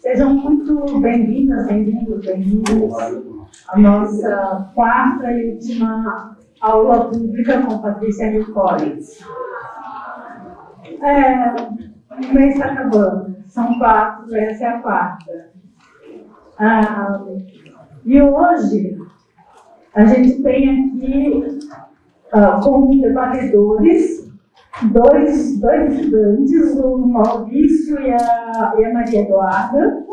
Sejam muito bem-vindas, bem-vindos à nossa quarta e última aula pública com Patrícia Collins. O mês está acabando, são 4, essa é a quarta. E hoje a gente tem aqui como debatedores dois estudantes, o Maurício e a Maria Eduarda.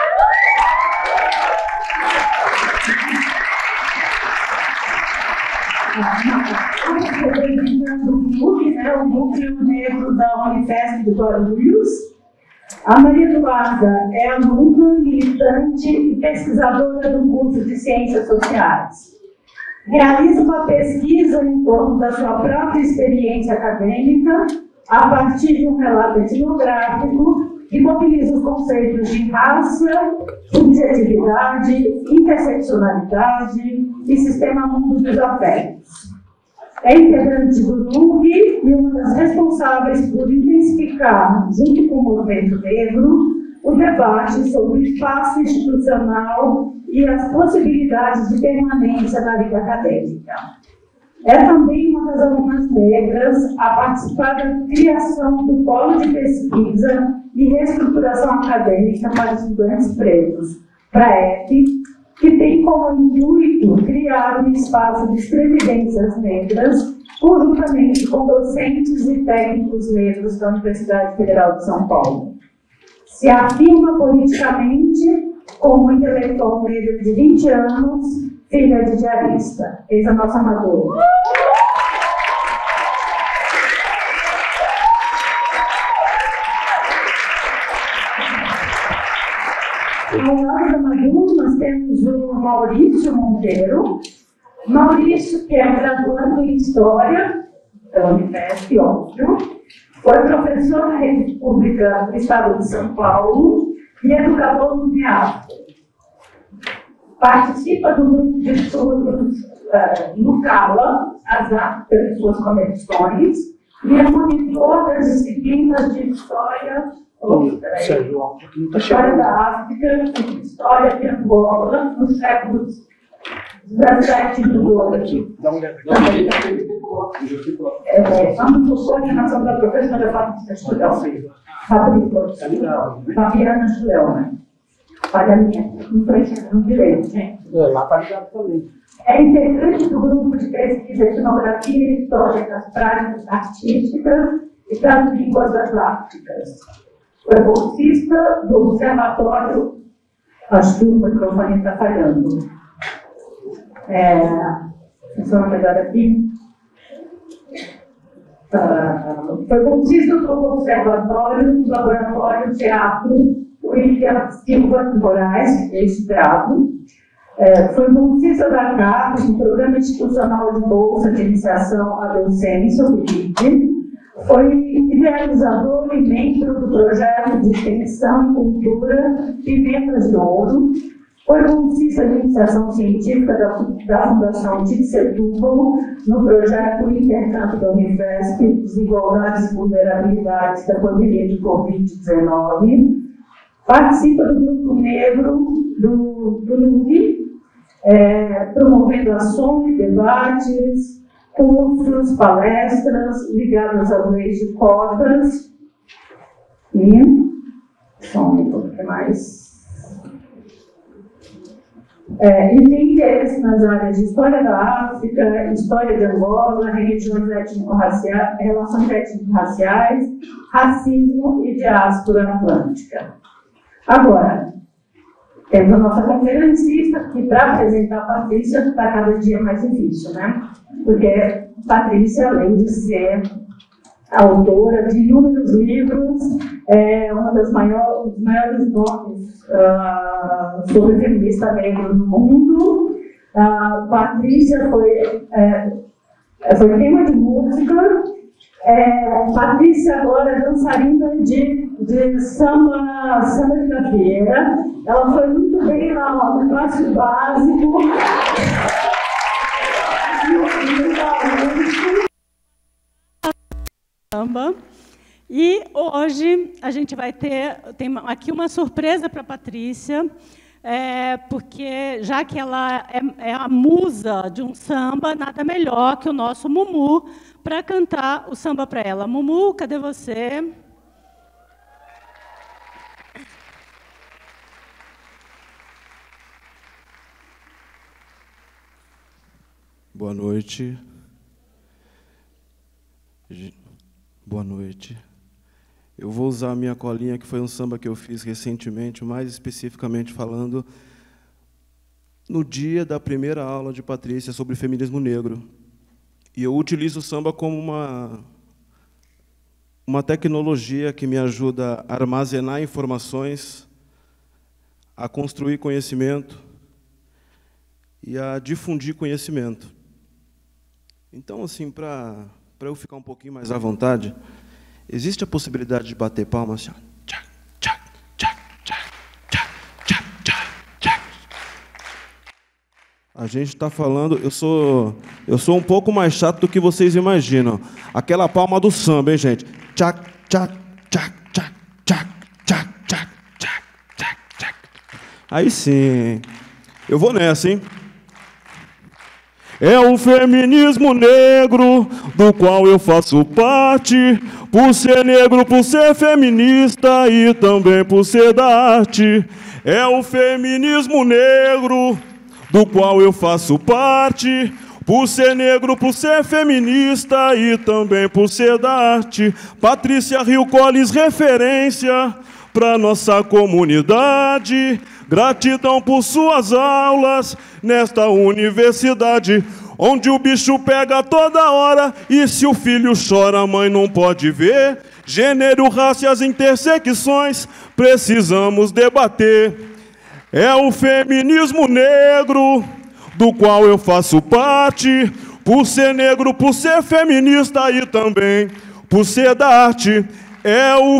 Representando o MUC, né, o Núcleo Negro da Unifesp de Guarulhos. A Maria Eduarda é aluna, militante e pesquisadora do curso de Ciências Sociais. Realiza uma pesquisa em torno da sua própria experiência acadêmica a partir de um relato etnográfico que mobiliza os conceitos de raça, subjetividade, interseccionalidade e sistema mundo dos afetos. É integrante do NUG e uma das responsáveis por intensificar, junto com o movimento negro, o debate sobre o espaço institucional e as possibilidades de permanência na vida acadêmica. É também uma das alunas negras a participar da criação do Polo de Pesquisa e Reestruturação Acadêmica para Estudantes Pretos, PRAEP, que tem como intuito criar um espaço de previdências negras, conjuntamente com docentes e técnicos negros da Universidade Federal de São Paulo. Se afirma politicamente como intelectual negro de 20 anos, filha de diarista. Eis a nossa amadora. Ao lado da Madu, nós temos o Maurício Monteiro. Maurício, que é graduando em História pela Unifesp, óbvio, foi professor na rede pública do Estado de São Paulo e educador no teatro. Participa do grupo de estudos no CALA, ASAP, pelas suas conexões, e é monitor das disciplinas de História História da África, História de Angola, nos séculos 17 e 18. Vamos por coordenação da professora Fabiana Juliana. Olha, não estou enxergando direito, gente. Lá está ligado também. É integrante do grupo de pesquisa Etnografia e História das Práticas Artísticas e das Línguas das Áfricas. Foi bolsista do Observatório. Acho que o microfone está falhando. Funciona melhor aqui. Foi bolsista do Observatório do Laboratório Teatro William Silva Moraes, esse teatro. Foi bolsista da CAPES, no Programa Institucional de Bolsa de Iniciação à Docência, o PIB. Foi idealizador e membro do projeto de extensão e cultura Pimentas de Ouro. Foi bolsista de iniciação científica da Fundação Tite Setúbal no projeto Intercâmbio da Unifesp, Desigualdades e Vulnerabilidades da Pandemia de Covid-19. Participa do Grupo Negro do NUG, promovendo ações, debates, cursos, palestras ligadas às leis de cotas e só um pouco mais. E tem interesse nas áreas de História da África, História de Angola, religiões étnico-raciais, relações étnico-raciais, racismo e diáspora atlântica. Agora, temos a nossa conferencista, que para apresentar a Patrícia está cada dia mais difícil, né? Porque Patrícia, além de ser autora de inúmeros livros, é uma das maiores nomes sobre feminista negro no mundo. Patrícia foi tema de música. Patrícia agora é dançarina de samba de gafieira. Ela foi muito bem no clássico básico. E hoje a gente vai tem aqui uma surpresa para a Patrícia, porque já que ela é a musa de um samba, nada melhor que o nosso Mumu para cantar o samba para ela. Mumu, cadê você? Boa noite. Boa noite. Eu vou usar a minha colinha, que foi um samba que eu fiz recentemente, mais especificamente falando no dia da primeira aula de Patrícia sobre feminismo negro. E eu utilizo o samba como uma tecnologia que me ajuda a armazenar informações, a construir conhecimento e a difundir conhecimento. Então, assim, para eu ficar um pouquinho mais à vontade, existe a possibilidade de bater palma assim, ó. A gente está falando, eu sou um pouco mais chato do que vocês imaginam. Aquela palma do samba, hein, gente? Tchac, tchac, tchac, tchac, tchac, tchac, tchac, tchac, tchac, tchac. Aí sim. Eu vou nessa, hein? É o feminismo negro, do qual eu faço parte, por ser negro, por ser feminista e também por ser da arte. É o feminismo negro, do qual eu faço parte, por ser negro, por ser feminista e também por ser da arte. Patrícia Hill Collins, referência para nossa comunidade. Gratidão por suas aulas nesta universidade, onde o bicho pega toda hora e se o filho chora a mãe não pode ver. Gênero, raça e as intersecções precisamos debater. É o feminismo negro, do qual eu faço parte, por ser negro, por ser feminista e também por ser da arte. É o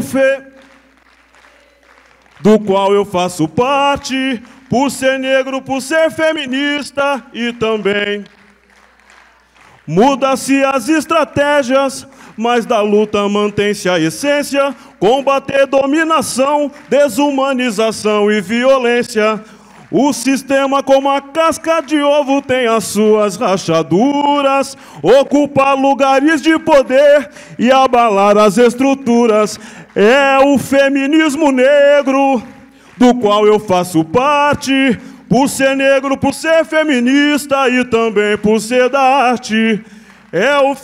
do qual eu faço parte, por ser negro, por ser feminista e também. Muda-se as estratégias, mas da luta mantém-se a essência, combater dominação, desumanização e violência. O sistema, como a casca de ovo, tem as suas rachaduras, ocupar lugares de poder e abalar as estruturas. É o feminismo negro, do qual eu faço parte, por ser negro, por ser feminista e também por ser da arte. É o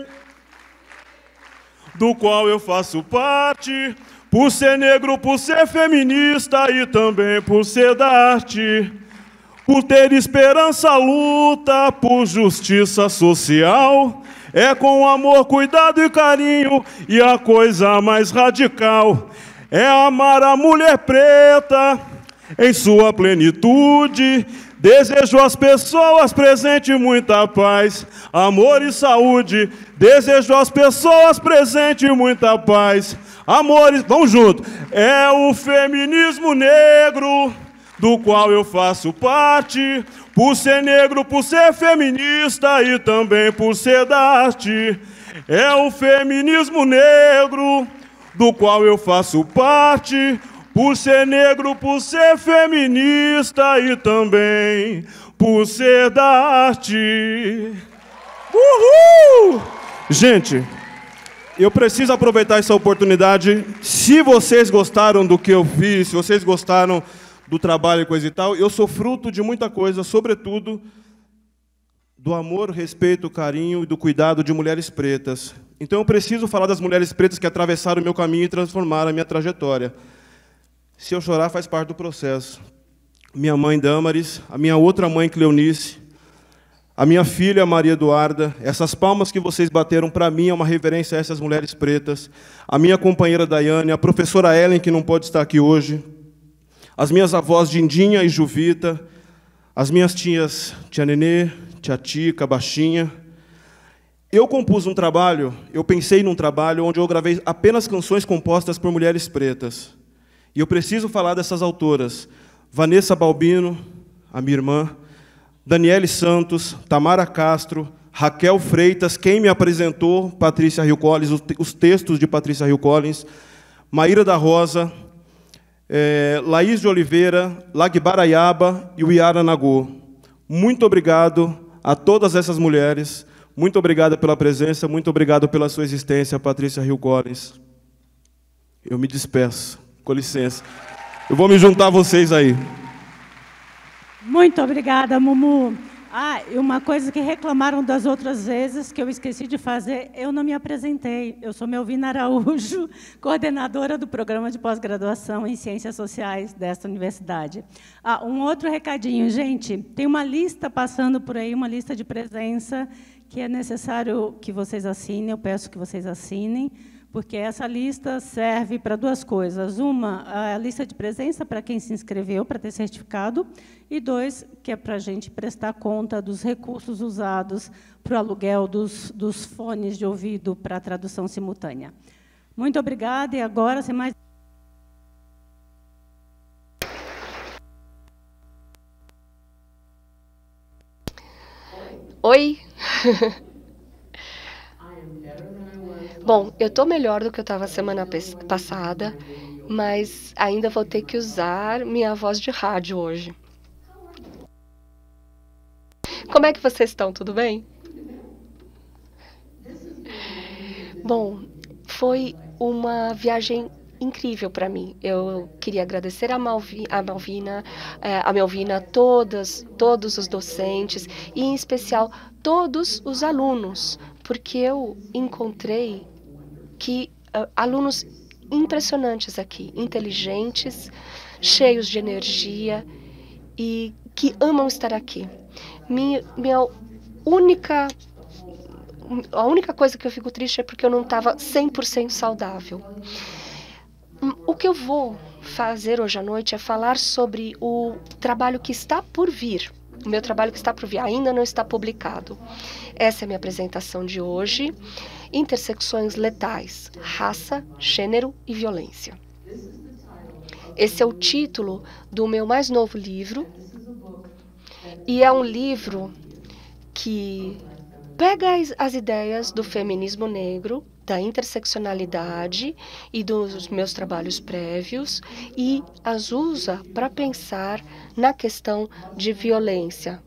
do qual eu faço parte, por ser negro, por ser feminista e também por ser da arte. Por ter esperança, luta por justiça social. É com amor, cuidado e carinho, e a coisa mais radical é amar a mulher preta em sua plenitude. Desejo às pessoas presente muita paz, amor e saúde. Desejo às pessoas presente muita paz, amor e... Vamos junto. É o feminismo negro, do qual eu faço parte, por ser negro, por ser feminista e também por ser da arte. É o feminismo negro, do qual eu faço parte, por ser negro, por ser feminista e também por ser da arte. Uhul! Gente, eu preciso aproveitar essa oportunidade. Se vocês gostaram do que eu fiz, se vocês gostaram do trabalho e coisa e tal, eu sou fruto de muita coisa, sobretudo do amor, respeito, carinho e do cuidado de mulheres pretas. Então eu preciso falar das mulheres pretas que atravessaram o meu caminho e transformaram a minha trajetória. Se eu chorar, faz parte do processo. Minha mãe, Damaris, a minha outra mãe, Cleonice, a minha filha, Maria Eduarda, essas palmas que vocês bateram, para mim, é uma reverência a essas mulheres pretas. A minha companheira, Daiane, a professora Ellen, que não pode estar aqui hoje, as minhas avós, Dindinha e Juvita, as minhas tias, tia Nenê, tia Tica, Baixinha. Eu compus um trabalho, eu pensei num trabalho onde eu gravei apenas canções compostas por mulheres pretas. E eu preciso falar dessas autoras. Vanessa Balbino, a minha irmã, Daniele Santos, Tamara Castro, Raquel Freitas, quem me apresentou, Patrícia Hill Collins, os textos de Patrícia Hill Collins, Maíra da Rosa, Laís de Oliveira, Lagbaraiaba e o Iara Nagô. Muito obrigado a todas essas mulheres, muito obrigado pela presença, muito obrigado pela sua existência, Patrícia Hill Collins. Eu me despeço, com licença. Eu vou me juntar a vocês aí. Muito obrigada, Mumu. E uma coisa que reclamaram das outras vezes, que eu esqueci de fazer, eu não me apresentei. Eu sou Melvina Araújo, coordenadora do Programa de Pós-Graduação em Ciências Sociais desta universidade. Um outro recadinho, gente. Tem uma lista passando por aí, uma lista de presença, que é necessário que vocês assinem, eu peço que vocês assinem, porque essa lista serve para duas coisas. Uma, a lista de presença para quem se inscreveu, para ter certificado, e dois, que é para a gente prestar conta dos recursos usados para o aluguel dos fones de ouvido para a tradução simultânea. Muito obrigada, e agora, sem mais... Oi! Bom, eu estou melhor do que eu estava semana passada, mas ainda vou ter que usar minha voz de rádio hoje. Como é que vocês estão? Tudo bem? Bom, foi uma viagem incrível para mim. Eu queria agradecer a Melvina, todos os docentes e, em especial, todos os alunos, porque eu encontrei alunos impressionantes aqui, inteligentes, cheios de energia e que amam estar aqui. A única coisa que eu fico triste é porque eu não estava 100% saudável. O que eu vou fazer hoje à noite é falar sobre o trabalho que está por vir. O meu trabalho que está por vir ainda não está publicado. Essa é a minha apresentação de hoje. Intersecções letais, raça, gênero e violência. Esse é o título do meu mais novo livro. E é um livro que pega as ideias do feminismo negro, da interseccionalidade e dos meus trabalhos prévios e as usa para pensar na questão de violência.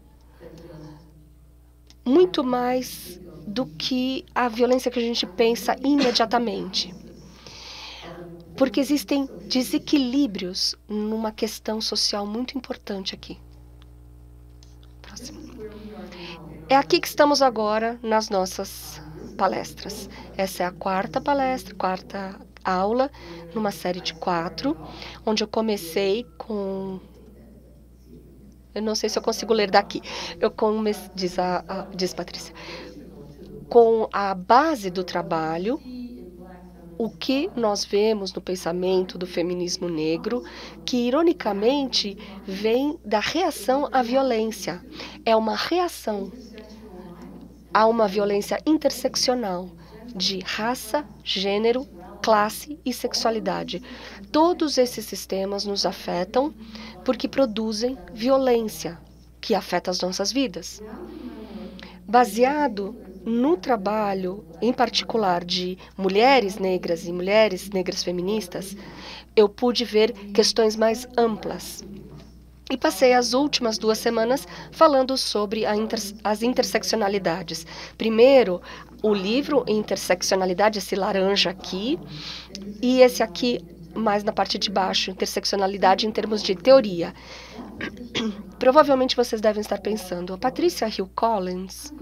Muito mais do que a violência que a gente pensa imediatamente. Porque existem desequilíbrios numa questão social muito importante aqui. Próximo. É aqui que estamos agora nas nossas palestras. Essa é a quarta aula, numa série de 4, onde eu comecei com... Eu não sei se eu consigo ler daqui. Diz Patrícia. Com a base do trabalho, o que nós vemos no pensamento do feminismo negro, que ironicamente vem da reação à violência. É uma reação a uma violência interseccional de raça, gênero, classe e sexualidade. Todos esses sistemas nos afetam porque produzem violência que afeta as nossas vidas. Baseado no trabalho, em particular, de mulheres negras e mulheres negras feministas, eu pude ver questões mais amplas. E passei as últimas 2 semanas falando sobre as interseccionalidades. Primeiro, o livro Interseccionalidade, esse laranja aqui, e esse aqui, mais na parte de baixo, Interseccionalidade em termos de teoria. Provavelmente vocês devem estar pensando, a Patrícia Hill Collins,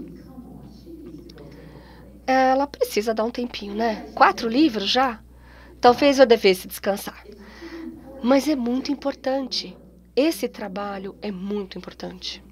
ela precisa dar um tempinho, né? 4 livros já? Talvez eu devesse descansar. Mas é muito importante. Esse trabalho é muito importante.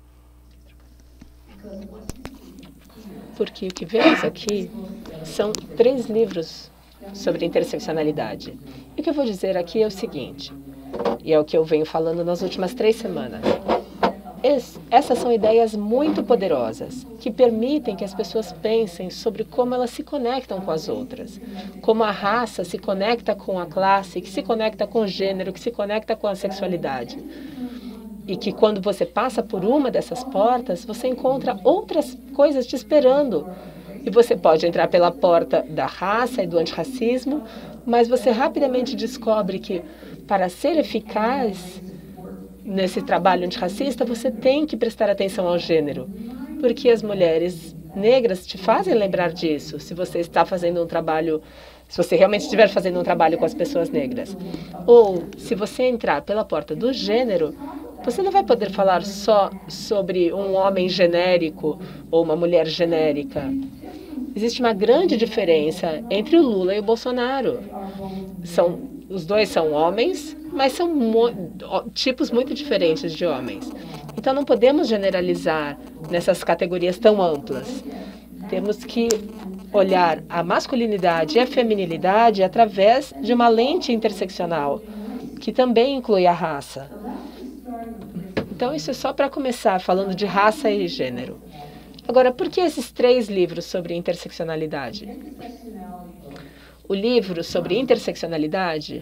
Porque o que vemos aqui são 3 livros sobre interseccionalidade. E o que eu vou dizer aqui é o seguinte, e é o que eu venho falando nas últimas 3 semanas. Essas são ideias muito poderosas, que permitem que as pessoas pensem sobre como elas se conectam com as outras. Como a raça se conecta com a classe, que se conecta com o gênero, que se conecta com a sexualidade. e que quando você passa por uma dessas portas, você encontra outras coisas te esperando. E você pode entrar pela porta da raça e do antirracismo, mas você rapidamente descobre que para ser eficaz nesse trabalho antirracista, você tem que prestar atenção ao gênero, porque as mulheres negras te fazem lembrar disso, se você está fazendo um trabalho, se você realmente estiver fazendo um trabalho com as pessoas negras. Ou, se você entrar pela porta do gênero, você não vai poder falar só sobre um homem genérico ou uma mulher genérica. Existe uma grande diferença entre o Lula e o Bolsonaro. Os dois são homens, mas são tipos muito diferentes de homens. Então, não podemos generalizar nessas categorias tão amplas. Temos que olhar a masculinidade e a feminilidade através de uma lente interseccional, que também inclui a raça. Então, isso é só para começar falando de raça e gênero. Agora, por que esses 3 livros sobre interseccionalidade? O livro sobre interseccionalidade,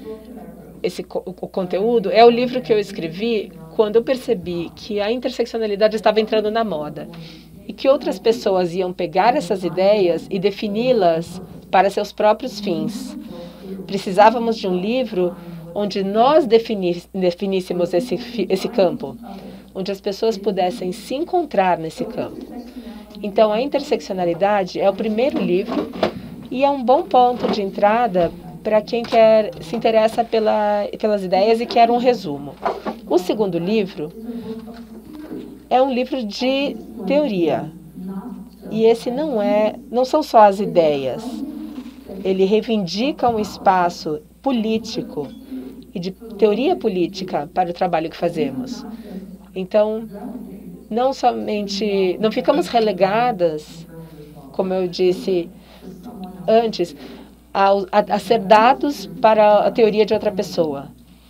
o conteúdo, é o livro que eu escrevi quando eu percebi que a interseccionalidade estava entrando na moda e que outras pessoas iam pegar essas ideias e defini-las para seus próprios fins. Precisávamos de um livro onde nós definíssemos esse campo, onde as pessoas pudessem se encontrar nesse campo. Então, a interseccionalidade é o primeiro livro e é um bom ponto de entrada para quem se interessa pelas ideias e quer um resumo. O segundo livro é um livro de teoria. E esse não são só as ideias. Ele reivindica um espaço político e de teoria política para o trabalho que fazemos. Então, não ficamos relegadas, como eu disse antes, a ser dados para a teoria de outra pessoa.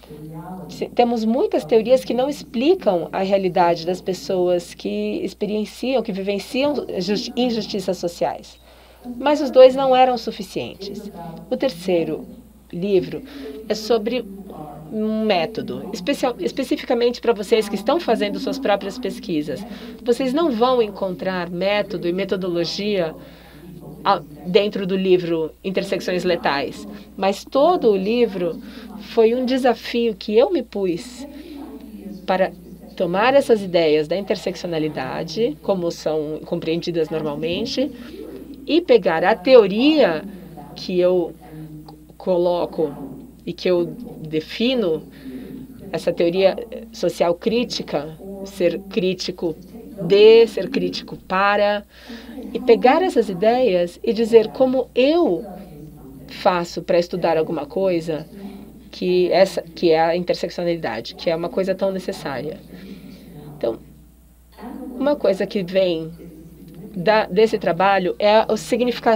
Temos muitas teorias que não explicam a realidade das pessoas que experienciam, que vivenciam injustiças sociais. Mas os 2 não eram suficientes. O terceiro livro é sobre um método, especificamente para vocês que estão fazendo suas próprias pesquisas. Vocês não vão encontrar método e metodologia dentro do livro Intersecções Letais, mas todo o livro foi um desafio que eu me pus para tomar essas ideias da interseccionalidade, como são compreendidas normalmente, e pegar a teoria que eu coloco e que eu defino, essa teoria social crítica, ser crítico ser crítico para, e pegar essas ideias e dizer como eu faço para estudar alguma coisa que é a interseccionalidade, que é uma coisa tão necessária. Então, uma coisa que vem desse trabalho é o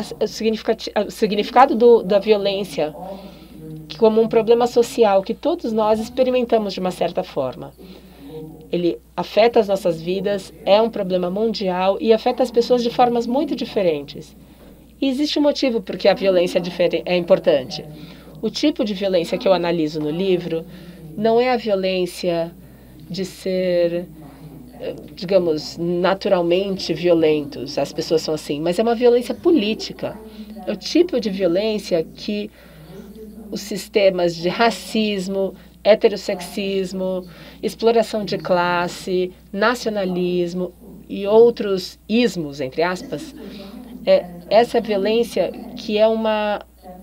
significado da violência como um problema social que todos nós experimentamos de uma certa forma. Ele afeta as nossas vidas, é um problema mundial e afeta as pessoas de formas muito diferentes. E existe um motivo por que a violência é importante. O tipo de violência que eu analiso no livro não é a violência de ser, digamos, naturalmente violentos, as pessoas são assim, mas é uma violência política. É o tipo de violência que os sistemas de racismo, heterossexismo, exploração de classe, nacionalismo e outros ismos, entre aspas, essa violência que é uma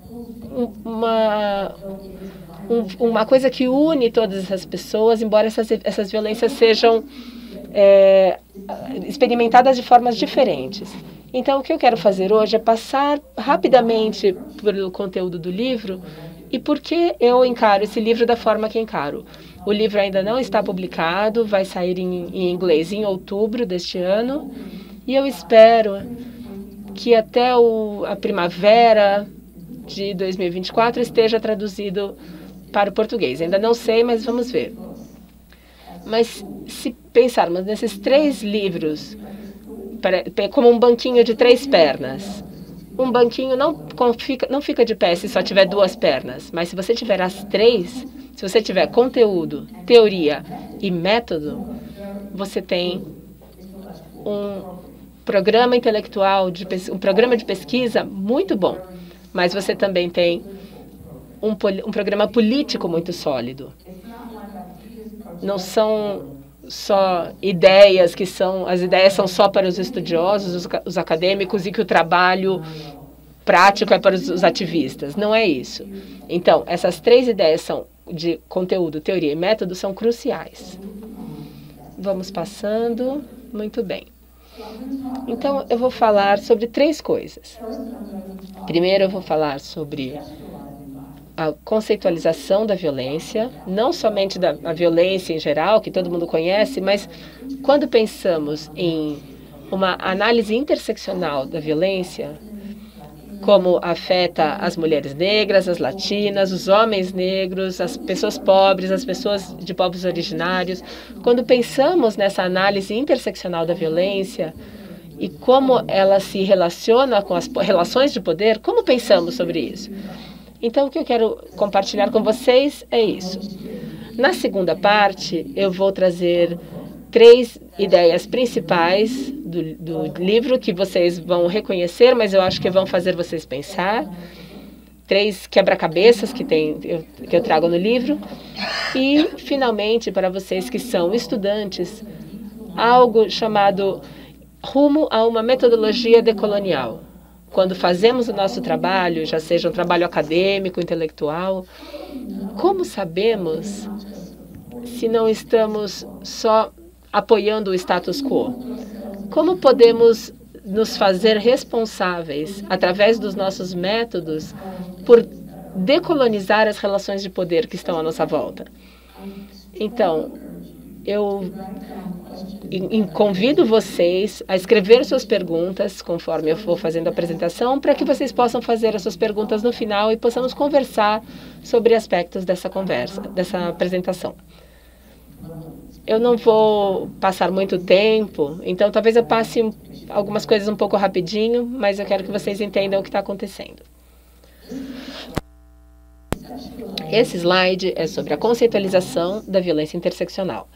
coisa que une todas essas pessoas, embora essas violências sejam experimentadas de formas diferentes. Então, o que eu quero fazer hoje é passar rapidamente pelo conteúdo do livro e por que eu encaro esse livro da forma que encaro. O livro ainda não está publicado, vai sair em inglês em outubro deste ano, e eu espero que até a primavera de 2024 esteja traduzido para o português. Ainda não sei, mas vamos ver. Mas se pensarmos nesses 3 livros como um banquinho de 3 pernas, um banquinho não fica de pé se só tiver 2 pernas, mas se você tiver as 3, Se você tiver conteúdo, teoria e método, você tem um programa intelectual, um programa de pesquisa muito bom. Mas você também tem um programa político muito sólido. Não são só ideias as ideias são só para os estudiosos, os acadêmicos, e que o trabalho prático é para os ativistas. Não é isso. Então, essas 3 ideias de conteúdo, teoria e método são cruciais. Vamos passando. Muito bem. Então, eu vou falar sobre 3 coisas. Primeiro, eu vou falar sobre a conceitualização da violência, não somente da violência em geral, que todo mundo conhece, mas quando pensamos em uma análise interseccional da violência, como afeta as mulheres negras, as latinas, os homens negros, as pessoas pobres, as pessoas de povos originários, quando pensamos nessa análise interseccional da violência e como ela se relaciona com as relações de poder, como pensamos sobre isso? Então, o que eu quero compartilhar com vocês é isso. Na segunda parte, eu vou trazer 3 ideias principais do livro que vocês vão reconhecer, mas eu acho que vão fazer vocês pensar. 3 quebra-cabeças que eu trago no livro. E, finalmente, para vocês que são estudantes, algo chamado rumo a uma metodologia decolonial. Quando fazemos o nosso trabalho, já seja um trabalho acadêmico, intelectual, como sabemos se não estamos só apoiando o status quo? Como podemos nos fazer responsáveis, através dos nossos métodos, por decolonizar as relações de poder que estão à nossa volta? Então, eu convido vocês a escrever suas perguntas conforme eu vou fazendo a apresentação, para que vocês possam fazer as suas perguntas no final e possamos conversar sobre aspectos dessa apresentação. Eu não vou passar muito tempo, então talvez eu passe algumas coisas um pouco rapidinho, mas eu quero que vocês entendam o que está acontecendo. Esse slide é sobre a conceitualização da violência interseccional.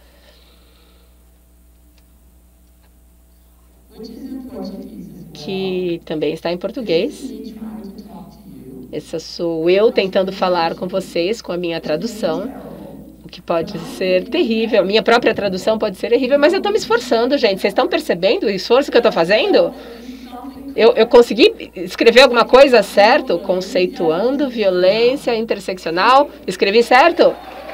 Que também está em português. Essa sou eu tentando falar com vocês com a minha tradução, o que pode ser terrível. A minha própria tradução pode ser terrível, mas eu estou me esforçando, gente. Vocês estão percebendo o esforço que eu estou fazendo? Eu consegui escrever alguma coisa certo? Conceituando violência interseccional. Escrevi certo?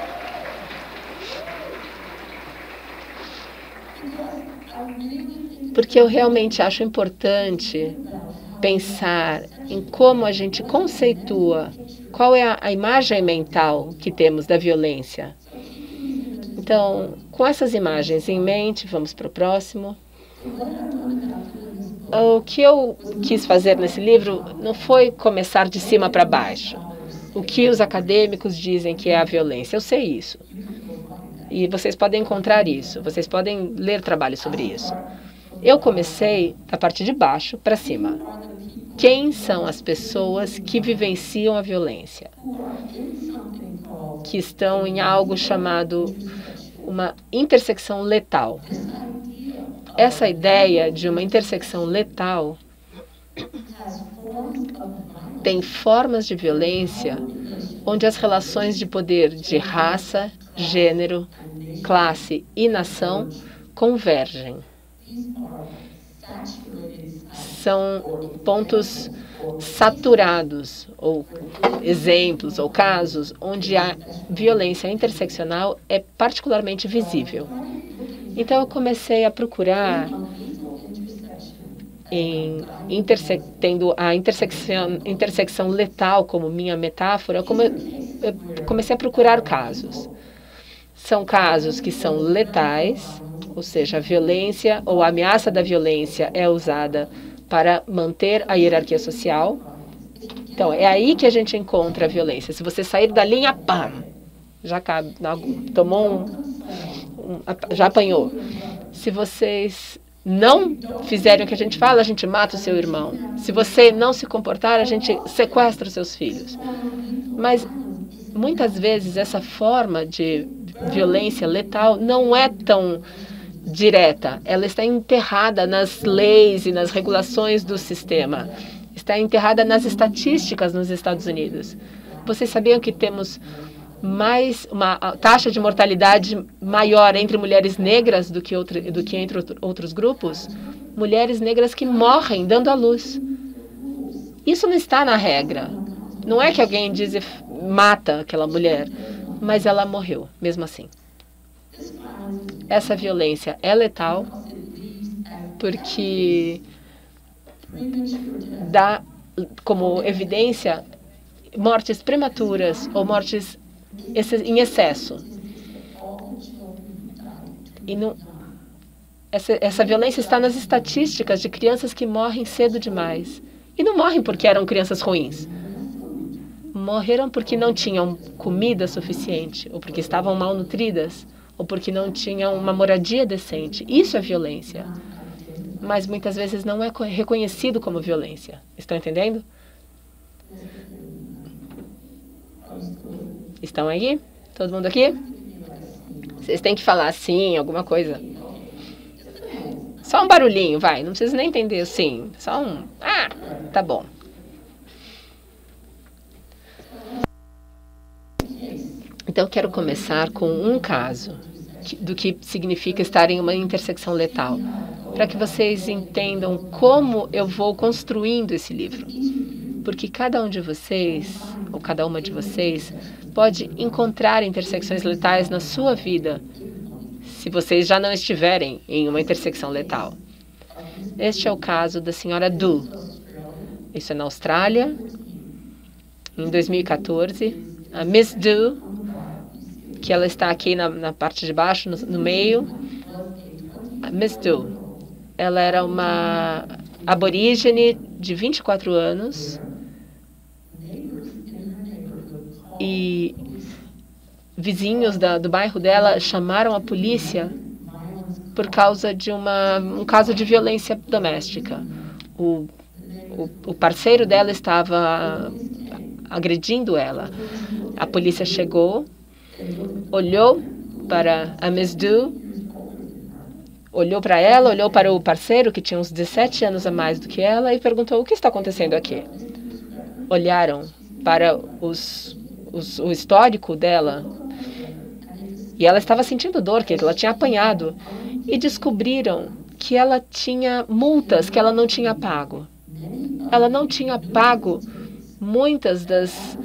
Porque eu realmente acho importante pensar em como a gente conceitua, qual é a imagem mental que temos da violência. Então, com essas imagens em mente, vamos para o próximo. O que eu quis fazer nesse livro não foi começar de cima para baixo. O que os acadêmicos dizem que é a violência, eu sei isso. E vocês podem encontrar isso, vocês podem ler trabalhos sobre isso. Eu comecei a partir de baixo para cima. Quem são as pessoas que vivenciam a violência? Que estão em algo chamado uma intersecção letal. Essa ideia de uma intersecção letal tem formas de violência onde as relações de poder de raça, gênero, classe e nação convergem. São pontos saturados, ou exemplos, ou casos, onde a violência interseccional é particularmente visível. Então, eu comecei a procurar, tendo a intersecção letal como minha metáfora, eu comecei a procurar casos. São casos que são letais, ou seja, a violência ou a ameaça da violência é usada para manter a hierarquia social. Então, é aí que a gente encontra a violência. Se você sair da linha, pam, já tomou já apanhou. Se vocês não fizerem o que a gente fala, a gente mata o seu irmão. Se você não se comportar, a gente sequestra os seus filhos. Mas muitas vezes essa forma de violência letal não é tão direta. Ela está enterrada nas leis e nas regulações do sistema. Está enterrada nas estatísticas nos Estados Unidos. Vocês sabiam que temos uma taxa de mortalidade maior entre mulheres negras do que entre outros grupos? Mulheres negras que morrem dando à luz. Isso não está na regra. Não é que alguém mata aquela mulher, mas ela morreu, mesmo assim. Essa violência é letal porque dá como evidência mortes prematuras ou mortes em excesso. E não, essa violência está nas estatísticas de crianças que morrem cedo demais. E não morrem porque eram crianças ruins. Morreram porque não tinham comida suficiente, ou porque estavam mal nutridas, ou porque não tinham uma moradia decente. Isso é violência. Mas muitas vezes não é reconhecido como violência. Estão entendendo? Estão aí? Todo mundo aqui? Vocês têm que falar sim, alguma coisa. Só um barulhinho, vai. Não precisa nem entender o sim. Só um... Ah, tá bom. Então, eu quero começar com um caso do que significa estar em uma intersecção letal, para que vocês entendam como eu vou construindo esse livro. Porque cada um de vocês, ou cada uma de vocês, pode encontrar intersecções letais na sua vida, se vocês já não estiverem em uma intersecção letal. Este é o caso da senhora Du. Isso é na Austrália, em 2014. A Miss Du, que ela está aqui na parte de baixo, no meio. A Miss Du, ela era uma aborígene de 24 anos. E vizinhos do bairro dela chamaram a polícia por causa de um caso de violência doméstica. O parceiro dela estava agredindo ela. A polícia chegou, olhou para a Miss Du, olhou para ela, olhou para o parceiro, que tinha uns 17 anos a mais do que ela, e perguntou: o que está acontecendo aqui? Olharam para o histórico dela, e ela estava sentindo dor, que ela tinha apanhado, e descobriram que ela tinha multas que ela não tinha pago. Ela não tinha pago muitas das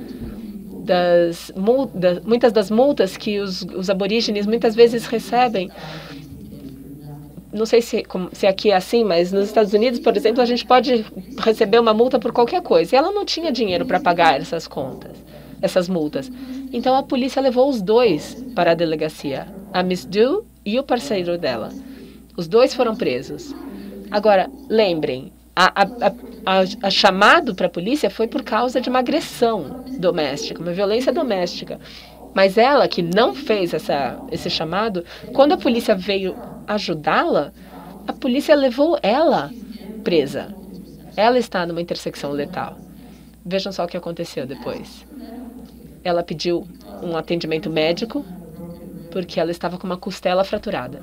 multas que os aborígenes muitas vezes recebem. Não sei se aqui é assim, mas nos Estados Unidos, por exemplo, a gente pode receber uma multa por qualquer coisa. E ela não tinha dinheiro para pagar essas multas. Então a polícia levou os dois para a delegacia, a Miss Du e o parceiro dela. Os dois foram presos. Agora, lembrem, a chamado para a polícia foi por causa de uma agressão doméstica, uma violência doméstica. Mas ela, que não fez esse chamado, quando a polícia veio ajudá-la, a polícia levou ela presa. Ela está numa intersecção letal. Vejam só o que aconteceu depois. Ela pediu um atendimento médico porque ela estava com uma costela fraturada.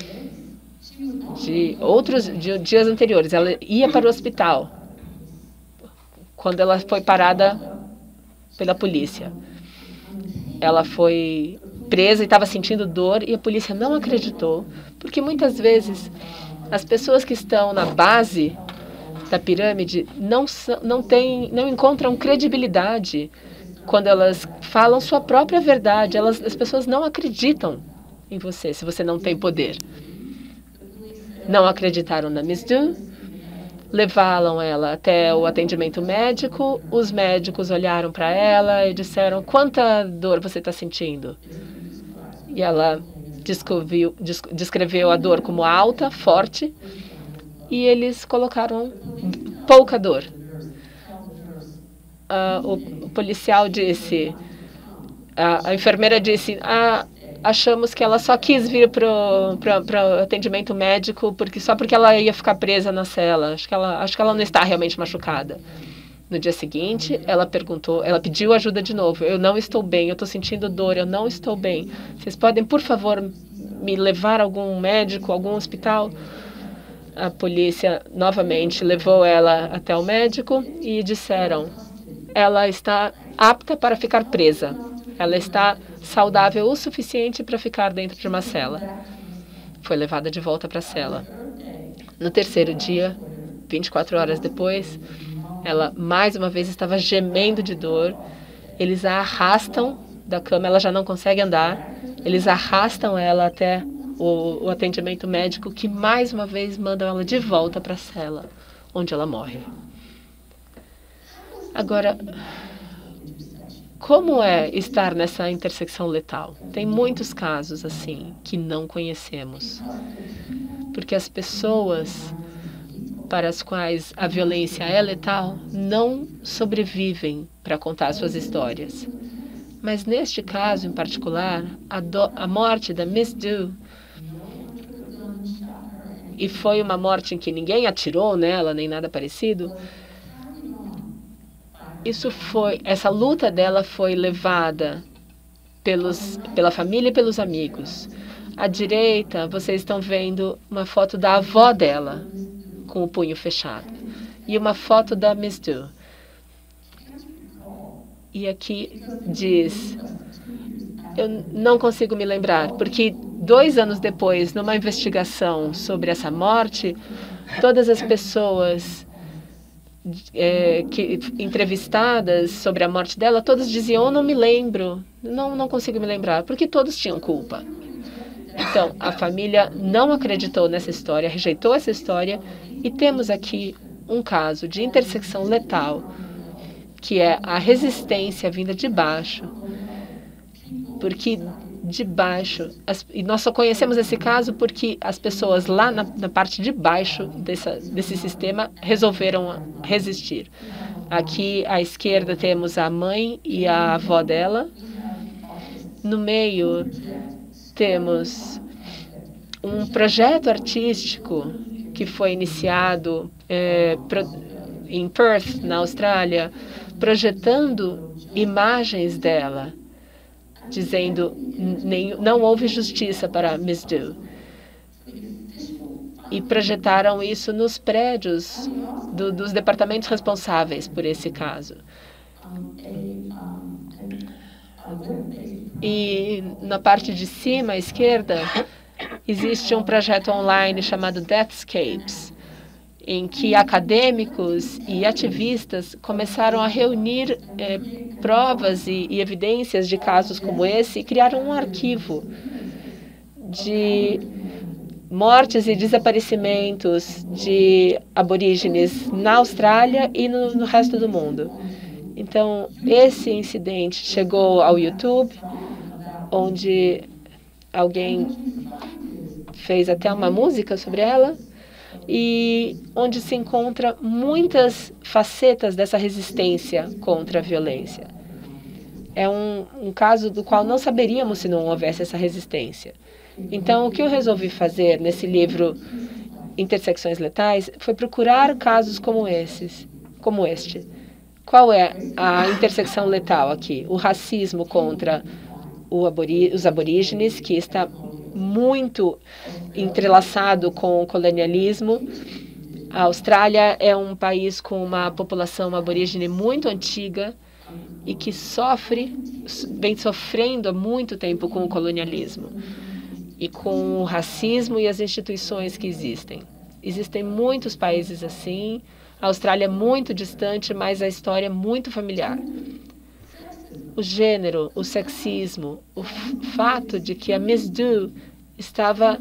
De dias anteriores, ela ia para o hospital quando ela foi parada pela polícia. Ela foi presa e estava sentindo dor, e a polícia não acreditou, porque muitas vezes as pessoas que estão na base da pirâmide não encontram credibilidade quando elas falam sua própria verdade. As pessoas não acreditam em você se você não tem poder. Não acreditaram na Miss Du, levaram ela até o atendimento médico. Os médicos olharam para ela e disseram: quanta dor você está sentindo? E ela descreveu a dor como alta, forte, e eles colocaram pouca dor. O policial disse, a enfermeira disse: achamos que ela só quis vir para o atendimento médico porque ela ia ficar presa na cela. Acho que ela não está realmente machucada. No dia seguinte, ela pediu ajuda de novo. Eu não estou bem, eu estou sentindo dor, eu não estou bem. Vocês podem, por favor, me levar a algum médico, algum hospital? A polícia novamente levou ela até o médico e disseram: ela está apta para ficar presa. Ela está saudável o suficiente para ficar dentro de uma cela. Foi levada de volta para a cela. No terceiro dia, 24 horas depois, ela mais uma vez estava gemendo de dor. Eles a arrastam da cama, ela já não consegue andar. Eles arrastam ela até o atendimento médico, que mais uma vez mandam ela de volta para a cela, onde ela morre. Agora, como é estar nessa intersecção letal? Tem muitos casos assim que não conhecemos, porque as pessoas para as quais a violência é letal não sobrevivem para contar suas histórias. Mas neste caso em particular, a morte da Miss Du, e foi uma morte em que ninguém atirou nela, nem nada parecido, essa luta dela foi levada pela família e pelos amigos. À direita, vocês estão vendo uma foto da avó dela, com o punho fechado, e uma foto da Miss Du. E aqui diz: eu não consigo me lembrar, porque 2 anos depois, numa investigação sobre essa morte, todas as pessoas entrevistadas sobre a morte dela, todas diziam: eu não me lembro, não consigo me lembrar, porque todos tinham culpa. Então, a família não acreditou nessa história, rejeitou essa história, e temos aqui um caso de intersecção letal, que é a resistência vinda de baixo, porque de baixo, e nós só conhecemos esse caso porque as pessoas lá na parte de baixo desse sistema resolveram resistir. Aqui à esquerda temos a mãe e a avó dela. No meio temos um projeto artístico que foi iniciado em Perth, na Austrália, projetando imagens dela, dizendo: não houve justiça para Miss Du. E projetaram isso nos prédios dos departamentos responsáveis por esse caso. E na parte de cima, à esquerda, existe um projeto online chamado Deathscapes, em que acadêmicos e ativistas começaram a reunir provas e evidências de casos como esse e criaram um arquivo de mortes e desaparecimentos de aborígenes na Austrália e no resto do mundo. Então, esse incidente chegou ao YouTube, onde alguém fez até uma música sobre ela, e onde se encontra muitas facetas dessa resistência contra a violência. É um caso do qual não saberíamos se não houvesse essa resistência. Então, o que eu resolvi fazer nesse livro Intersecções Letais foi procurar casos como este. Qual é a intersecção letal aqui? O racismo contra os aborígenes, que está muito entrelaçado com o colonialismo. A Austrália é um país com uma população aborígene muito antiga e que vem sofrendo há muito tempo com o colonialismo e com o racismo e as instituições que existem. Existem muitos países assim. A Austrália é muito distante, mas a história é muito familiar. O gênero, o sexismo, o fato de que a Miss Du estava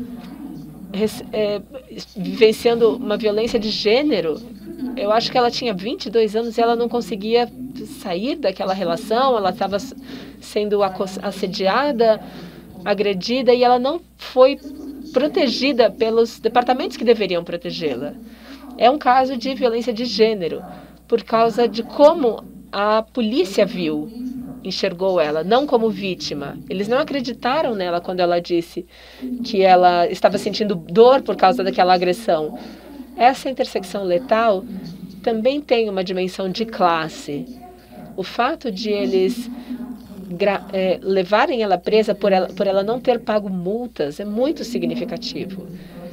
vivenciando uma violência de gênero. Eu acho que ela tinha 22 anos e ela não conseguia sair daquela relação, ela estava sendo assediada, agredida, e ela não foi protegida pelos departamentos que deveriam protegê-la. É um caso de violência de gênero, por causa de como a polícia enxergou ela, não como vítima. Eles não acreditaram nela quando ela disse que ela estava sentindo dor por causa daquela agressão. Essa intersecção letal também tem uma dimensão de classe. O fato de eles levarem ela presa por ela não ter pago multas é muito significativo.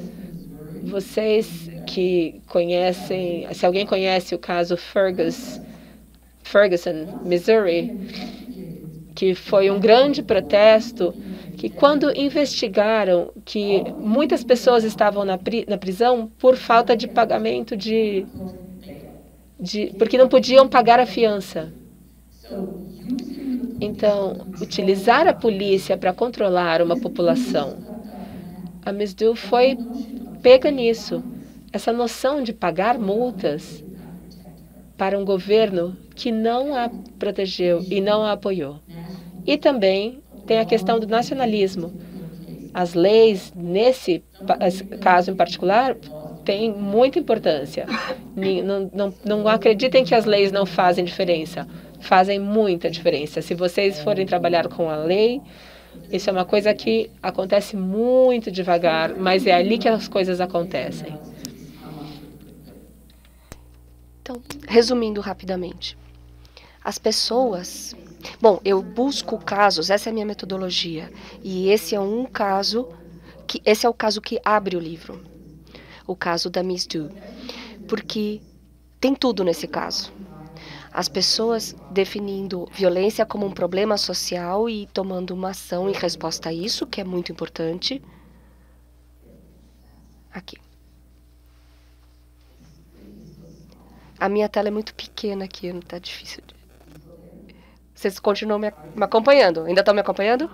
Vocês que conhecem, se alguém conhece o caso Ferguson, Missouri, que foi um grande protesto, que quando investigaram que muitas pessoas estavam na prisão por falta de pagamento porque não podiam pagar a fiança. Então, utilizar a polícia para controlar uma população. A Miss Du foi pega nisso. Essa noção de pagar multas para um governo que não a protegeu e não a apoiou. E também tem a questão do nacionalismo. As leis, nesse caso em particular, têm muita importância. Não acreditem que as leis não fazem diferença. Fazem muita diferença. Se vocês forem trabalhar com a lei, isso é uma coisa que acontece muito devagar, mas é ali que as coisas acontecem. Então, resumindo rapidamente, as pessoas... Bom, eu busco casos, essa é a minha metodologia, e esse é o caso que abre o livro, o caso da Miss Du, porque tem tudo nesse caso. As pessoas definindo violência como um problema social e tomando uma ação em resposta a isso, que é muito importante. Aqui. A minha tela é muito pequena aqui, não está difícil. Vocês continuam me acompanhando? Ainda estão me acompanhando?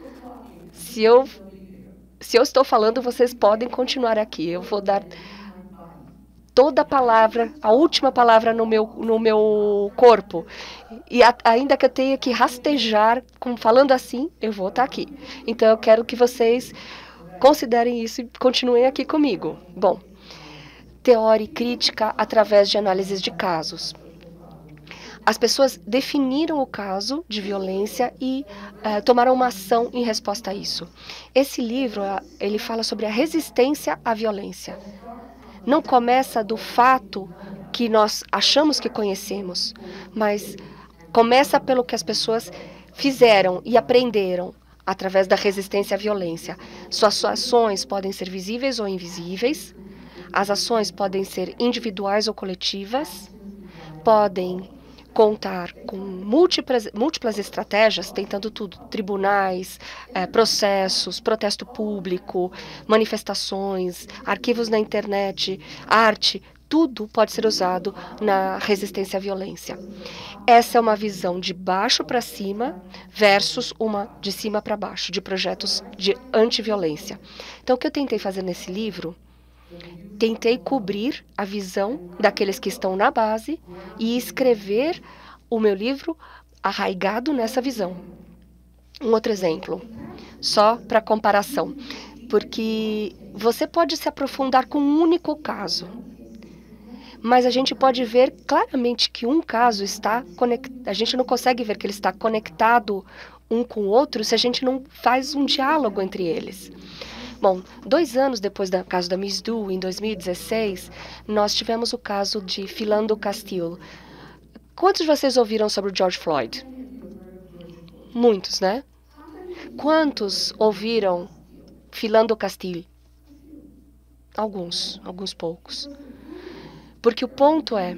Se eu estou falando, vocês podem continuar aqui. Eu vou dar toda a palavra, a última palavra no meu corpo. E ainda que eu tenha que rastejar, falando assim, eu vou estar aqui. Então, eu quero que vocês considerem isso e continuem aqui comigo. Bom, teoria e crítica através de análises de casos. As pessoas definiram o caso de violência e tomaram uma ação em resposta a isso. Esse livro, ele fala sobre a resistência à violência. Não começa do fato que nós achamos que conhecemos, mas começa pelo que as pessoas fizeram e aprenderam através da resistência à violência. Suas ações podem ser visíveis ou invisíveis, as ações podem ser individuais ou coletivas, podem contar com múltiplas estratégias, tentando tudo, tribunais, processos, protesto público, manifestações, arquivos na internet, arte, tudo pode ser usado na resistência à violência. Essa é uma visão de baixo para cima versus uma de cima para baixo, de projetos de antiviolência. Então, o que eu tentei fazer nesse livro, tentei cobrir a visão daqueles que estão na base e escrever o meu livro arraigado nessa visão. Um outro exemplo, só para comparação, porque você pode se aprofundar com um único caso, mas a gente pode ver claramente que um caso está conectado, a gente não consegue ver que ele está conectado um com o outro se a gente não faz um diálogo entre eles. Bom, 2 anos depois do caso da Miss Du, em 2016, nós tivemos o caso de Philando Castile. Quantos de vocês ouviram sobre o George Floyd? Muitos, né? Quantos ouviram Philando Castile? Alguns poucos. Porque o ponto é,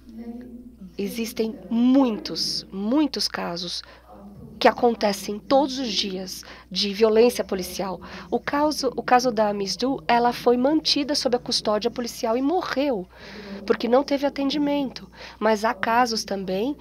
existem muitos casos que acontecem todos os dias de violência policial. O caso da Miss Du, ela foi mantida sob a custódia policial e morreu, porque não teve atendimento. Mas há casos também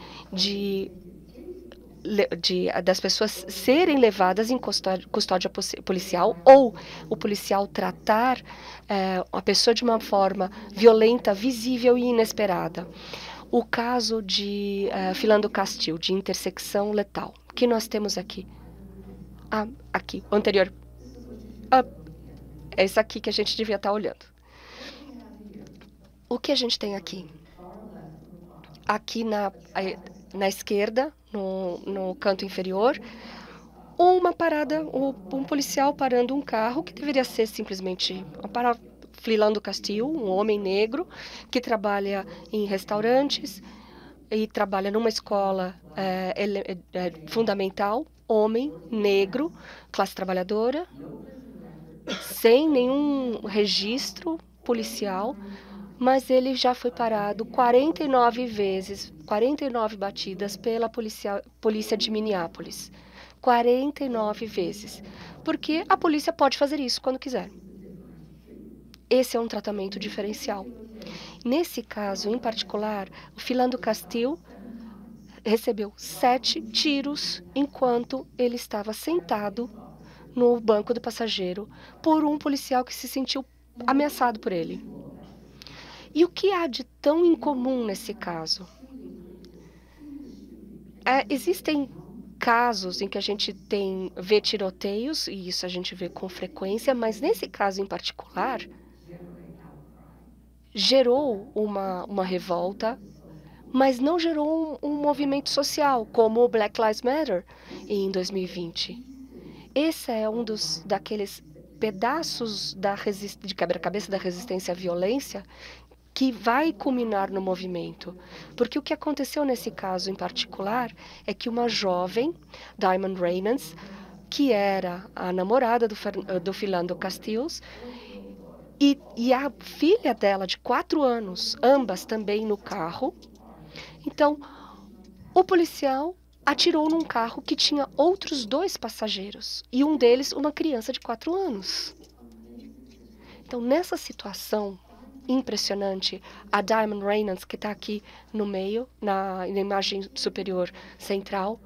das pessoas serem levadas em custódia policial ou o policial tratar a pessoa de uma forma violenta, visível e inesperada. O caso de Philando Castile, de intersecção letal. O que nós temos aqui? Aqui, o anterior. É isso aqui que a gente devia estar olhando. O que a gente tem aqui? Aqui na esquerda, no canto inferior, uma parada, um policial parando um carro que deveria ser simplesmente Philando Castile, um homem negro que trabalha em restaurantes e trabalha numa escola fundamental, homem, negro, classe trabalhadora, sem nenhum registro policial, mas ele já foi parado 49 vezes, 49 batidas pela polícia de Minneapolis. 49 vezes. Porque a polícia pode fazer isso quando quiser. Esse é um tratamento diferencial. Nesse caso, em particular, o Philando Castile recebeu 7 tiros enquanto ele estava sentado no banco do passageiro por um policial que se sentiu ameaçado por ele. E o que há de tão incomum nesse caso? Existem casos em que a gente vê tiroteios, e isso a gente vê com frequência, mas nesse caso em particular, gerou uma revolta, mas não gerou um movimento social, como o Black Lives Matter em 2020. Esse é um daqueles pedaços de quebra-cabeça da resistência à violência que vai culminar no movimento. Porque o que aconteceu nesse caso em particular é que uma jovem, Diamond Reynolds, que era a namorada do Philando Castile, e a filha dela, de 4 anos, ambas também no carro. Então, o policial atirou num carro que tinha outros 2 passageiros, e um deles uma criança de 4 anos. Então, nessa situação impressionante, a Diamond Reynolds, que está aqui no meio, na imagem superior central,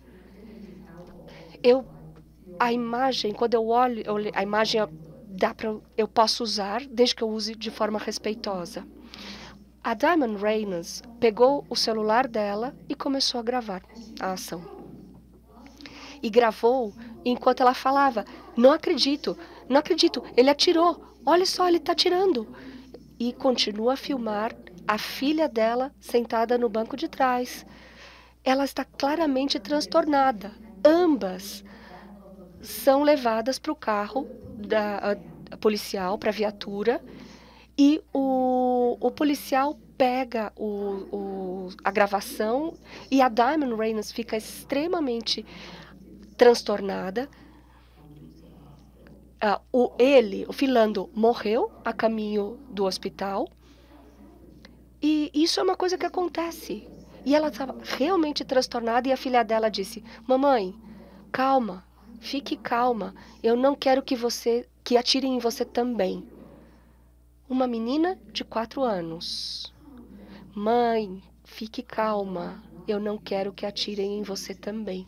a imagem, quando eu olho, a imagem eu posso usar, desde que eu use de forma respeitosa. A Diamond Reynolds pegou o celular dela e começou a gravar a ação. E gravou enquanto ela falava: não acredito, ele atirou, olha só, ele está atirando. E continua a filmar a filha dela sentada no banco de trás. Ela está claramente transtornada. Ambas são levadas para o carro da policial, para a viatura, e o policial pega a gravação e a Diamond Reynolds fica extremamente transtornada. O Philando morreu a caminho do hospital. E isso é uma coisa que acontece. E ela estava realmente transtornada e a filha dela disse: mamãe, calma, fique calma. Eu não quero que atirem em você também. Uma menina de 4 anos. Mãe, fique calma. Eu não quero que atirem em você também.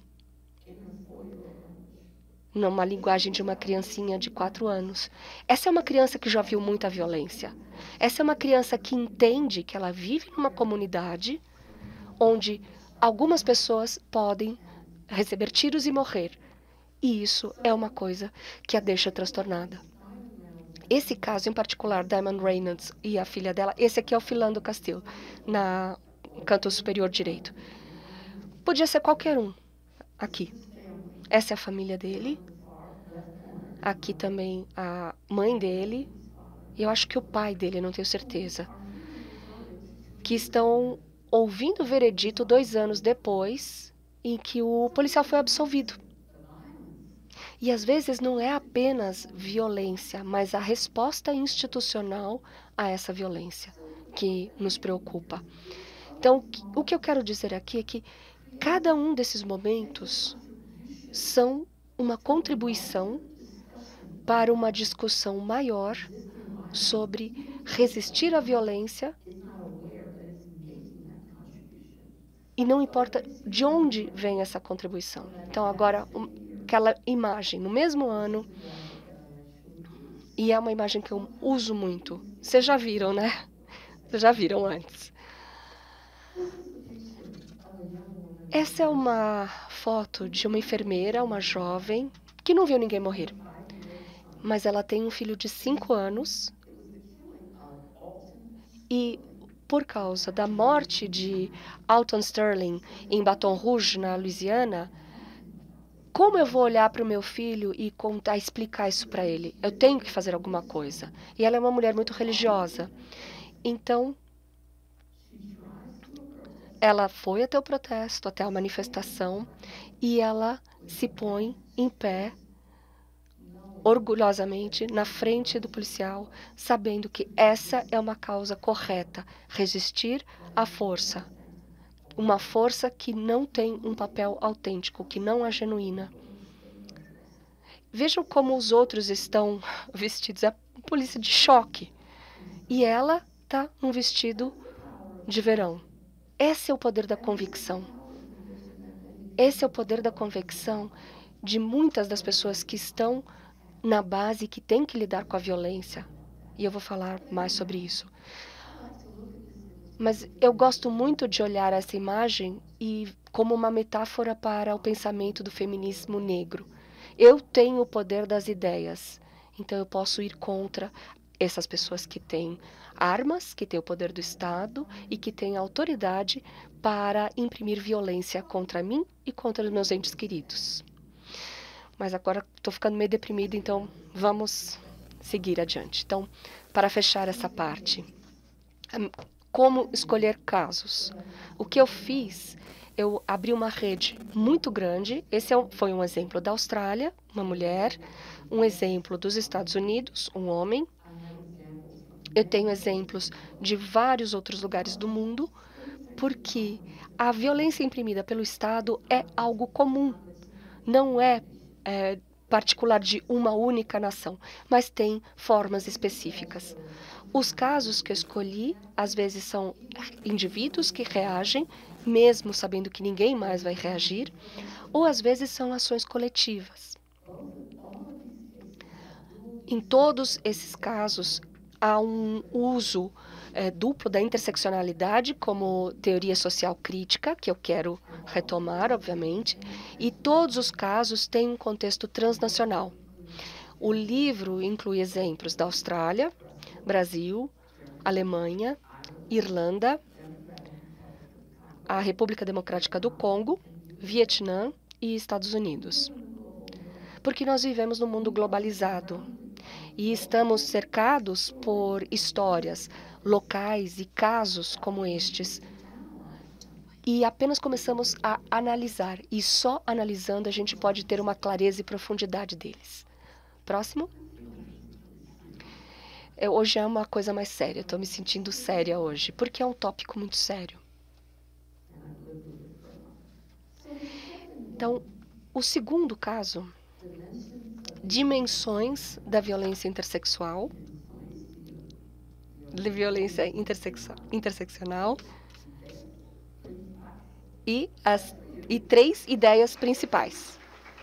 Numa linguagem de uma criancinha de 4 anos. Essa é uma criança que já viu muita violência. Essa é uma criança que entende que ela vive numa comunidade onde algumas pessoas podem receber tiros e morrer. E isso é uma coisa que a deixa transtornada. Esse caso em particular, Diamond Reynolds e a filha dela, esse aqui é o Philando Castile, no canto superior direito. Podia ser qualquer um aqui. Essa é a família dele. Aqui também a mãe dele. E eu acho que o pai dele, não tenho certeza. Que estão ouvindo o veredito 2 anos depois, em que o policial foi absolvido. E às vezes não é apenas violência, mas a resposta institucional a essa violência que nos preocupa. Então, o que eu quero dizer aqui é que cada um desses momentos são uma contribuição para uma discussão maior sobre resistir à violência, e não importa de onde vem essa contribuição. Então, agora, aquela imagem no mesmo ano, e é uma imagem que eu uso muito. Vocês já viram, né? Vocês já viram antes. Essa é uma foto de uma enfermeira, uma jovem, que não viu ninguém morrer. Mas ela tem um filho de 5 anos. E por causa da morte de Alton Sterling em Baton Rouge, na Louisiana, Como eu vou olhar para o meu filho e contar, explicar isso para ele? Eu tenho que fazer alguma coisa. E ela é uma mulher muito religiosa. Então, ela foi até o protesto, até a manifestação, e ela se põe em pé, orgulhosamente, na frente do policial, sabendo que essa é uma causa correta, resistir à força. Uma força que não tem um papel autêntico, que não é genuína. Vejam como os outros estão vestidos. É a polícia de choque. E ela está num vestido de verão. Esse é o poder da convicção. Esse é o poder da convicção de muitas das pessoas que estão na base, que têm que lidar com a violência. E eu vou falar mais sobre isso. Mas eu gosto muito de olhar essa imagem como uma metáfora para o pensamento do feminismo negro. Eu tenho o poder das ideias, então eu posso ir contra essas pessoas que têm armas, que têm o poder do Estado e que têm autoridade para imprimir violência contra mim e contra os meus entes queridos. Mas agora estou ficando meio deprimida, então vamos seguir adiante. Então, para fechar essa parte, como escolher casos? O que eu fiz? Eu abri uma rede muito grande. Esse foi um exemplo da Austrália, uma mulher. Um exemplo dos Estados Unidos, um homem. Eu tenho exemplos de vários outros lugares do mundo, porque a violência imprimida pelo Estado é algo comum. Não é particular de uma única nação, mas tem formas específicas. Os casos que eu escolhi, às vezes, são indivíduos que reagem, mesmo sabendo que ninguém mais vai reagir, ou às vezes são ações coletivas. Em todos esses casos, há um uso duplo da interseccionalidade como teoria social crítica, que eu quero retomar, obviamente, e todos os casos têm um contexto transnacional. O livro inclui exemplos da Austrália, Brasil, Alemanha, Irlanda, a República Democrática do Congo, Vietnã e Estados Unidos. Porque nós vivemos num mundo globalizado e estamos cercados por histórias locais e casos como estes. E apenas começamos a analisar, e só analisando a gente pode ter uma clareza e profundidade deles. Próximo. Hoje é uma coisa mais séria, estou me sentindo séria hoje, porque é um tópico muito sério. Então, o segundo caso, dimensões da violência intersexual, de violência interseccional, e 3 ideias principais.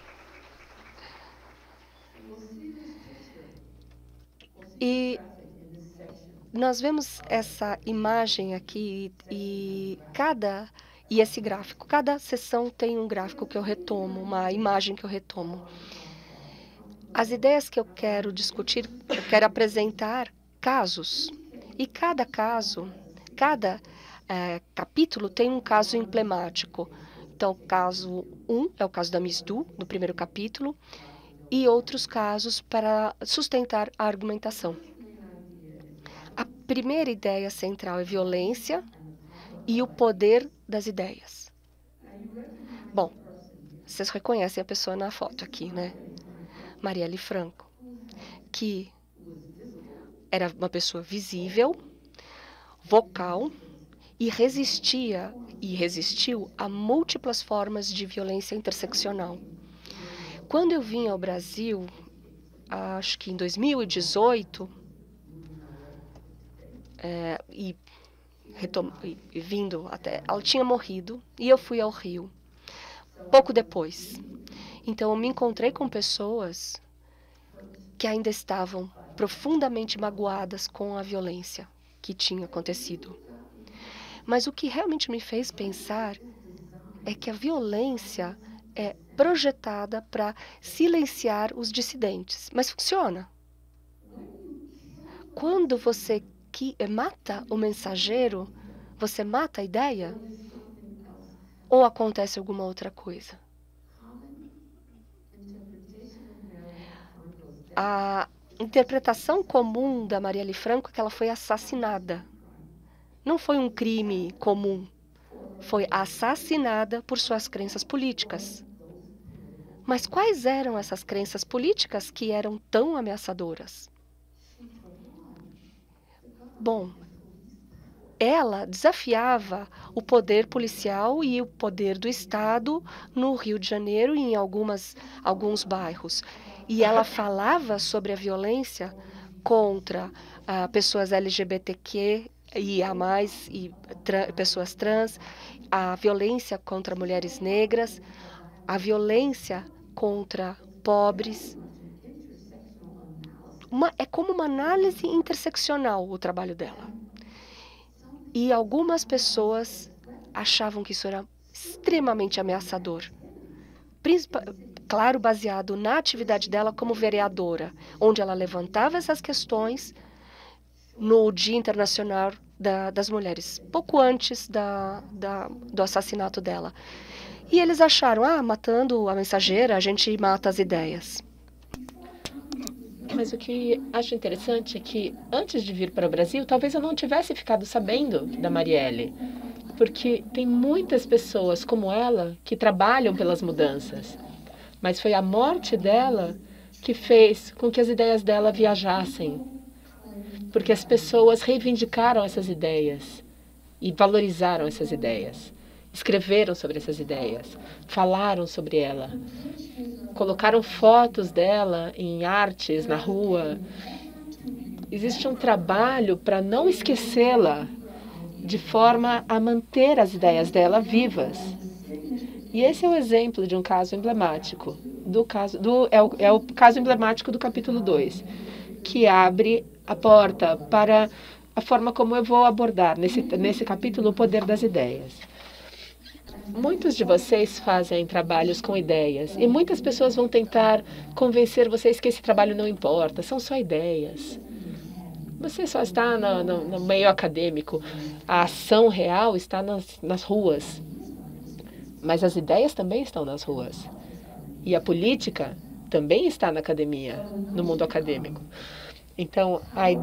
E nós vemos essa imagem aqui e esse gráfico. Cada sessão tem um gráfico que eu retomo, uma imagem que eu retomo. As ideias que eu quero discutir, eu quero apresentar casos. E cada caso, cada capítulo tem um caso emblemático. Então, caso 1 é o caso da Miss Du, no primeiro capítulo, e outros casos para sustentar a argumentação. A primeira ideia central é violência e o poder das ideias. Bom, vocês reconhecem a pessoa na foto aqui, né? Marielle Franco, que era uma pessoa visível, vocal, e resistiu a múltiplas formas de violência interseccional. Quando eu vim ao Brasil, acho que em 2018, vindo até, ela tinha morrido e eu fui ao Rio pouco depois. Então eu me encontrei com pessoas que ainda estavam profundamente magoadas com a violência que tinha acontecido. Mas o que realmente me fez pensar é que a violência é projetada para silenciar os dissidentes. Mas funciona. Quando você mata o mensageiro, você mata a ideia? Ou acontece alguma outra coisa? A interpretação comum da Marielle Franco é que ela foi assassinada. Não foi um crime comum. Foi assassinada por suas crenças políticas. Mas quais eram essas crenças políticas que eram tão ameaçadoras? Bom, ela desafiava o poder policial e o poder do Estado no Rio de Janeiro e em alguns bairros. E ela falava sobre a violência contra pessoas LGBTQ e pessoas trans, a violência contra mulheres negras, a violência contra pobres. É como uma análise interseccional o trabalho dela. E algumas pessoas achavam que isso era extremamente ameaçador. Claro, baseado na atividade dela como vereadora, onde ela levantava essas questões no Dia Internacional das Mulheres, pouco antes do assassinato dela. E eles acharam, matando a mensageira, a gente mata as ideias. Mas o que acho interessante é que, antes de vir para o Brasil, talvez eu não tivesse ficado sabendo da Marielle. Porque tem muitas pessoas como ela que trabalham pelas mudanças. Mas foi a morte dela que fez com que as ideias dela viajassem. Porque as pessoas reivindicaram essas ideias e valorizaram essas ideias. Escreveram sobre essas ideias, falaram sobre ela. Colocaram fotos dela em artes na rua. Existe um trabalho para não esquecê-la, de forma a manter as ideias dela vivas. E esse é o exemplo de um caso emblemático. É o caso emblemático do capítulo 2, que abre a porta para a forma como eu vou abordar nesse capítulo o poder das ideias. Muitos de vocês fazem trabalhos com ideias e muitas pessoas vão tentar convencer vocês que esse trabalho não importa, são só ideias. Você só está no meio acadêmico, a ação real está nas ruas, mas as ideias também estão nas ruas. E a política também está na academia, no mundo acadêmico. Então,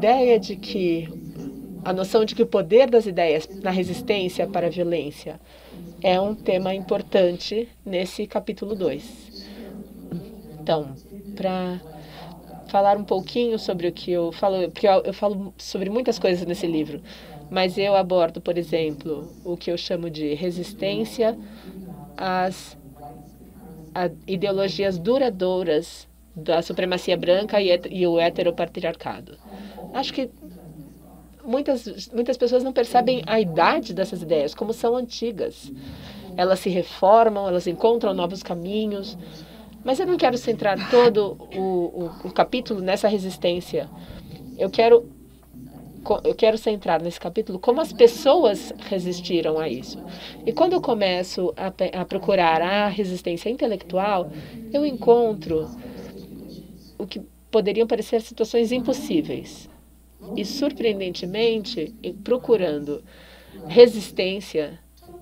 a noção de que o poder das ideias na resistência para a violência é um tema importante nesse capítulo 2. Então, para falar um pouquinho sobre o que eu falo, porque eu falo sobre muitas coisas nesse livro, mas eu abordo, por exemplo, o que eu chamo de resistência às ideologias duradouras da supremacia branca e o heteropatriarcado. Acho que muitas pessoas não percebem a idade dessas ideias, como são antigas. Elas se reformam, elas encontram novos caminhos. Mas eu não quero centrar todo o capítulo nessa resistência. Eu quero centrar nesse capítulo como as pessoas resistiram a isso. E quando eu começo a procurar a resistência intelectual, eu encontro o que poderiam parecer situações impossíveis. E, surpreendentemente, procurando resistência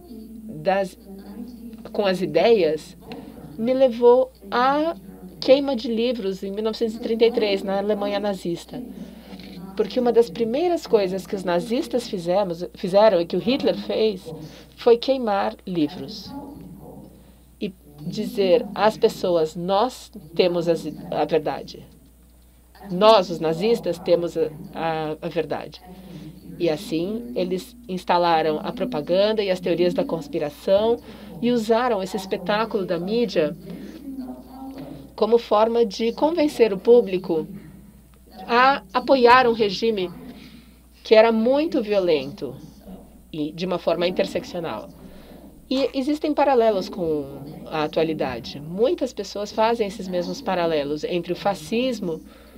com as ideias, me levou à queima de livros em 1933, na Alemanha nazista. Porque uma das primeiras coisas que os nazistas fizeram e que o Hitler fez foi queimar livros. E dizer às pessoas, nós temos a verdade. Nós, os nazistas, temos a verdade. E assim, eles instalaram a propaganda e as teorias da conspiração e usaram esse espetáculo da mídia como forma de convencer o público a apoiar um regime que era muito violento e de uma forma interseccional. E existem paralelos com a atualidade. Muitas pessoas fazem esses mesmos paralelos entre o fascismo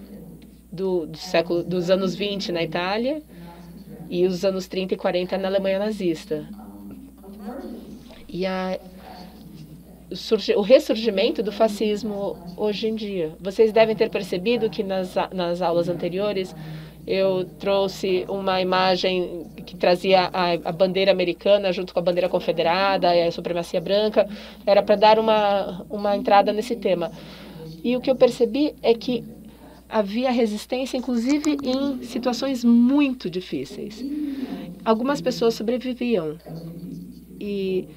dos anos 20 na Itália e os anos 30 e 40 na Alemanha nazista. E o ressurgimento do fascismo hoje em dia. Vocês devem ter percebido que nas aulas anteriores eu trouxe uma imagem que trazia a bandeira americana junto com a bandeira confederada e a supremacia branca. Era para dar uma entrada nesse tema. E o que eu percebi é que havia resistência, inclusive em situações muito difíceis. Algumas pessoas sobreviviam. E,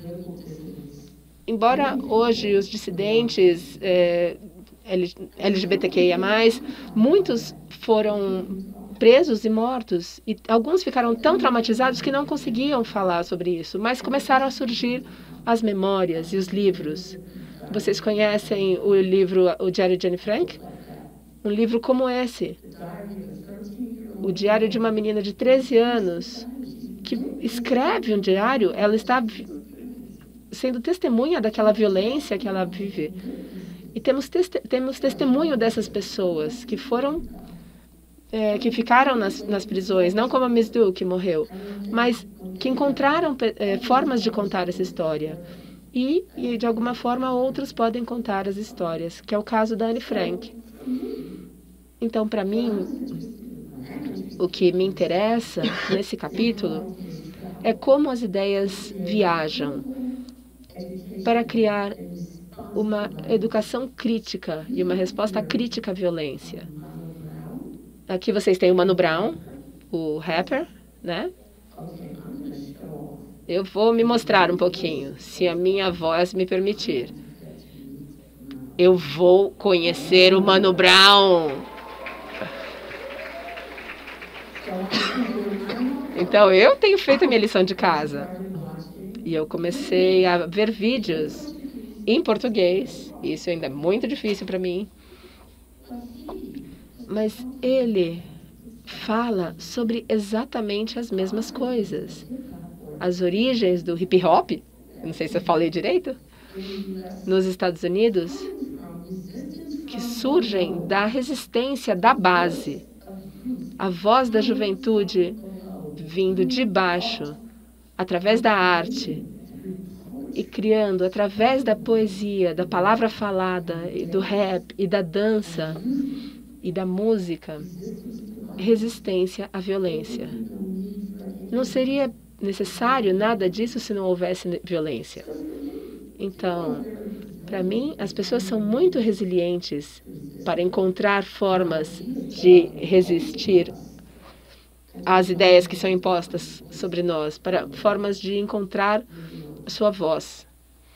embora hoje os dissidentes LGBTQIA+, muitos foram presos e mortos, e alguns ficaram tão traumatizados que não conseguiam falar sobre isso, mas começaram a surgir as memórias e os livros. Vocês conhecem o livro O Diário de Anne Frank? Um livro como esse. O diário de uma menina de 13 anos que escreve um diário, ela está sendo testemunha daquela violência que ela vive. E temos testemunho dessas pessoas que foram, que ficaram nas prisões, não como a Miss Du, que morreu, mas que encontraram formas de contar essa história. E, de alguma forma, outros podem contar as histórias, que é o caso da Anne Frank. Então, para mim, o que me interessa nesse capítulo é como as ideias viajam para criar uma educação crítica e uma resposta crítica à violência. Aqui vocês têm o Mano Brown, o rapper, né? Eu vou me mostrar um pouquinho, se a minha voz me permitir. Eu vou conhecer o Mano Brown. Então, eu tenho feito a minha lição de casa. E eu comecei a ver vídeos em português. Isso ainda é muito difícil para mim. Mas ele fala sobre exatamente as mesmas coisas. As origens do hip hop, não sei se eu falei direito, nos Estados Unidos, que surgem da resistência da base. A voz da juventude vindo de baixo, através da arte, e criando, através da poesia, da palavra falada, e do rap, e da dança, e da música, resistência à violência. Não seria necessário nada disso se não houvesse violência. Então, para mim, as pessoas são muito resilientes para encontrar formas de resistir às ideias que são impostas sobre nós, para formas de encontrar sua voz.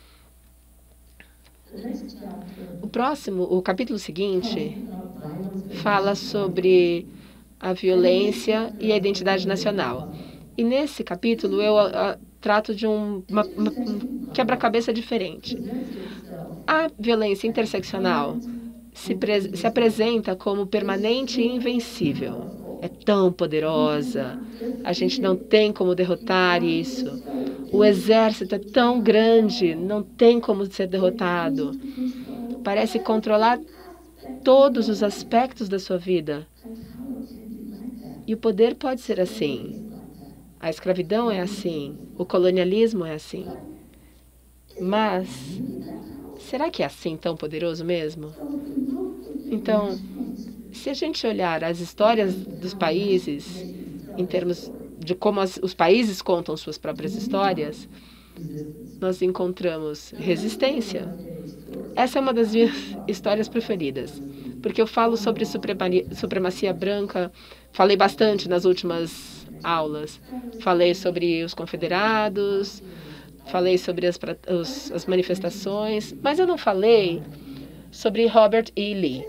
O capítulo seguinte, fala sobre a violência e a identidade nacional. E nesse capítulo eu trato de um quebra-cabeça diferente. A violência interseccional se apresenta como permanente e invencível. É tão poderosa, a gente não tem como derrotar isso. O exército é tão grande, não tem como ser derrotado. Parece controlar todos os aspectos da sua vida. E o poder pode ser assim. A escravidão é assim, o colonialismo é assim. Mas, será que é assim tão poderoso mesmo? Então, se a gente olhar as histórias dos países, em termos de como os países contam suas próprias histórias, nós encontramos resistência. Essa é uma das minhas histórias preferidas, porque eu falo sobre supremacia branca, falei bastante nas últimas aulas, falei sobre os confederados, falei sobre as manifestações, mas eu não falei sobre Robert E. Lee.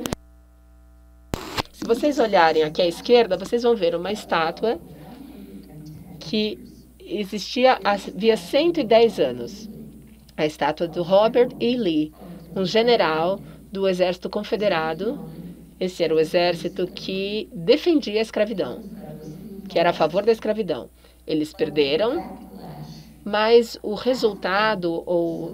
Se vocês olharem aqui à esquerda, vocês vão ver uma estátua que existia havia 110 anos. A estátua do Robert E. Lee, um general do Exército Confederado. Esse era o exército que defendia a escravidão, que era a favor da escravidão. Eles perderam, mas o resultado, ou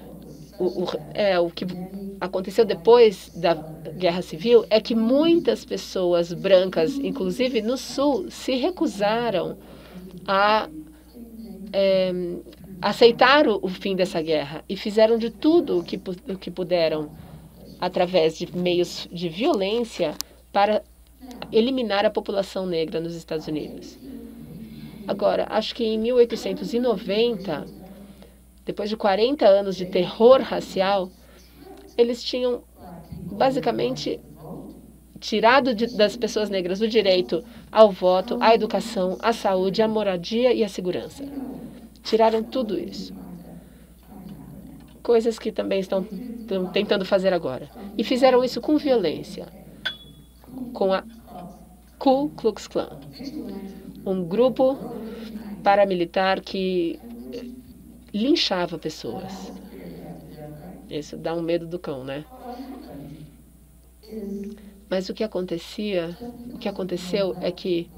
o que aconteceu depois da Guerra Civil, é que muitas pessoas brancas, inclusive no Sul, se recusaram a aceitar o fim dessa guerra e fizeram de tudo o que puderam, através de meios de violência, para eliminar a população negra nos Estados Unidos. Agora, acho que em 1890, depois de 40 anos de terror racial, eles tinham basicamente tirado das pessoas negras o direito ao voto, à educação, à saúde, à moradia e à segurança. Tiraram tudo isso. Coisas que também estão tentando fazer agora. E fizeram isso com violência, com a Ku Klux Klan, um grupo paramilitar que linchava pessoas. Isso dá um medo do cão, né? Mas o que aconteceu é que,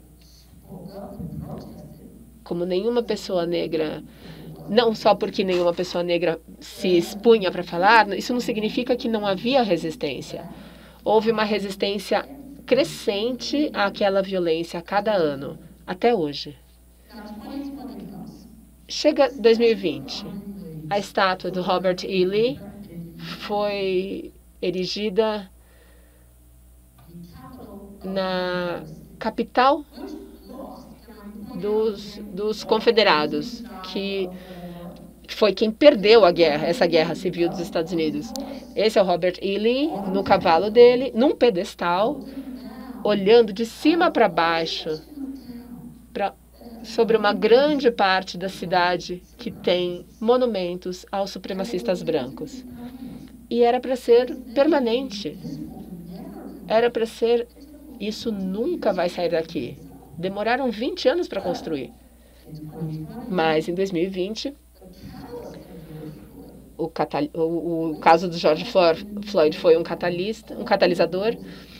como nenhuma pessoa negra, não só porque nenhuma pessoa negra se expunha para falar, isso não significa que não havia resistência. Houve uma resistência crescente àquela violência a cada ano, até hoje. Chega 2020, a estátua do Robert E. Lee foi erigida na capital dos confederados, que foi quem perdeu essa guerra civil dos Estados Unidos. Esse é o Robert E. Lee, no cavalo dele, num pedestal, olhando de cima para baixo, sobre uma grande parte da cidade que tem monumentos aos supremacistas brancos. E era para ser permanente. Era para ser... Isso nunca vai sair daqui. Demoraram 20 anos para construir. Mas em 2020, o caso do George Floyd foi um catalisador.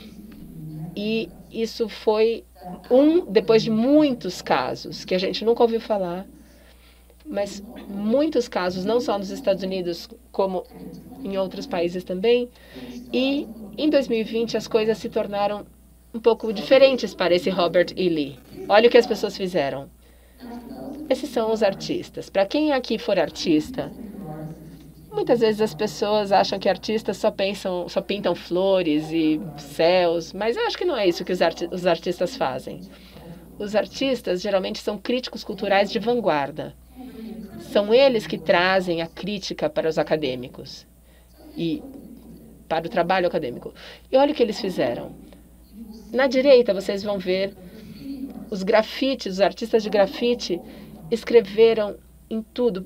E isso foi depois de muitos casos que a gente nunca ouviu falar, mas muitos casos, não só nos Estados Unidos, como em outros países também. E em 2020 as coisas se tornaram um pouco diferentes para esse Robert E. Lee. Olha o que as pessoas fizeram. Esses são os artistas. Para quem aqui for artista, muitas vezes as pessoas acham que artistas só pintam flores e céus, mas eu acho que não é isso que os artistas fazem. Os artistas geralmente são críticos culturais de vanguarda. São eles que trazem a crítica para os acadêmicos e para o trabalho acadêmico. E olha o que eles fizeram. Na direita vocês vão ver os grafites, os artistas de grafite escreveram em tudo,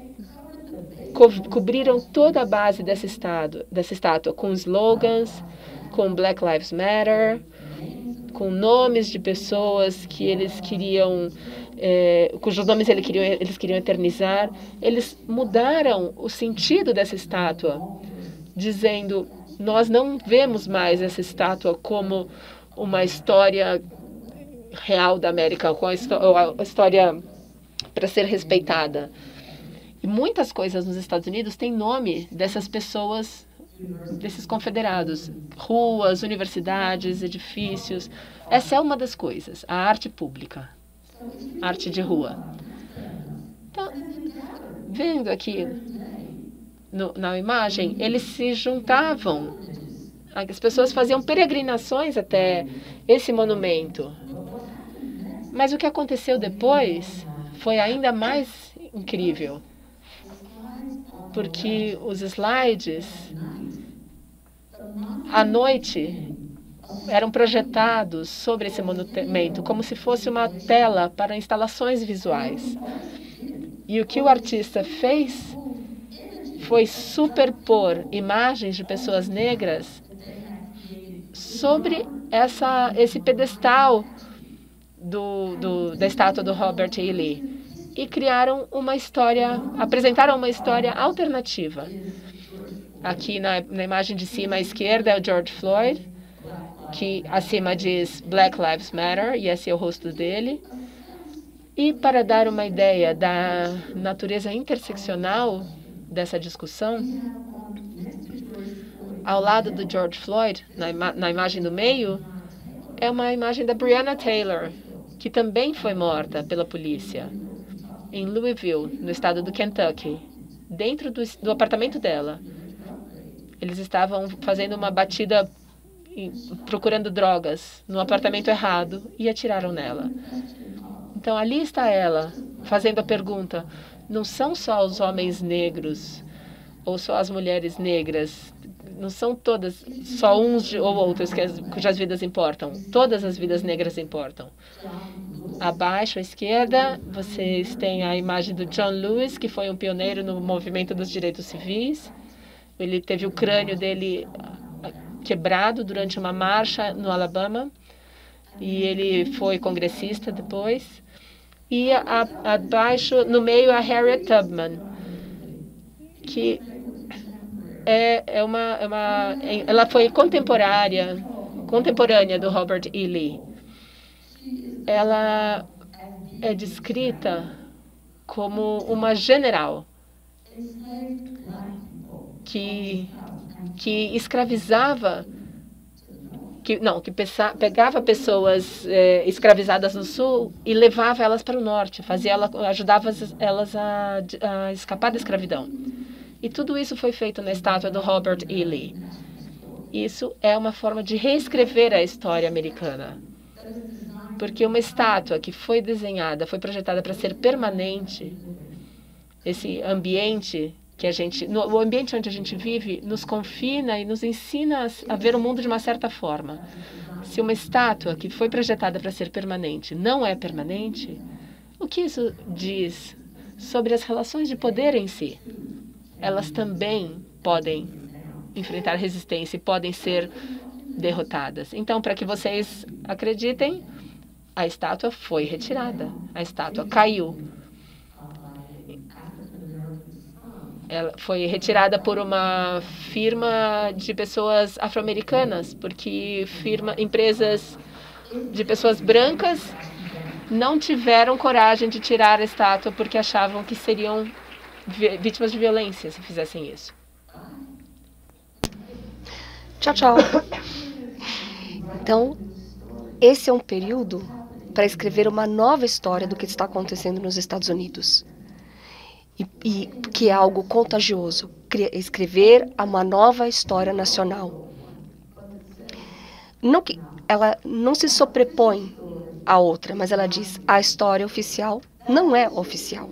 cobriram toda a base dessa estátua com slogans, com Black Lives Matter, com nomes de pessoas que eles queriam, cujos nomes eles queriam eternizar. Eles mudaram o sentido dessa estátua, dizendo: nós não vemos mais essa estátua como uma história real da América, com a história para ser respeitada. E muitas coisas nos Estados Unidos têm nome dessas pessoas, desses confederados. Ruas, universidades, edifícios. Essa é uma das coisas, a arte pública, arte de rua. Então, vendo aqui na imagem, eles se juntavam. As pessoas faziam peregrinações até esse monumento. Mas o que aconteceu depois foi ainda mais incrível. Porque os slides, à noite, eram projetados sobre esse monumento, como se fosse uma tela para instalações visuais. E o que o artista fez foi superpor imagens de pessoas negras sobre esse pedestal da estátua do Robert E. Lee. E apresentaram uma história alternativa. Aqui na imagem de cima à esquerda é o George Floyd, que acima diz Black Lives Matter, e esse é o rosto dele. E para dar uma ideia da natureza interseccional dessa discussão, ao lado do George Floyd, na imagem do meio, é uma imagem da Breonna Taylor, que também foi morta pela polícia em Louisville, no estado do Kentucky, dentro do apartamento dela. Eles estavam fazendo uma batida, procurando drogas, no apartamento errado, e atiraram nela. Então, ali está ela, fazendo a pergunta: não são só os homens negros ou só as mulheres negras não são todas, só uns ou outros cujas vidas importam. Todas as vidas negras importam. Abaixo à esquerda, vocês têm a imagem do John Lewis, que foi um pioneiro no movimento dos direitos civis. Ele teve o crânio dele quebrado durante uma marcha no Alabama. E ele foi congressista depois. E abaixo, no meio, a Harriet Tubman, que ela foi contemporânea do Robert E. Lee. Ela é descrita como uma general que escravizava, que pegava pessoas escravizadas no sul e levava elas para o norte, ajudava elas a escapar da escravidão. E tudo isso foi feito na estátua do Robert E. Lee. Isso é uma forma de reescrever a história americana. Porque uma estátua que foi desenhada, foi projetada para ser permanente, esse ambiente o ambiente onde a gente vive nos confina e nos ensina a ver o mundo de uma certa forma. Se uma estátua que foi projetada para ser permanente não é permanente, o que isso diz sobre as relações de poder em si? Elas também podem enfrentar resistência e podem ser derrotadas. Então, para que vocês acreditem, a estátua foi retirada. A estátua caiu. Ela foi retirada por uma firma de pessoas afro-americanas, porque empresas de pessoas brancas não tiveram coragem de tirar a estátua porque achavam que seriam vítimas de violência se fizessem isso. Tchau, tchau. Então, esse é um período para escrever uma nova história do que está acontecendo nos Estados Unidos. E que é algo contagioso, escrever uma nova história nacional. Ela não se sobrepõe à outra, mas ela diz, a história oficial não é oficial.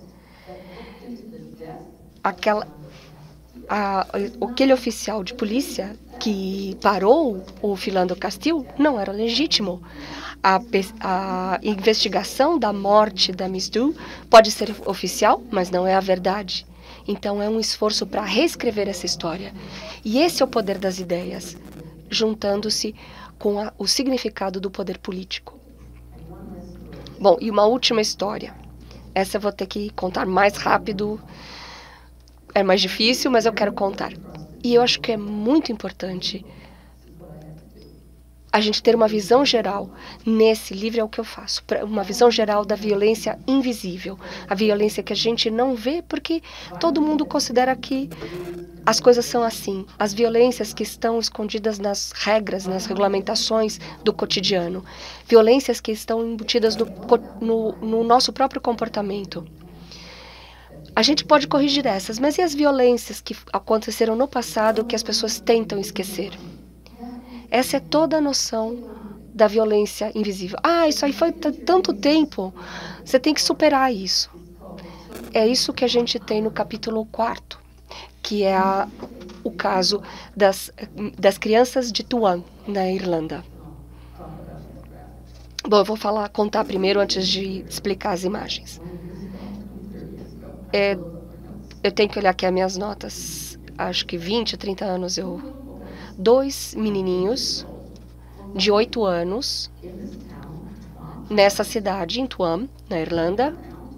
Aquele oficial de polícia que parou o Philando Castile não era legítimo. A investigação da morte da Miss Du pode ser oficial, mas não é a verdade. Então é um esforço para reescrever essa história. E esse é o poder das ideias, juntando-se com o significado do poder político. Bom, e uma última história. Essa eu vou ter que contar mais rápido. É mais difícil, mas eu quero contar. E eu acho que é muito importante a gente ter uma visão geral. Nesse livro é o que eu faço, uma visão geral da violência invisível, a violência que a gente não vê porque todo mundo considera que as coisas são assim, as violências que estão escondidas nas regras, nas regulamentações do cotidiano, violências que estão embutidas no nosso próprio comportamento. A gente pode corrigir essas, mas e as violências que aconteceram no passado que as pessoas tentam esquecer? Essa é toda a noção da violência invisível. Isso aí foi tanto tempo. Você tem que superar isso. É isso que a gente tem no capítulo 4, que é o caso das crianças de Tuam, na Irlanda. Bom, eu vou contar primeiro antes de explicar as imagens. Eu tenho que olhar aqui as minhas notas. Acho que 20, 30 anos 2 menininhos de 8 anos nessa cidade, em Tuam, na Irlanda.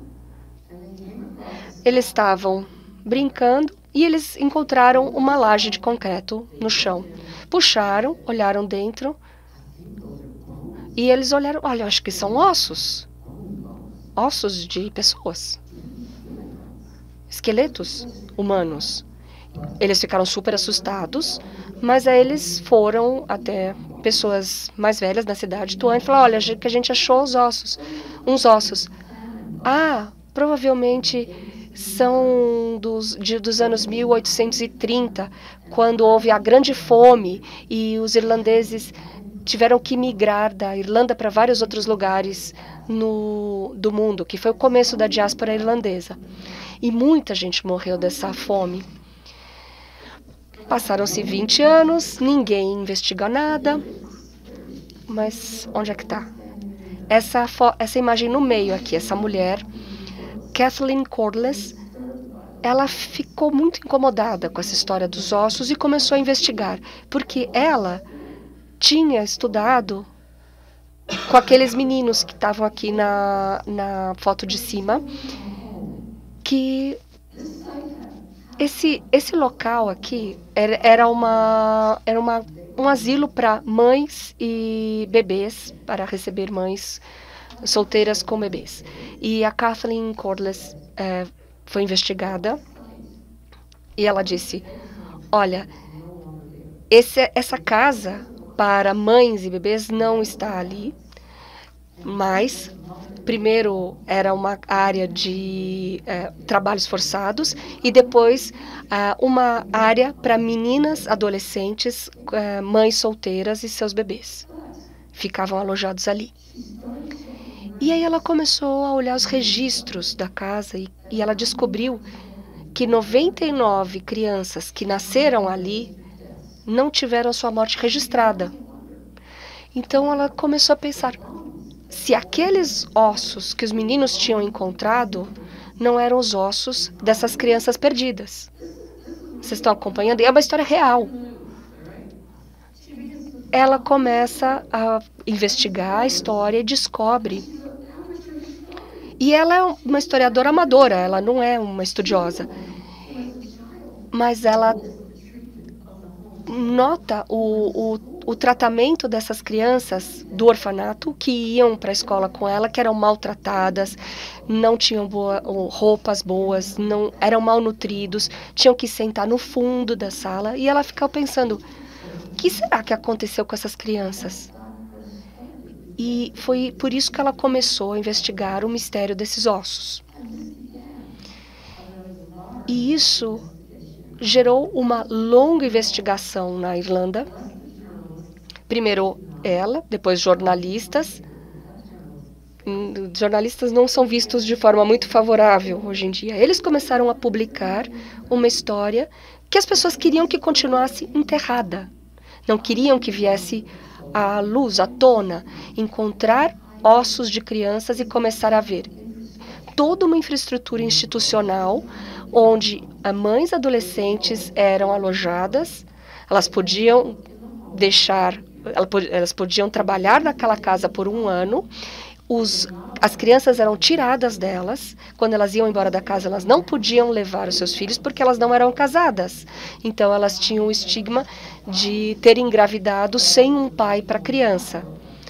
Eles estavam brincando e eles encontraram uma laje de concreto no chão. Puxaram, olharam dentro e eles olharam, olha, acho que são ossos. Ossos de pessoas. Esqueletos humanos. Eles ficaram super assustados, mas aí eles foram até pessoas mais velhas da cidade de Tuam e falaram, olha, que a gente achou uns ossos. Provavelmente são dos anos 1830, quando houve a grande fome e os irlandeses tiveram que migrar da Irlanda para vários outros lugares do mundo, que foi o começo da diáspora irlandesa. E muita gente morreu dessa fome. Passaram-se 20 anos, ninguém investiga nada. Mas onde é que está? Essa imagem no meio aqui, essa mulher, Kathleen Cordless, ela ficou muito incomodada com essa história dos ossos e começou a investigar, porque ela tinha estudado com aqueles meninos que estavam aqui na foto de cima, que esse local aqui era um asilo para mães e bebês, para receber mães solteiras com bebês. E a Kathleen Cordless foi investigada e ela disse, olha, essa casa para mães e bebês não está ali, mas primeiro era uma área de trabalhos forçados e depois uma área para meninas, adolescentes, mães solteiras e seus bebês. Ficavam alojados ali. E aí ela começou a olhar os registros da casa e ela descobriu que 99 crianças que nasceram ali não tiveram sua morte registrada. Então ela começou a pensar, se aqueles ossos que os meninos tinham encontrado não eram os ossos dessas crianças perdidas. Vocês estão acompanhando? E é uma história real. Ela começa a investigar a história e descobre. E ela é uma historiadora amadora, ela não é uma estudiosa. Mas ela nota o tratamento dessas crianças do orfanato que iam para a escola com ela, que eram maltratadas, não tinham roupas boas, não eram malnutridos, tinham que sentar no fundo da sala. E ela ficava pensando, o que será que aconteceu com essas crianças? E foi por isso que ela começou a investigar o mistério desses ossos. E isso gerou uma longa investigação na Irlanda. Primeiro ela, depois jornalistas. Jornalistas não são vistos de forma muito favorável hoje em dia. Eles começaram a publicar uma história que as pessoas queriam que continuasse enterrada. Não queriam que viesse à luz, à tona, encontrar ossos de crianças e começar a ver toda uma infraestrutura institucional onde mães adolescentes eram alojadas, elas podiam elas podiam trabalhar naquela casa por 1 ano, as crianças eram tiradas delas, quando elas iam embora da casa elas não podiam levar os seus filhos porque elas não eram casadas, então elas tinham o estigma de ter engravidado sem um pai para a criança.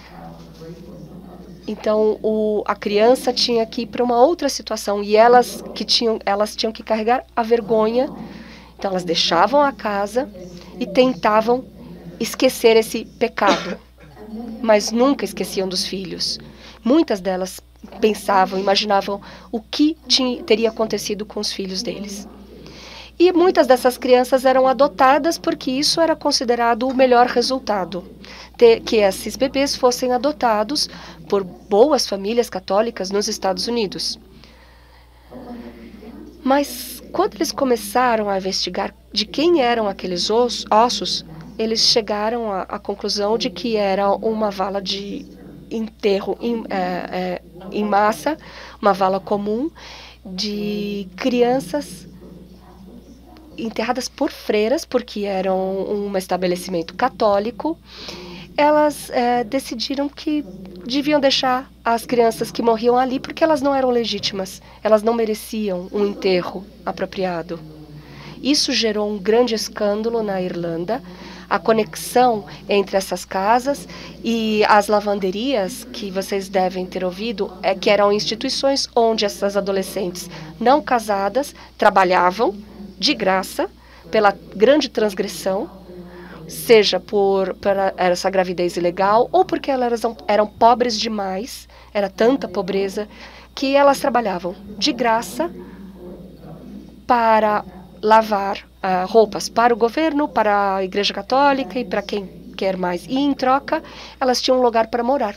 Então, a criança tinha que ir para uma outra situação e elas tinham que carregar a vergonha. Então, elas deixavam a casa e tentavam esquecer esse pecado, mas nunca esqueciam dos filhos. Muitas delas pensavam, imaginavam o que teria acontecido com os filhos deles. E muitas dessas crianças eram adotadas porque isso era considerado o melhor resultado, que esses bebês fossem adotados por boas famílias católicas nos Estados Unidos. Mas quando eles começaram a investigar de quem eram aqueles ossos, eles chegaram à conclusão de que era uma vala de enterro em massa, uma vala comum de crianças enterradas por freiras, porque eram um estabelecimento católico. Elas decidiram que deviam deixar as crianças que morriam ali porque elas não eram legítimas, elas não mereciam um enterro apropriado. Isso gerou um grande escândalo na Irlanda. A conexão entre essas casas e as lavanderias, que vocês devem ter ouvido, que eram instituições onde essas adolescentes não casadas trabalhavam de graça pela grande transgressão, seja por essa gravidez ilegal ou porque elas eram pobres demais, era tanta pobreza que elas trabalhavam de graça para lavar roupas para o governo, para a Igreja Católica e para quem quer mais. E em troca, elas tinham um lugar para morar.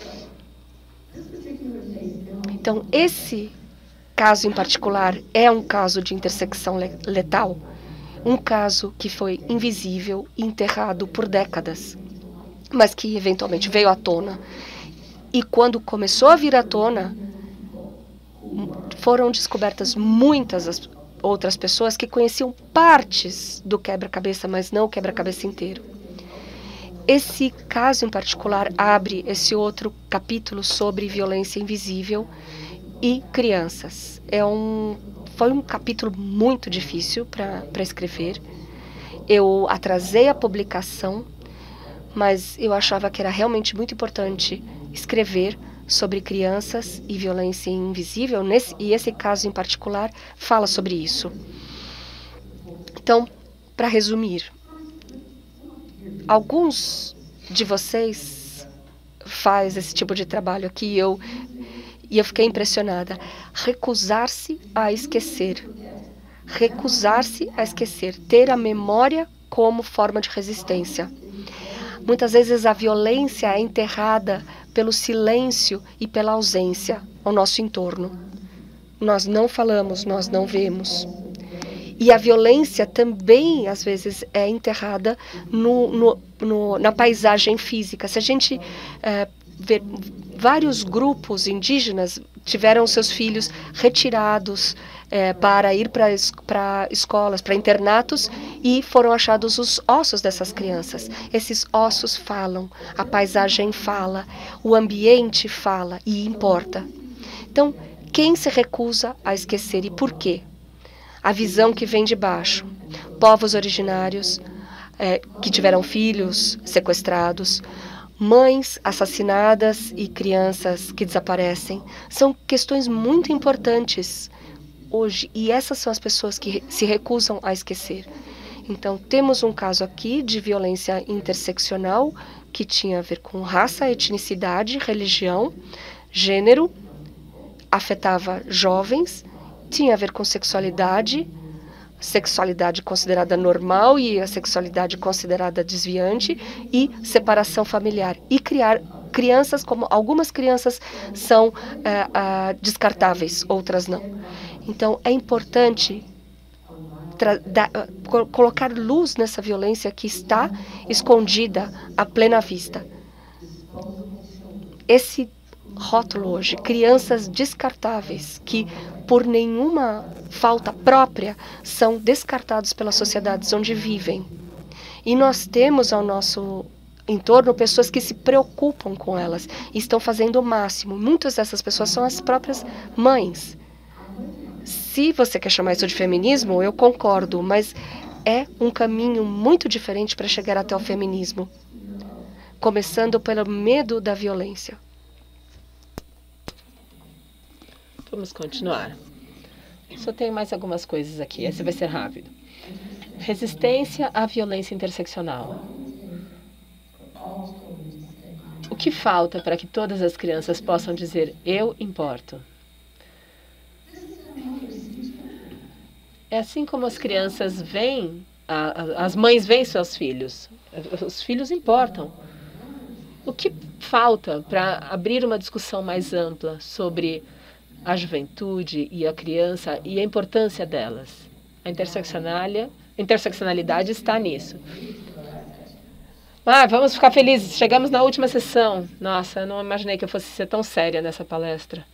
Então, esse caso em particular é um caso de intersecção letal. um caso que foi invisível e enterrado por décadas, mas que eventualmente veio à tona. E quando começou a vir à tona, foram descobertas muitas outras pessoas que conheciam partes do quebra-cabeça, mas não o quebra-cabeça inteiro. Esse caso em particular abre esse outro capítulo sobre violência invisível e crianças. Foi um capítulo muito difícil para escrever. Eu atrasei a publicação, mas eu achava que era realmente muito importante escrever sobre crianças e violência invisível, e esse caso em particular fala sobre isso. Então, para resumir, alguns de vocês faz esse tipo de trabalho aqui e eu fiquei impressionada. Recusar-se a esquecer. Recusar-se a esquecer. Ter a memória como forma de resistência. Muitas vezes a violência é enterrada pelo silêncio e pela ausência ao nosso entorno. Nós não falamos, nós não vemos. E a violência também, às vezes, é enterrada na paisagem física. Se a gente vê, vários grupos indígenas tiveram seus filhos retirados para ir para escolas, para internatos, e foram achados os ossos dessas crianças. Esses ossos falam, a paisagem fala, o ambiente fala e importa. Então, quem se recusa a esquecer e por quê? A visão que vem de baixo. Povos originários que tiveram filhos sequestrados, mães assassinadas e crianças que desaparecem. São questões muito importantes hoje, e essas são as pessoas que se recusam a esquecer. Então, temos um caso aqui de violência interseccional que tinha a ver com raça, etnicidade, religião, gênero, afetava jovens, tinha a ver com sexualidade considerada normal e a sexualidade considerada desviante, e separação familiar. E criar crianças, como algumas crianças são descartáveis, outras não. Então, é importante colocar luz nessa violência que está escondida à plena vista. Esse rótulo hoje, crianças descartáveis, que por nenhuma falta própria são descartados pelas sociedades onde vivem. E nós temos ao nosso em torno pessoas que se preocupam com elas e estão fazendo o máximo. Muitas dessas pessoas são as próprias mães. Se você quer chamar isso de feminismo, eu concordo, mas é um caminho muito diferente para chegar até o feminismo, começando pelo medo da violência. Vamos continuar. Só tenho mais algumas coisas aqui, esse vai ser rápido. Resistência à violência interseccional. O que falta para que todas as crianças possam dizer eu importo? É assim como as crianças veem, as mães veem seus filhos. Os filhos importam. O que falta para abrir uma discussão mais ampla sobre a juventude e a criança e a importância delas? A interseccionalidade está nisso. Vamos ficar felizes, chegamos na última sessão. Nossa, eu não imaginei que eu fosse ser tão séria nessa palestra.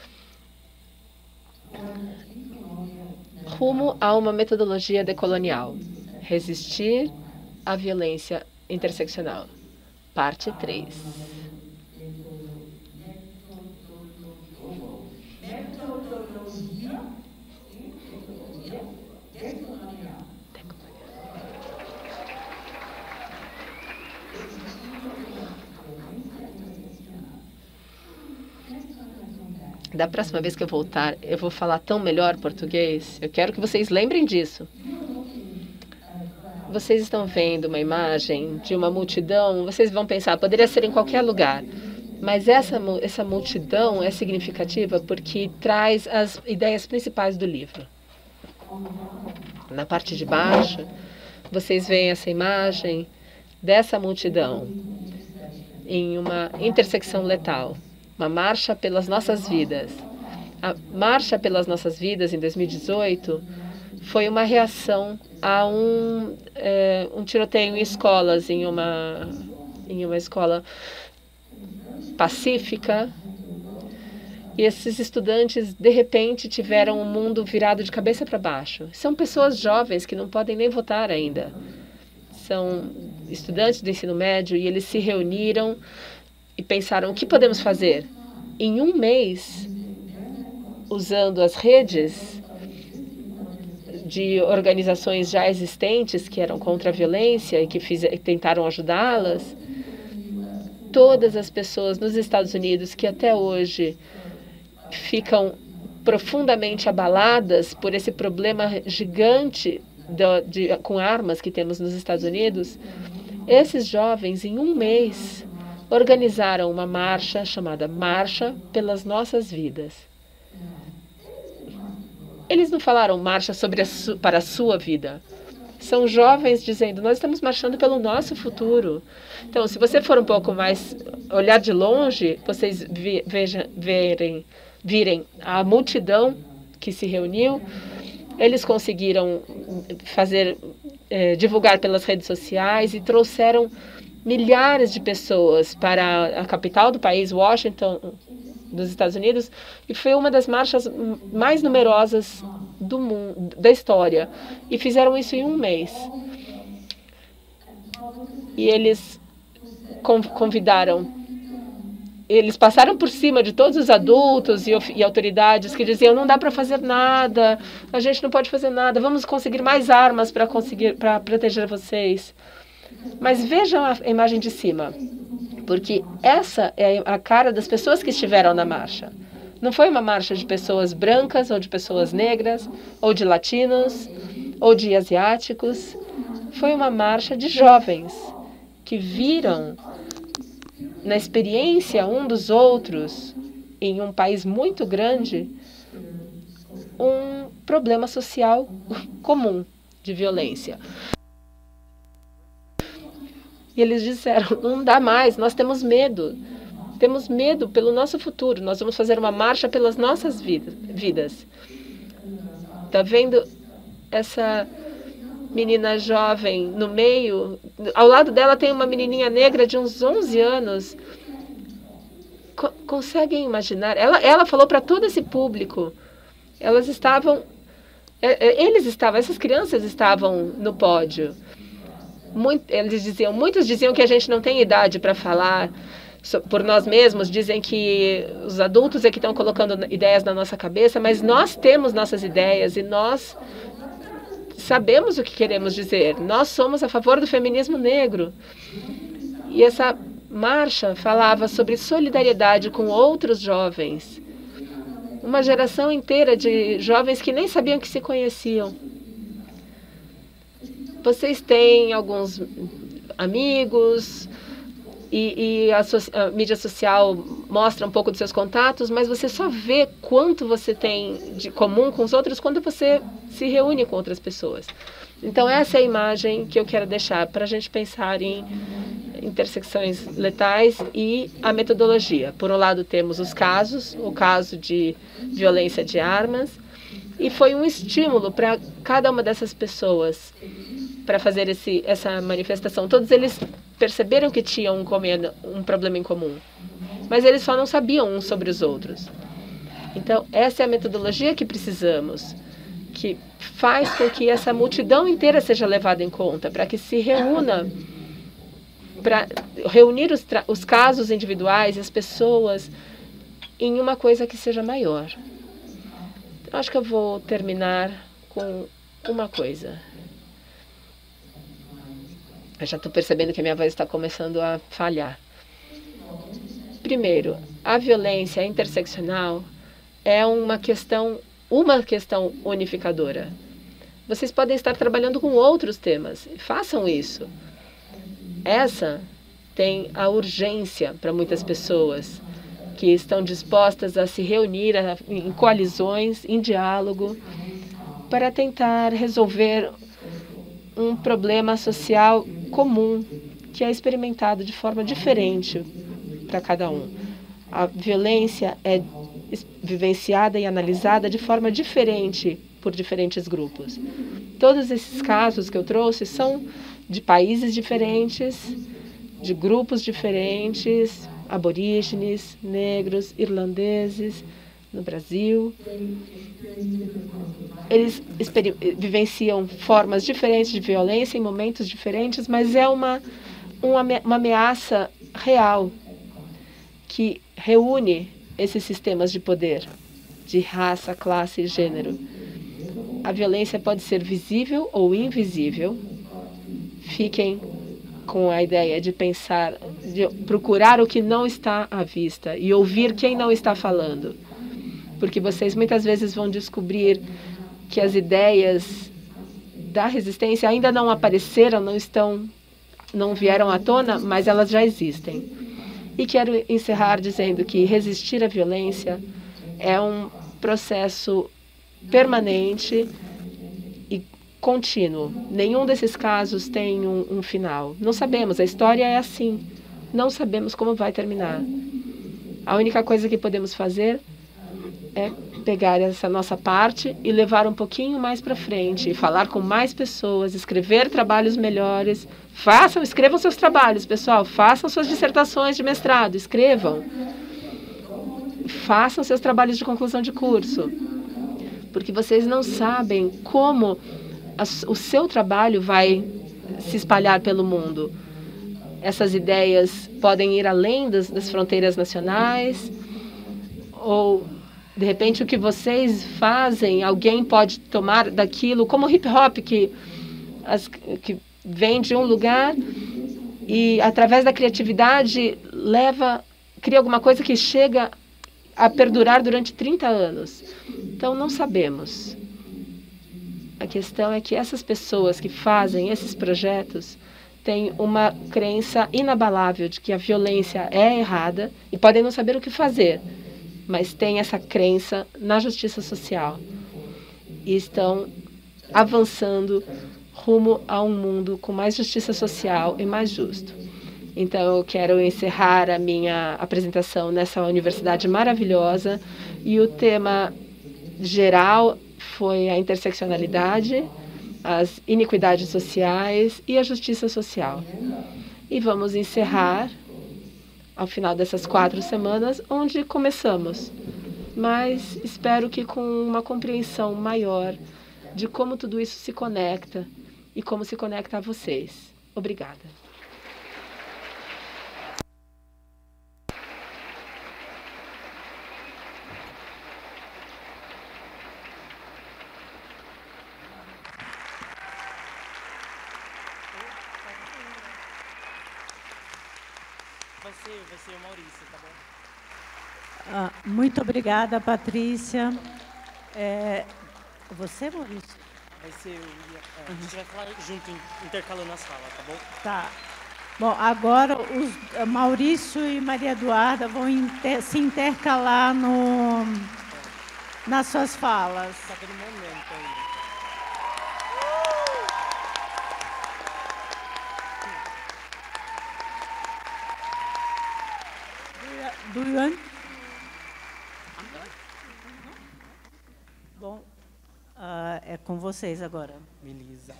Rumo a uma metodologia decolonial. Resistir à violência interseccional. Parte 3. Da próxima vez que eu voltar, eu vou falar tão melhor português. Eu quero que vocês lembrem disso. Vocês estão vendo uma imagem de uma multidão, vocês vão pensar, poderia ser em qualquer lugar. Mas essa multidão é significativa porque traz as ideias principais do livro. Na parte de baixo, vocês veem essa imagem dessa multidão em uma intersecção letal. Uma marcha pelas nossas vidas. A Marcha pelas Nossas Vidas, em 2018, foi uma reação a um tiroteio em escolas, em uma escola pacífica. E esses estudantes, de repente, tiveram o mundo virado de cabeça para baixo. São pessoas jovens que não podem nem votar ainda. São estudantes do ensino médio e eles se reuniram e pensaram, o que podemos fazer? Em um mês, usando as redes de organizações já existentes que eram contra a violência e que tentaram ajudá-las, todas as pessoas nos Estados Unidos que até hoje ficam profundamente abaladas por esse problema gigante com armas que temos nos Estados Unidos, esses jovens, em um mês, organizaram uma marcha chamada Marcha pelas Nossas Vidas. Eles não falaram marcha para a sua vida. São jovens dizendo, nós estamos marchando pelo nosso futuro. Então, se você for um pouco mais, olhar de longe, vocês virem a multidão que se reuniu, eles conseguiram divulgar pelas redes sociais e trouxeram milhares de pessoas para a capital do país, Washington, dos Estados Unidos, e foi uma das marchas mais numerosas do mundo, da história. E fizeram isso em um mês. E eles convidaram, eles passaram por cima de todos os adultos e autoridades que diziam, não dá para fazer nada, a gente não pode fazer nada, vamos conseguir mais armas para proteger vocês. Mas vejam a imagem de cima, porque essa é a cara das pessoas que estiveram na marcha. Não foi uma marcha de pessoas brancas, ou de pessoas negras, ou de latinos, ou de asiáticos. Foi uma marcha de jovens que viram na experiência um dos outros, em um país muito grande, um problema social comum de violência. E eles disseram, não dá mais, nós temos medo. Temos medo pelo nosso futuro. Nós vamos fazer uma marcha pelas nossas vidas. Tá vendo essa menina jovem no meio? Ao lado dela tem uma menininha negra de uns 11 anos. Conseguem imaginar? Ela falou para todo esse público. Essas crianças estavam no pódio. Muitos diziam que a gente não tem idade para falar por nós mesmos, dizem que os adultos é que estão colocando ideias na nossa cabeça, mas nós temos nossas ideias e nós sabemos o que queremos dizer. Nós somos a favor do feminismo negro. E essa marcha falava sobre solidariedade com outros jovens. Uma geração inteira de jovens que nem sabiam que se conheciam. Vocês têm alguns amigos e a mídia social mostra um pouco dos seus contatos, mas você só vê quanto você tem de comum com os outros quando você se reúne com outras pessoas. Então, essa é a imagem que eu quero deixar para a gente pensar em intersecções letais e a metodologia. Por um lado, temos os casos, o caso de violência de armas, e foi um estímulo para cada uma dessas pessoas para fazer essa manifestação. Todos eles perceberam que tinham um problema em comum, mas eles só não sabiam uns sobre os outros. Então, essa é a metodologia que precisamos, que faz com que essa multidão inteira seja levada em conta, para que se reúna, para reunir os casos individuais e as pessoas em uma coisa que seja maior. Então, acho que eu vou terminar com uma coisa. Eu já estou percebendo que a minha voz está começando a falhar. Primeiro, a violência interseccional é uma questão unificadora. Vocês podem estar trabalhando com outros temas. Façam isso. Essa tem a urgência para muitas pessoas que estão dispostas a se reunir em coalizões, em diálogo, para tentar resolver um problema social comum que é experimentado de forma diferente para cada um. A violência é vivenciada e analisada de forma diferente por diferentes grupos. Todos esses casos que eu trouxe são de países diferentes, de grupos diferentes, aborígenes, negros, irlandeses, no Brasil. Eles vivenciam formas diferentes de violência em momentos diferentes, mas é uma ameaça real que reúne esses sistemas de poder, de raça, classe e gênero. A violência pode ser visível ou invisível. Fiquem com a ideia de pensar, de procurar o que não está à vista e ouvir quem não está falando. Porque vocês muitas vezes vão descobrir que as ideias da resistência ainda não apareceram, não vieram à tona, mas elas já existem. E quero encerrar dizendo que resistir à violência é um processo permanente e contínuo. Nenhum desses casos tem um final. Não sabemos, a história é assim. Não sabemos como vai terminar. A única coisa que podemos fazer é pegar essa nossa parte e levar um pouquinho mais para frente, e falar com mais pessoas, escrever trabalhos melhores. Escrevam seus trabalhos, pessoal. Façam suas dissertações de mestrado, escrevam. Façam seus trabalhos de conclusão de curso, porque vocês não sabem como o seu trabalho vai se espalhar pelo mundo. Essas ideias podem ir além das fronteiras nacionais, ou de repente o que vocês fazem, alguém pode tomar daquilo, como o hip hop que vem de um lugar e através da criatividade cria alguma coisa que chega a perdurar durante 30 anos. Então não sabemos. A questão é que essas pessoas que fazem esses projetos têm uma crença inabalável de que a violência é errada e podem não saber o que fazer, mas têm essa crença na justiça social e estão avançando rumo a um mundo com mais justiça social e mais justo. Então, eu quero encerrar a minha apresentação nessa universidade maravilhosa, e o tema geral foi a interseccionalidade, as iniquidades sociais e a justiça social. E vamos encerrar ao final dessas 4 semanas, onde começamos. Mas espero que com uma compreensão maior de como tudo isso se conecta e como se conecta a vocês. Obrigada. Vai ser o Maurício, tá bom? Muito obrigada, Patrícia. Você, Maurício? Vai ser a gente vai falar junto, intercalando as falas, tá bom? Tá. Bom, agora os Maurício e Maria Eduarda vão se intercalar nas suas falas. Tá dando momento aí. Duran? Bom, é com vocês agora. Beleza.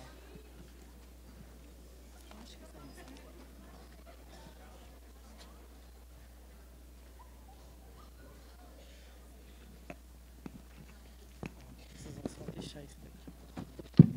Vocês vão só deixar isso daqui.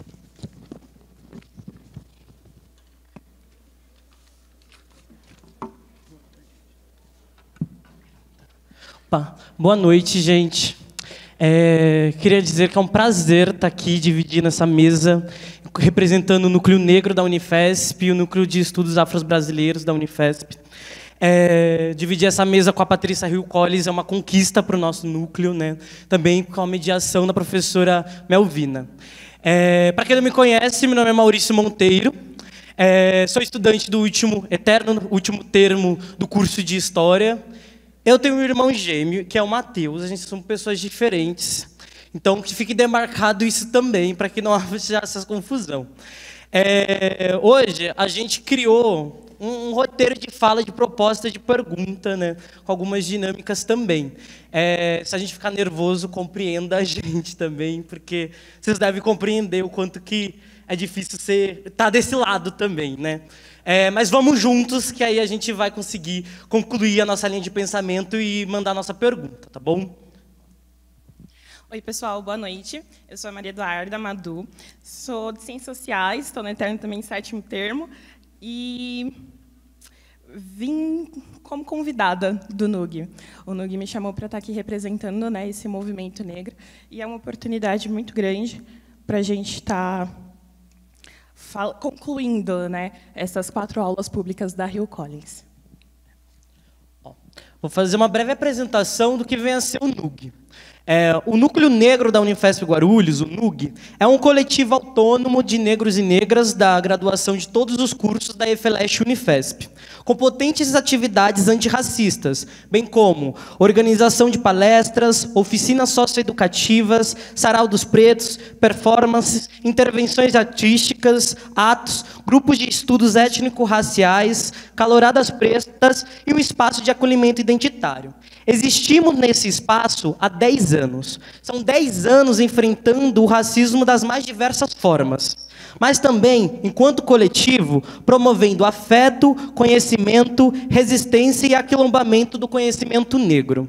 Opa, boa noite, gente. Queria dizer que é um prazer estar aqui dividindo essa mesa, representando o Núcleo Negro da Unifesp e o Núcleo de Estudos Afro-Brasileiros da Unifesp. Dividir essa mesa com a Patrícia Hill Collins é uma conquista para o nosso núcleo, né? Também com a mediação da professora Melvina. Para quem não me conhece, meu nome é Maurício Monteiro. Sou estudante do eterno último termo do curso de História. Eu tenho um irmão gêmeo, que é o Matheus. A gente são pessoas diferentes. Então, que fique demarcado isso também, para que não haja essa confusão. Hoje, a gente criou um roteiro de fala, de proposta, de pergunta, né? Com algumas dinâmicas também. Se a gente ficar nervoso, compreenda a gente também, porque vocês devem compreender o quanto que é difícil estar desse lado também, né? Mas vamos juntos, que aí a gente vai conseguir concluir a nossa linha de pensamento e mandar a nossa pergunta, tá bom? Oi, pessoal, boa noite. Eu sou a Maria Eduarda Madu, sou de Ciências Sociais, estou na Eterno também, 7º termo, e vim como convidada do NUG. O NUG me chamou para estar aqui representando, né, esse movimento negro, e é uma oportunidade muito grande para a gente estar concluindo, né, essas 4 aulas públicas da Hill Collins. Vou fazer uma breve apresentação do que vem a ser o NUG. O Núcleo Negro da Unifesp Guarulhos, o NUG, é um coletivo autônomo de negros e negras da graduação de todos os cursos da EFELESH Unifesp, com potentes atividades antirracistas, bem como organização de palestras, oficinas socioeducativas, sarau dos pretos, performances, intervenções artísticas, atos, grupos de estudos étnico-raciais, caloradas pretas e um espaço de acolhimento identitário. Existimos nesse espaço há 10 anos. São 10 anos enfrentando o racismo das mais diversas formas. Mas também, enquanto coletivo, promovendo afeto, conhecimento, resistência e aquilombamento do conhecimento negro.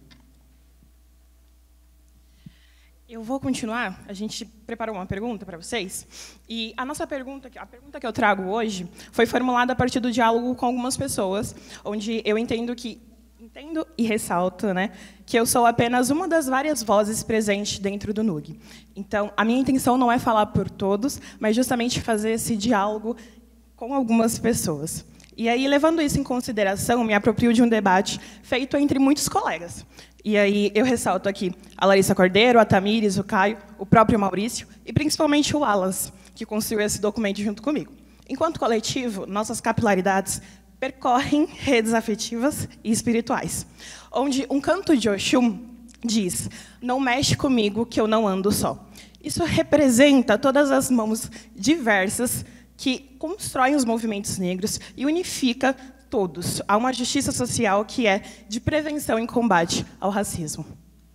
Eu vou continuar. A gente preparou uma pergunta para vocês. E a pergunta que eu trago hoje foi formulada a partir do diálogo com algumas pessoas, onde eu entendo e ressalto, né, que eu sou apenas uma das várias vozes presentes dentro do NUG. Então, a minha intenção não é falar por todos, mas justamente fazer esse diálogo com algumas pessoas. E aí, levando isso em consideração, me aproprio de um debate feito entre muitos colegas. E aí eu ressalto aqui a Larissa Cordeiro, a Tamires, o Caio, o próprio Maurício e principalmente o Wallace, que construiu esse documento junto comigo. Enquanto coletivo, nossas capilaridades percorrem redes afetivas e espirituais, onde um canto de Oxum diz: não mexe comigo que eu não ando só. Isso representa todas as mãos diversas que constroem os movimentos negros e unifica todos a uma justiça social que é de prevenção e combate ao racismo.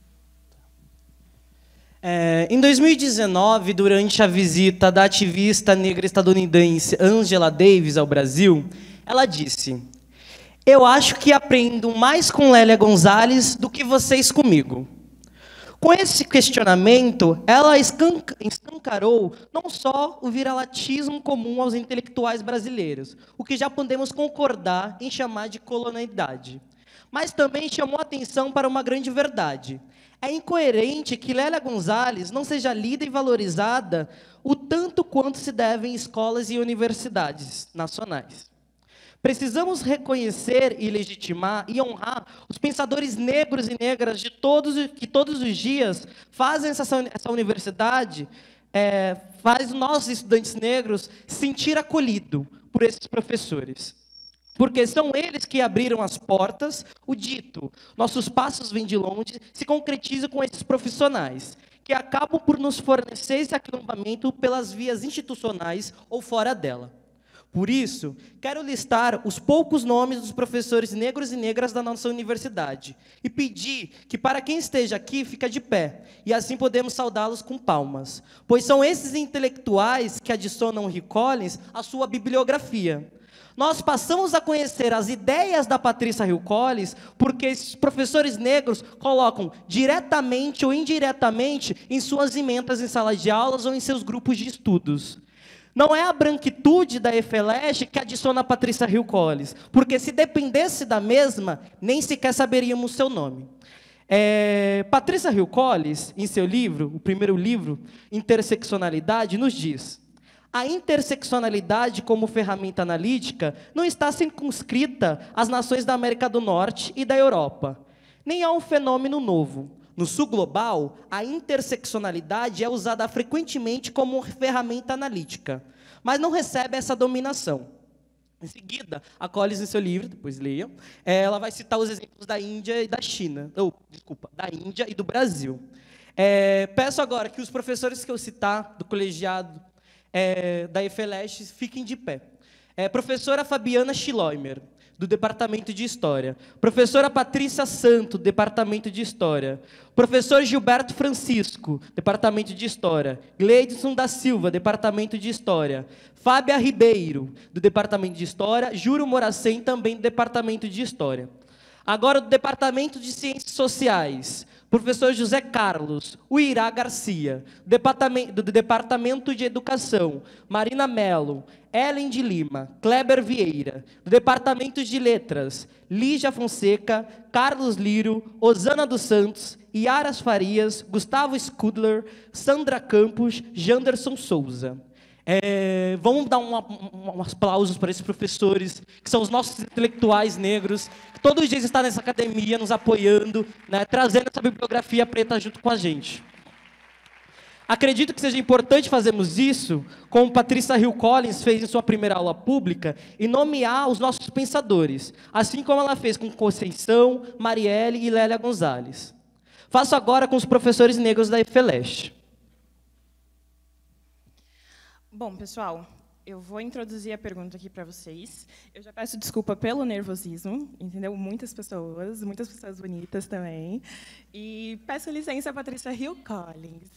Em 2019, durante a visita da ativista negra estadunidense Angela Davis ao Brasil, ela disse: eu acho que aprendo mais com Lélia Gonzalez do que vocês comigo. Com esse questionamento, ela escancarou não só o viralatismo comum aos intelectuais brasileiros, o que já podemos concordar em chamar de colonialidade, mas também chamou atenção para uma grande verdade. É incoerente que Lélia Gonzalez não seja lida e valorizada o tanto quanto se deve em escolas e universidades nacionais. Precisamos reconhecer e legitimar e honrar os pensadores negros e negras que todos os dias fazem essa universidade, faz os nossos estudantes negros sentir acolhidos por esses professores. Porque são eles que abriram as portas, o dito, nossos passos vêm de longe, se concretiza com esses profissionais, que acabam por nos fornecer esse acampamento pelas vias institucionais ou fora dela. Por isso, quero listar os poucos nomes dos professores negros e negras da nossa universidade e pedir que, para quem esteja aqui, fique de pé, e assim podemos saudá-los com palmas, pois são esses intelectuais que adicionam Hill Collins à sua bibliografia. Nós passamos a conhecer as ideias da Patrícia Hill Collins porque esses professores negros colocam diretamente ou indiretamente em suas emendas em sala de aulas ou em seus grupos de estudos. Não é a branquitude da EFELESH que adiciona a Patrícia Hill Collins, porque se dependesse da mesma, nem sequer saberíamos seu nome. Patrícia Hill Collins, em seu livro, o primeiro livro, Interseccionalidade, nos diz: a interseccionalidade como ferramenta analítica não está circunscrita às nações da América do Norte e da Europa. Nem é um fenômeno novo. No sul global, a interseccionalidade é usada frequentemente como ferramenta analítica, mas não recebe essa dominação. Em seguida, a Collins, em seu livro, depois leia, ela vai citar os exemplos da Índia e da China, da Índia e do Brasil. Peço agora que os professores que eu citar, do colegiado da EFELESH, fiquem de pé. Professora Fabiana Schloimer, do Departamento de História. Professora Patrícia Santo, Departamento de História. Professor Gilberto Francisco, Departamento de História. Gleidson da Silva, Departamento de História. Fábia Ribeiro, do Departamento de História. Júlio Moracem, também do Departamento de História. Agora, do Departamento de Ciências Sociais. Professor José Carlos Uirá Garcia, do Departamento de Educação, Marina Mello, Ellen de Lima, Kleber Vieira, do Departamento de Letras, Lígia Fonseca, Carlos Lírio, Osana dos Santos, Iaras Farias, Gustavo Skudler, Sandra Campos, Janderson Souza. Vamos dar uns aplausos para esses professores, que são os nossos intelectuais negros, que todos os dias estão nessa academia, nos apoiando, né, trazendo essa bibliografia preta junto com a gente. Acredito que seja importante fazermos isso, como Patrícia Hill Collins fez em sua primeira aula pública, e nomear os nossos pensadores, assim como ela fez com Conceição, Marielle e Lélia Gonzalez. Faço agora com os professores negros da EFELESH. Bom, pessoal, eu vou introduzir a pergunta aqui para vocês. Eu já peço desculpa pelo nervosismo, entendeu? Muitas pessoas bonitas também. E peço licença, Patrícia Hill Collins.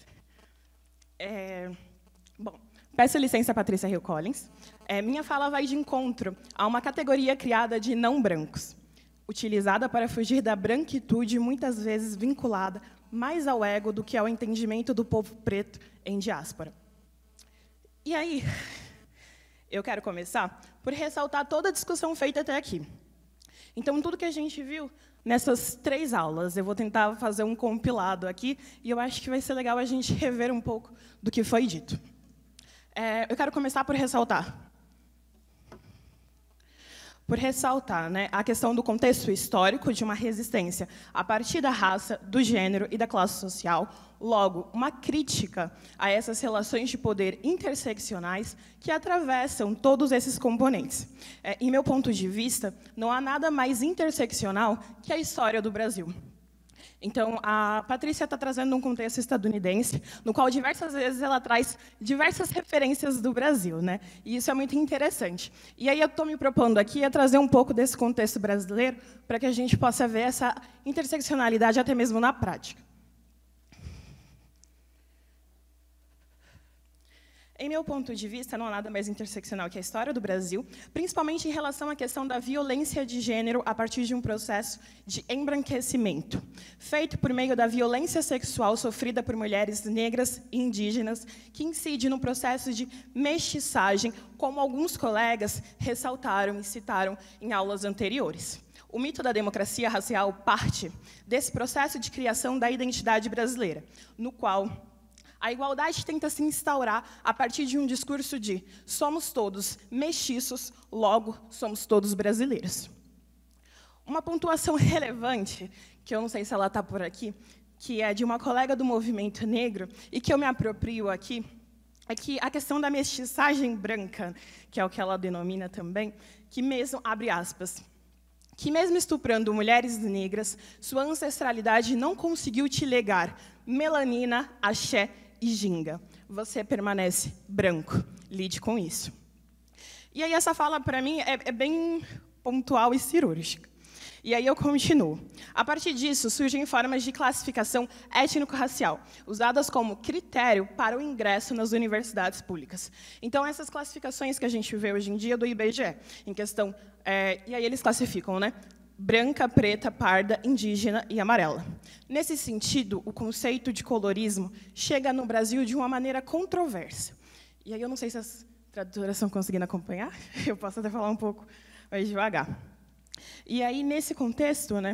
Peço licença, Patrícia Hill Collins. Minha fala vai de encontro a uma categoria criada de não brancos, utilizada para fugir da branquitude, muitas vezes vinculada mais ao ego do que ao entendimento do povo preto em diáspora. E aí, eu quero começar por ressaltar toda a discussão feita até aqui. Então, tudo que a gente viu nessas 3 aulas, eu vou tentar fazer um compilado aqui, e eu acho que vai ser legal a gente rever um pouco do que foi dito. Eu quero começar por ressaltar, né, a questão do contexto histórico de uma resistência a partir da raça, do gênero e da classe social, logo, uma crítica a essas relações de poder interseccionais que atravessam todos esses componentes. Em meu ponto de vista, não há nada mais interseccional que a história do Brasil. Então, a Patrícia está trazendo um contexto estadunidense, no qual diversas vezes ela traz diversas referências do Brasil, né? E isso é muito interessante. E aí eu estou me propondo aqui a trazer um pouco desse contexto brasileiro para que a gente possa ver essa interseccionalidade até mesmo na prática. Em meu ponto de vista, não há nada mais interseccional que a história do Brasil, principalmente em relação à questão da violência de gênero a partir de um processo de embranquecimento, feito por meio da violência sexual sofrida por mulheres negras e indígenas, que incide no processo de mestiçagem, como alguns colegas ressaltaram e citaram em aulas anteriores. O mito da democracia racial parte desse processo de criação da identidade brasileira, no qual a igualdade tenta se instaurar a partir de um discurso de somos todos mestiços, logo somos todos brasileiros. Uma pontuação relevante, que eu não sei se ela está por aqui, que é de uma colega do movimento negro, e que eu me aproprio aqui, é que a questão da mestiçagem branca, que é o que ela denomina também, que mesmo, abre aspas, que mesmo estuprando mulheres negras, sua ancestralidade não conseguiu te legar melanina, axé e ginga. Você permanece branco. Lide com isso. E aí essa fala, para mim, é bem pontual e cirúrgica. E aí eu continuo. A partir disso, surgem formas de classificação étnico-racial, usadas como critério para o ingresso nas universidades públicas. Então, essas classificações que a gente vê hoje em dia do IBGE, em questão... e aí eles classificam, né? Branca, preta, parda, indígena e amarela. Nesse sentido, o conceito de colorismo chega no Brasil de uma maneira controversa. E aí eu não sei se as tradutoras estão conseguindo acompanhar, eu posso até falar um pouco mais devagar. E aí, nesse contexto, né,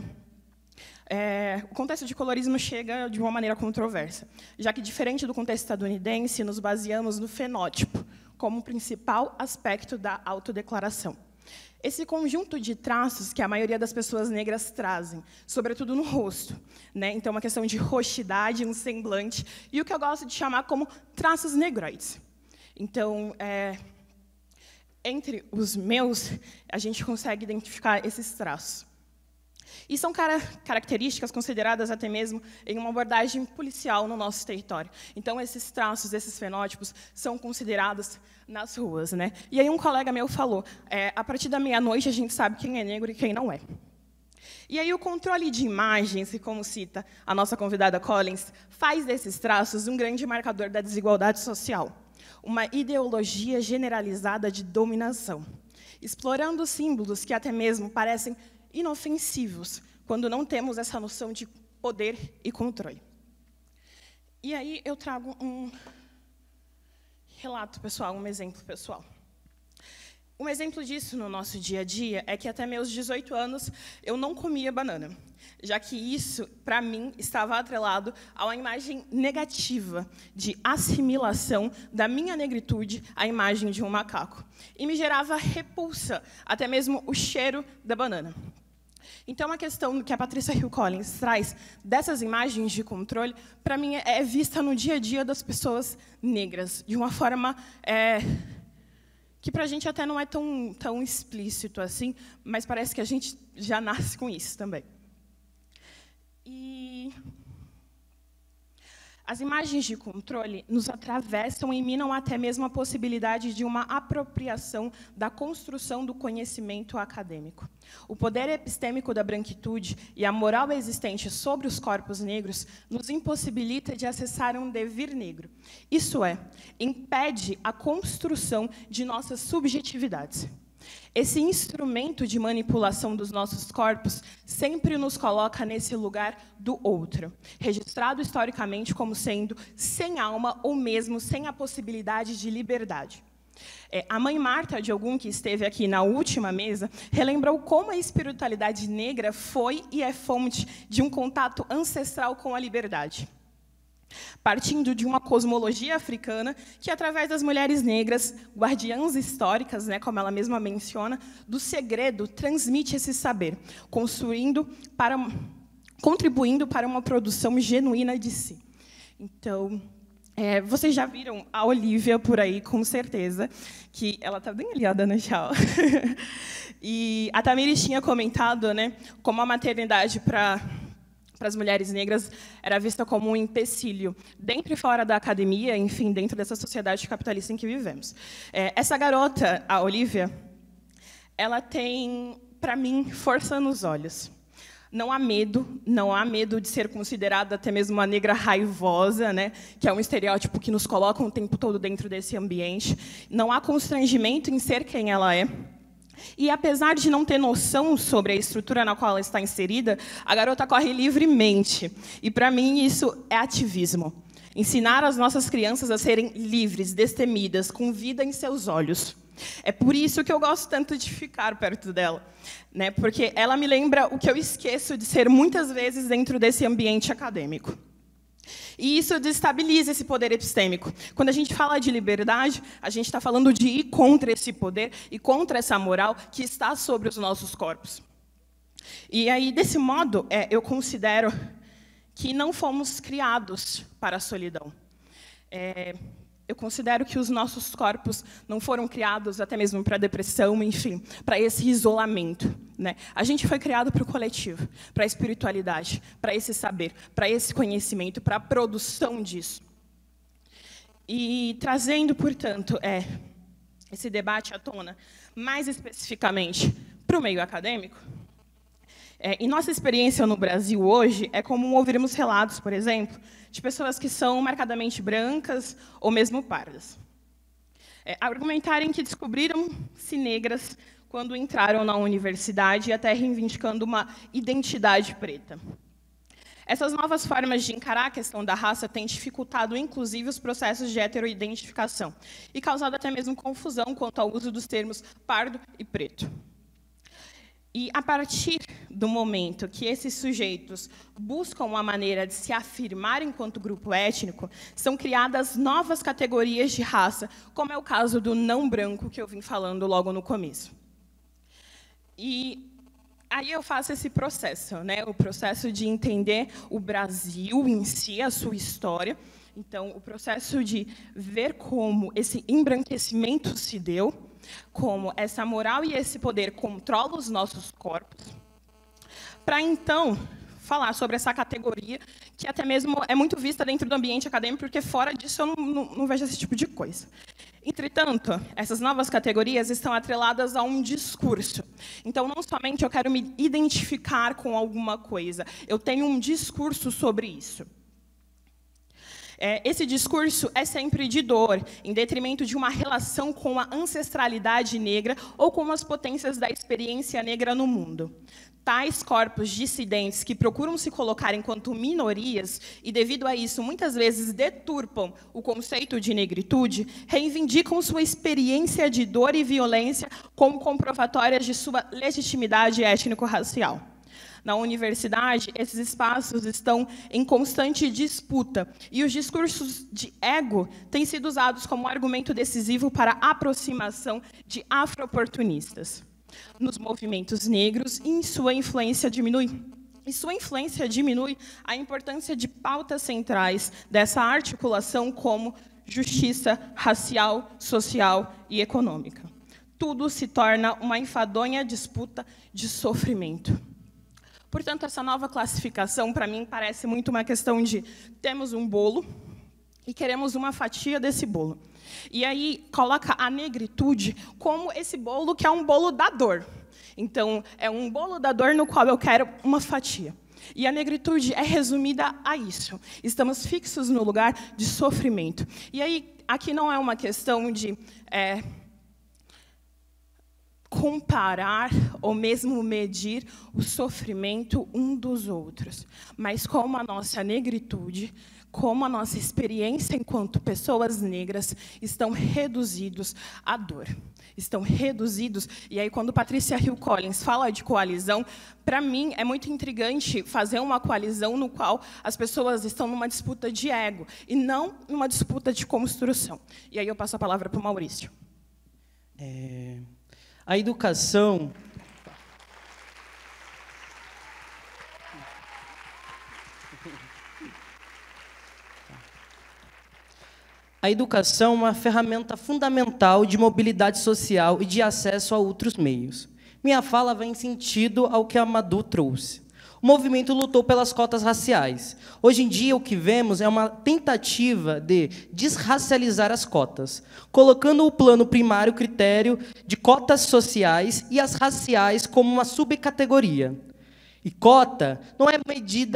o contexto de colorismo chega de uma maneira controversa, já que, diferente do contexto estadunidense, nos baseamos no fenótipo como principal aspecto da autodeclaração. Esse conjunto de traços que a maioria das pessoas negras trazem, sobretudo no rosto, né? Então, uma questão de roxidade, um semblante, e o que eu gosto de chamar como traços negroides. Então, entre os meus, a gente consegue identificar esses traços. E são características consideradas até mesmo em uma abordagem policial no nosso território. Então, esses traços, esses fenótipos, são considerados nas ruas, né? E aí um colega meu falou, a partir da meia-noite a gente sabe quem é negro e quem não é. E aí o controle de imagens, e como cita a nossa convidada Collins, faz desses traços um grande marcador da desigualdade social, uma ideologia generalizada de dominação, explorando símbolos que até mesmo parecem inofensivos, quando não temos essa noção de poder e controle. E aí eu trago um relato pessoal, um exemplo pessoal. Um exemplo disso no nosso dia a dia é que até meus 18 anos eu não comia banana, já que isso, para mim, estava atrelado a uma imagem negativa de assimilação da minha negritude à imagem de um macaco. E me gerava repulsa, até mesmo o cheiro da banana. Então, a questão que a Patrícia Hill Collins traz dessas imagens de controle, para mim, é vista no dia a dia das pessoas negras, de uma forma que para a gente até não é tão explícito assim, mas parece que a gente já nasce com isso também. E as imagens de controle nos atravessam e minam até mesmo a possibilidade de uma apropriação da construção do conhecimento acadêmico. O poder epistêmico da branquitude e a moral existente sobre os corpos negros nos impossibilita de acessar um devir negro. Isso é, impede a construção de nossas subjetividades. Esse instrumento de manipulação dos nossos corpos sempre nos coloca nesse lugar do outro, registrado historicamente como sendo sem alma ou mesmo sem a possibilidade de liberdade. A mãe Marta de Ogum, que esteve aqui na última mesa, relembrou como a espiritualidade negra foi e é fonte de um contato ancestral com a liberdade. Partindo de uma cosmologia africana que, através das mulheres negras, guardiãs históricas, né, como ela mesma menciona, do segredo, transmite esse saber, contribuindo para uma produção genuína de si. Então, vocês já viram a Olivia por aí, com certeza, que ela está bem aliada, né, Tchau? E a Tamires tinha comentado, né, como a maternidade para as mulheres negras era vista como um empecilho, dentro e fora da academia, enfim, dentro dessa sociedade capitalista em que vivemos. Essa garota, a Olivia, ela tem, para mim, força nos olhos. Não há medo de ser considerada até mesmo uma negra raivosa, né, que é um estereótipo que nos coloca o tempo todo dentro desse ambiente. Não há constrangimento em ser quem ela é. E, apesar de não ter noção sobre a estrutura na qual ela está inserida, a garota corre livremente. E, para mim, isso é ativismo. Ensinar as nossas crianças a serem livres, destemidas, com vida em seus olhos. É por isso que eu gosto tanto de ficar perto dela, né? Porque ela me lembra o que eu esqueço de ser muitas vezes dentro desse ambiente acadêmico. E isso desestabiliza esse poder epistêmico. Quando a gente fala de liberdade, a gente está falando de ir contra esse poder e contra essa moral que está sobre os nossos corpos. E aí, desse modo, eu considero que não fomos criados para a solidão. Eu considero que os nossos corpos não foram criados até mesmo para a depressão, enfim, para esse isolamento, né? A gente foi criado para o coletivo, para a espiritualidade, para esse saber, para esse conhecimento, para a produção disso. E trazendo, portanto, esse debate à tona, mais especificamente para o meio acadêmico, em nossa experiência no Brasil hoje, é comum ouvirmos relatos, por exemplo, de pessoas que são marcadamente brancas ou mesmo pardas, argumentarem que descobriram-se negras quando entraram na universidade, até reivindicando uma identidade preta. Essas novas formas de encarar a questão da raça têm dificultado, inclusive, os processos de heteroidentificação e causado até mesmo confusão quanto ao uso dos termos pardo e preto. E, a partir do momento que esses sujeitos buscam uma maneira de se afirmar enquanto grupo étnico, são criadas novas categorias de raça, como é o caso do não branco, que eu vim falando logo no começo. E aí eu faço esse processo, né? O processo de entender o Brasil em si, a sua história. Então, o processo de ver como esse embranquecimento se deu, como essa moral e esse poder controlam os nossos corpos, para então falar sobre essa categoria, que até mesmo é muito vista dentro do ambiente acadêmico, porque fora disso eu não vejo esse tipo de coisa. Entretanto, essas novas categorias estão atreladas a um discurso. Então, não somente eu quero me identificar com alguma coisa, eu tenho um discurso sobre isso. Esse discurso é sempre de dor, em detrimento de uma relação com a ancestralidade negra ou com as potências da experiência negra no mundo. Tais corpos dissidentes que procuram se colocar enquanto minorias e, devido a isso, muitas vezes deturpam o conceito de negritude, reivindicam sua experiência de dor e violência como comprovatórias de sua legitimidade étnico-racial. Na universidade, esses espaços estão em constante disputa e os discursos de ego têm sido usados como argumento decisivo para a aproximação de afro-oportunistas nos movimentos negros e sua influência diminui a importância de pautas centrais dessa articulação como justiça racial, social e econômica. Tudo se torna uma enfadonha disputa de sofrimento. Portanto, essa nova classificação, para mim, parece muito uma questão de temos um bolo e queremos uma fatia desse bolo. E aí coloca a negritude como esse bolo que é um bolo da dor. Então, é um bolo da dor no qual eu quero uma fatia. E a negritude é resumida a isso. Estamos fixos no lugar de sofrimento. E aí, aqui não é uma questão de comparar ou mesmo medir o sofrimento um dos outros, mas como a nossa negritude, como a nossa experiência enquanto pessoas negras estão reduzidos à dor. Estão reduzidos, e aí quando Patrícia Hill Collins fala de coalizão, para mim é muito intrigante fazer uma coalizão no qual as pessoas estão numa disputa de ego, e não numa disputa de construção. E aí eu passo a palavra para o Maurício. A educação... A educação é uma ferramenta fundamental de mobilidade social e de acesso a outros meios. Minha fala vai em sentido ao que a Madu trouxe. O movimento lutou pelas cotas raciais. Hoje em dia, o que vemos é uma tentativa de desracializar as cotas, colocando o plano primário critério de cotas sociais e as raciais como uma subcategoria. E cota não é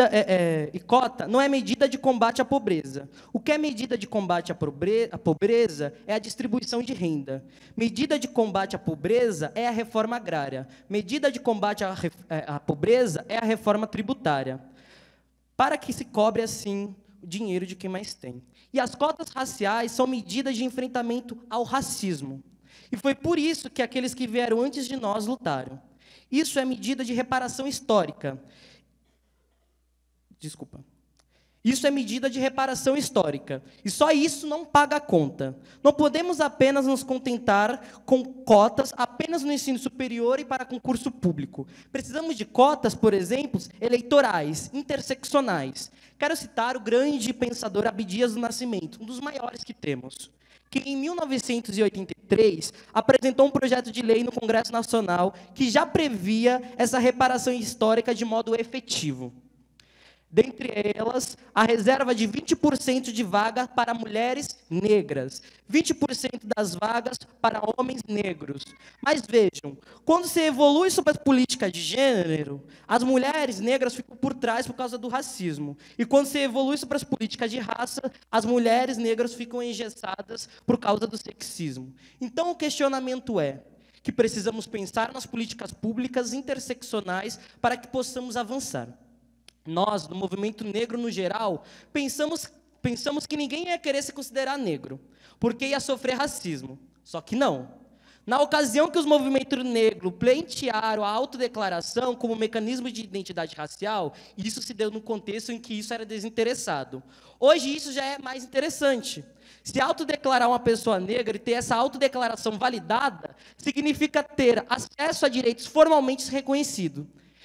medida de combate à pobreza. O que é medida de combate à pobreza é a distribuição de renda. Medida de combate à pobreza é a reforma agrária. Medida de combate à pobreza é a reforma tributária. Para que se cobre, assim, o dinheiro de quem mais tem. E as cotas raciais são medidas de enfrentamento ao racismo. E foi por isso que aqueles que vieram antes de nós lutaram. Isso é medida de reparação histórica. Desculpa. Isso é medida de reparação histórica. E só isso não paga a conta. Não podemos apenas nos contentar com cotas apenas no ensino superior e para concurso público. Precisamos de cotas, por exemplo, eleitorais, interseccionais. Quero citar o grande pensador Abdias do Nascimento, um dos maiores que temos, que em 1983 apresentou um projeto de lei no Congresso Nacional que já previa essa reparação histórica de modo efetivo. Dentre elas, a reserva de 20% de vaga para mulheres negras, 20% das vagas para homens negros. Mas vejam, quando se evolui sobre a política de gênero, as mulheres negras ficam por trás por causa do racismo. E quando se evolui sobre as políticas de raça, as mulheres negras ficam engessadas por causa do sexismo. Então, o questionamento é que precisamos pensar nas políticas públicas interseccionais para que possamos avançar. Nós, no movimento negro no geral, pensamos que ninguém ia querer se considerar negro, porque ia sofrer racismo. Só que não. Na ocasião que os movimentos negros pleitearam a autodeclaração como mecanismo de identidade racial, isso se deu num contexto em que isso era desinteressado. Hoje isso já é mais interessante. Se autodeclarar uma pessoa negra e ter essa autodeclaração validada, significa ter acesso a direitos formalmente reconhecidos.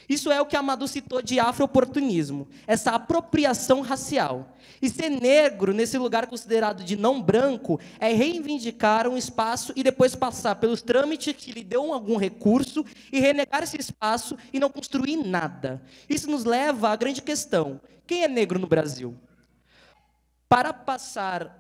Isso é o que Amadou citou de afro-oportunismo, essa apropriação racial. E ser negro, nesse lugar considerado de não branco, é reivindicar um espaço e depois passar pelos trâmites que lhe dão algum recurso e renegar esse espaço e não construir nada. Isso nos leva à grande questão: quem é negro no Brasil? Para passar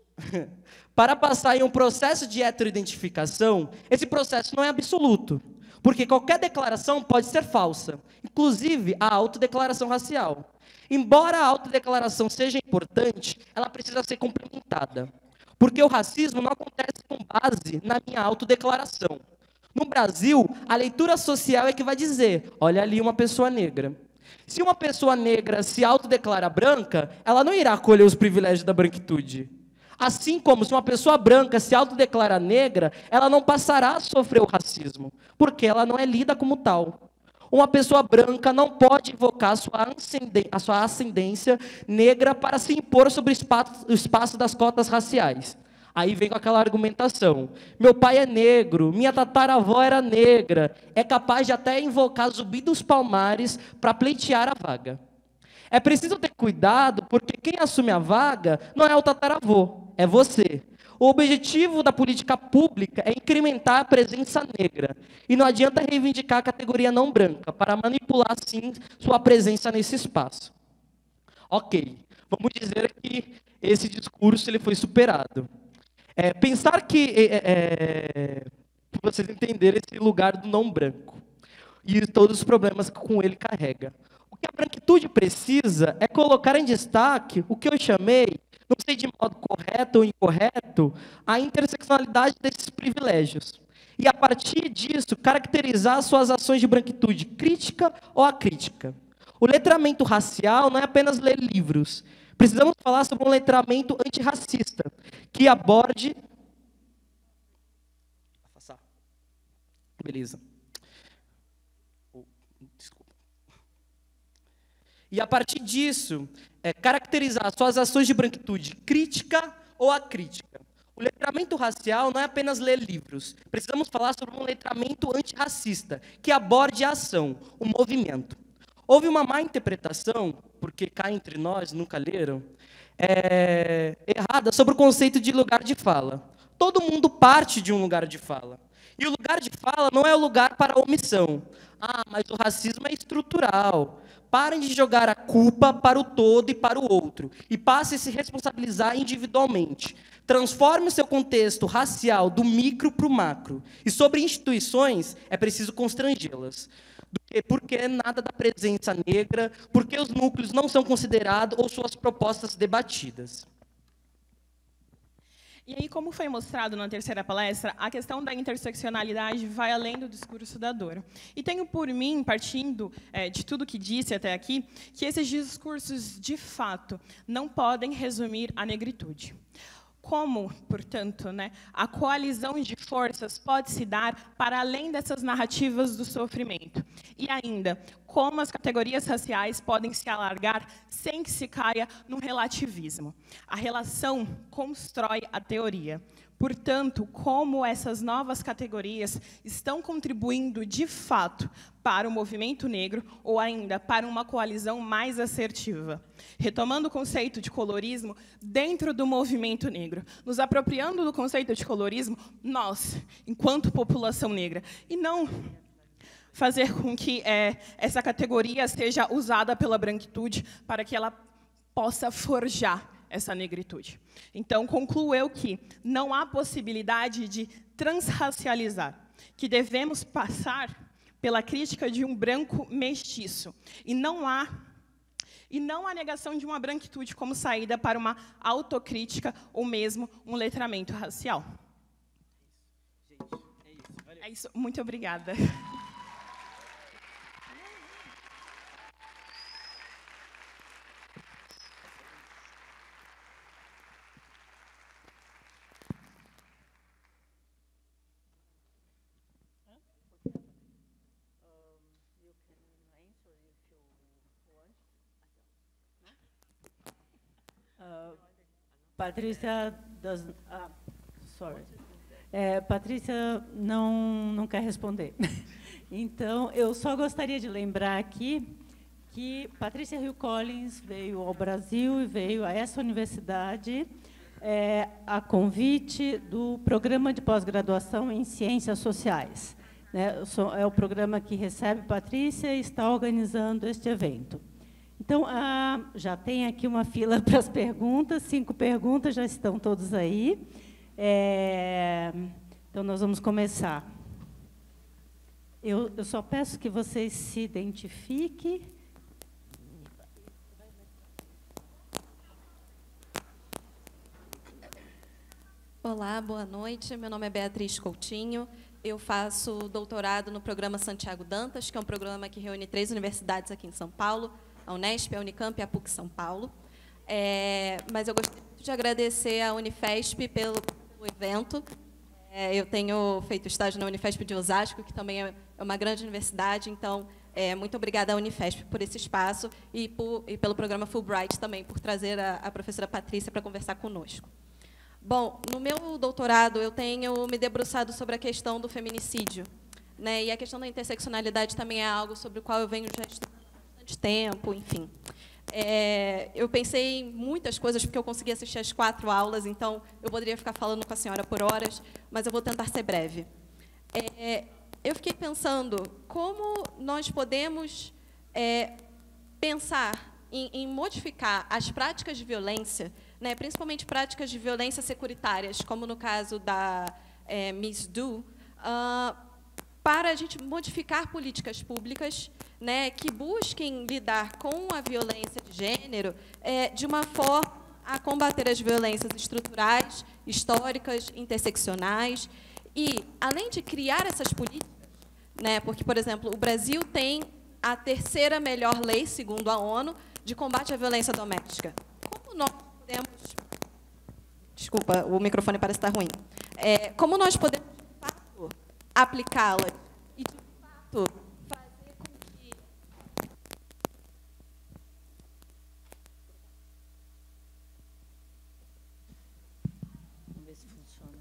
em um processo de heteroidentificação, esse processo não é absoluto, porque qualquer declaração pode ser falsa, inclusive a autodeclaração racial. Embora a autodeclaração seja importante, ela precisa ser complementada, porque o racismo não acontece com base na minha autodeclaração. No Brasil, a leitura social é que vai dizer: olha ali uma pessoa negra. Se uma pessoa negra se autodeclara branca, ela não irá colher os privilégios da branquitude. Assim como se uma pessoa branca se autodeclara negra, ela não passará a sofrer o racismo, porque ela não é lida como tal. Uma pessoa branca não pode invocar a sua ascendência negra para se impor sobre o espaço das cotas raciais. Aí vem com aquela argumentação: meu pai é negro, minha tataravó era negra, é capaz de até invocar Zumbi dos Palmares para pleitear a vaga. É preciso ter cuidado, porque quem assume a vaga não é o tataravô, é você. O objetivo da política pública é incrementar a presença negra. E não adianta reivindicar a categoria não branca, para manipular, sim, sua presença nesse espaço. Ok, vamos dizer que esse discurso ele foi superado. Pensar que, para vocês entenderem esse lugar do não branco, e todos os problemas que com ele carrega. O que a branquitude precisa é colocar em destaque o que eu chamei, não sei de modo correto ou incorreto, a interseccionalidade desses privilégios. E, a partir disso, caracterizar suas ações de branquitude crítica ou acrítica. O letramento racial não é apenas ler livros. Precisamos falar sobre um letramento antirracista, que aborde... Beleza. Desculpa. E, a partir disso, caracterizar suas ações de branquitude crítica ou acrítica. O letramento racial não é apenas ler livros. Precisamos falar sobre um letramento antirracista, que aborde a ação, o movimento. Houve uma má interpretação, porque cá entre nós nunca leram, errada sobre o conceito de lugar de fala. Todo mundo parte de um lugar de fala. E o lugar de fala não é o lugar para a omissão. Ah, mas o racismo é estrutural. Parem de jogar a culpa para o todo e para o outro. E passem a se responsabilizar individualmente. Transforme o seu contexto racial do micro para o macro. E sobre instituições, é preciso constrangê-las. Por que nada da presença negra? Por que os núcleos não são considerados ou suas propostas debatidas? E aí, como foi mostrado na terceira palestra, a questão da interseccionalidade vai além do discurso da dor. E tenho por mim, partindo de tudo que disse até aqui, que esses discursos, de fato, não podem resumir a negritude. Como, portanto, a coalizão de forças pode se dar para além dessas narrativas do sofrimento? E ainda, como as categorias raciais podem se alargar sem que se caia num relativismo? A relação constrói a teoria. Portanto, como essas novas categorias estão contribuindo, de fato, para o movimento negro ou ainda para uma coalizão mais assertiva. Retomando o conceito de colorismo dentro do movimento negro, nos apropriando do conceito de colorismo, nós, enquanto população negra, e não fazer com que essa categoria seja usada pela branquitude para que ela possa forjar essa negritude. Então, concluo eu que não há possibilidade de transracializar, que devemos passar pela crítica de um branco mestiço, e não há negação de uma branquitude como saída para uma autocrítica ou mesmo um letramento racial. É isso. Muito obrigada. Patrícia Patrícia não quer responder. Então, eu só gostaria de lembrar aqui que Patrícia Hill Collins veio ao Brasil e veio a essa universidade a convite do Programa de Pós-Graduação em Ciências Sociais. Né? É o programa que recebe Patrícia e está organizando este evento. Então, já tem aqui uma fila para as perguntas, 5 perguntas, já estão todos aí. Então, nós vamos começar. Eu só peço que vocês se identifiquem. Olá, boa noite. Meu nome é Beatriz Coutinho. Eu faço doutorado no programa Santiago Dantas, que é um programa que reúne 3 universidades aqui em São Paulo, a Unesp, a Unicamp e a PUC São Paulo. Mas eu gostaria de agradecer à Unifesp pelo evento. Eu tenho feito estágio na Unifesp de Osasco, que também é uma grande universidade, então, muito obrigada à Unifesp por esse espaço e pelo programa Fulbright também, por trazer a professora Patrícia para conversar conosco. Bom, no meu doutorado, eu tenho me debruçado sobre a questão do feminicídio, né? E a questão da interseccionalidade também é algo sobre o qual eu venho já estudando há bastante tempo, enfim. Eu pensei em muitas coisas, porque eu consegui assistir as 4 aulas, então eu poderia ficar falando com a senhora por horas, mas eu vou tentar ser breve. Eu fiquei pensando como nós podemos pensar em modificar as práticas de violência, né, principalmente práticas de violência securitárias, como no caso da Miss Do, para a gente modificar políticas públicas, né, que busquem lidar com a violência de gênero de uma forma a combater as violências estruturais, históricas, interseccionais. E, além de criar essas políticas, né, porque, por exemplo, o Brasil tem a 3ª melhor lei, segundo a ONU, de combate à violência doméstica. Como nós podemos... Desculpa, o microfone parece estar ruim. Como nós podemos, de fato, aplicá-la e, de fato, fazer com que... Vamos ver se funciona.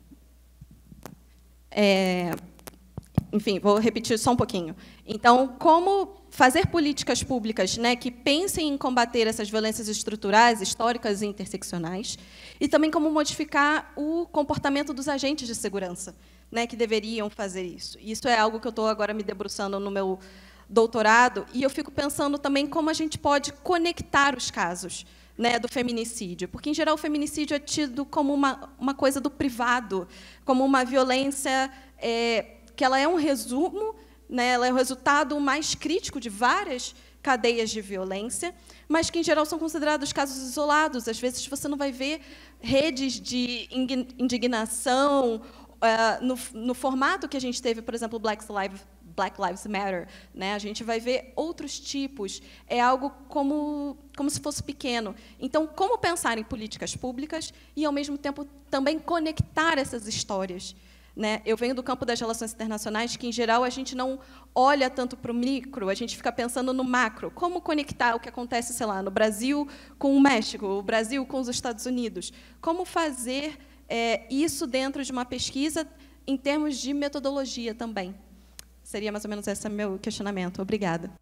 Enfim, vou repetir só um pouquinho. Então, como fazer políticas públicas, né, que pensem em combater essas violências estruturais, históricas e interseccionais, e também como modificar o comportamento dos agentes de segurança, né, que deveriam fazer isso. Isso é algo que eu estou agora me debruçando no meu doutorado, e eu fico pensando também como a gente pode conectar os casos, né, do feminicídio, porque, em geral, o feminicídio é tido como uma coisa do privado, como uma violência que ela é um resumo, né, ela é o resultado mais crítico de várias cadeias de violência, mas que, em geral, são considerados casos isolados. Às vezes, você não vai ver redes de indignação no formato que a gente teve, por exemplo, Black Lives Matter, né? A gente vai ver outros tipos. É algo como se fosse pequeno. Então, como pensar em políticas públicas e, ao mesmo tempo, também conectar essas histórias? Né? Eu venho do campo das relações internacionais, que, em geral, a gente não olha tanto para o micro, a gente fica pensando no macro. Como conectar o que acontece, sei lá, no Brasil com o México, o Brasil com os Estados Unidos? Como fazer isso dentro de uma pesquisa em termos de metodologia também? Seria mais ou menos esse meu questionamento. Obrigada.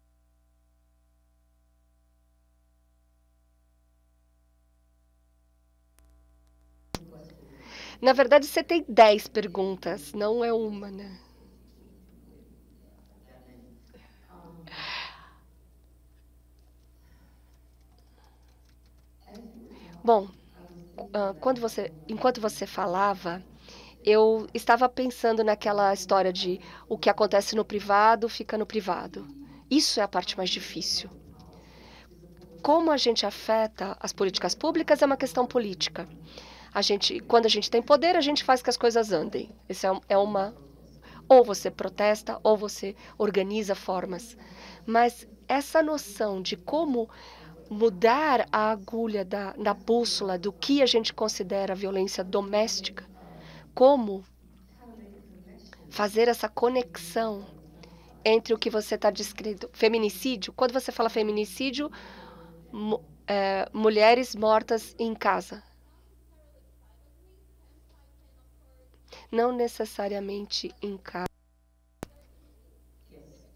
Na verdade, você tem 10 perguntas, não é uma, né? Bom, enquanto você falava, eu estava pensando naquela história de o que acontece no privado fica no privado. Isso é a parte mais difícil. Como a gente afeta as políticas públicas é uma questão política. Quando a gente tem poder, a gente faz que as coisas andem. Isso é uma... Ou você protesta, ou você organiza formas. Mas essa noção de como mudar a agulha da bússola do que a gente considera violência doméstica, como fazer essa conexão entre o que você está descrevendo. Feminicídio, quando você fala feminicídio, mulheres mortas em casa. Não necessariamente em casa.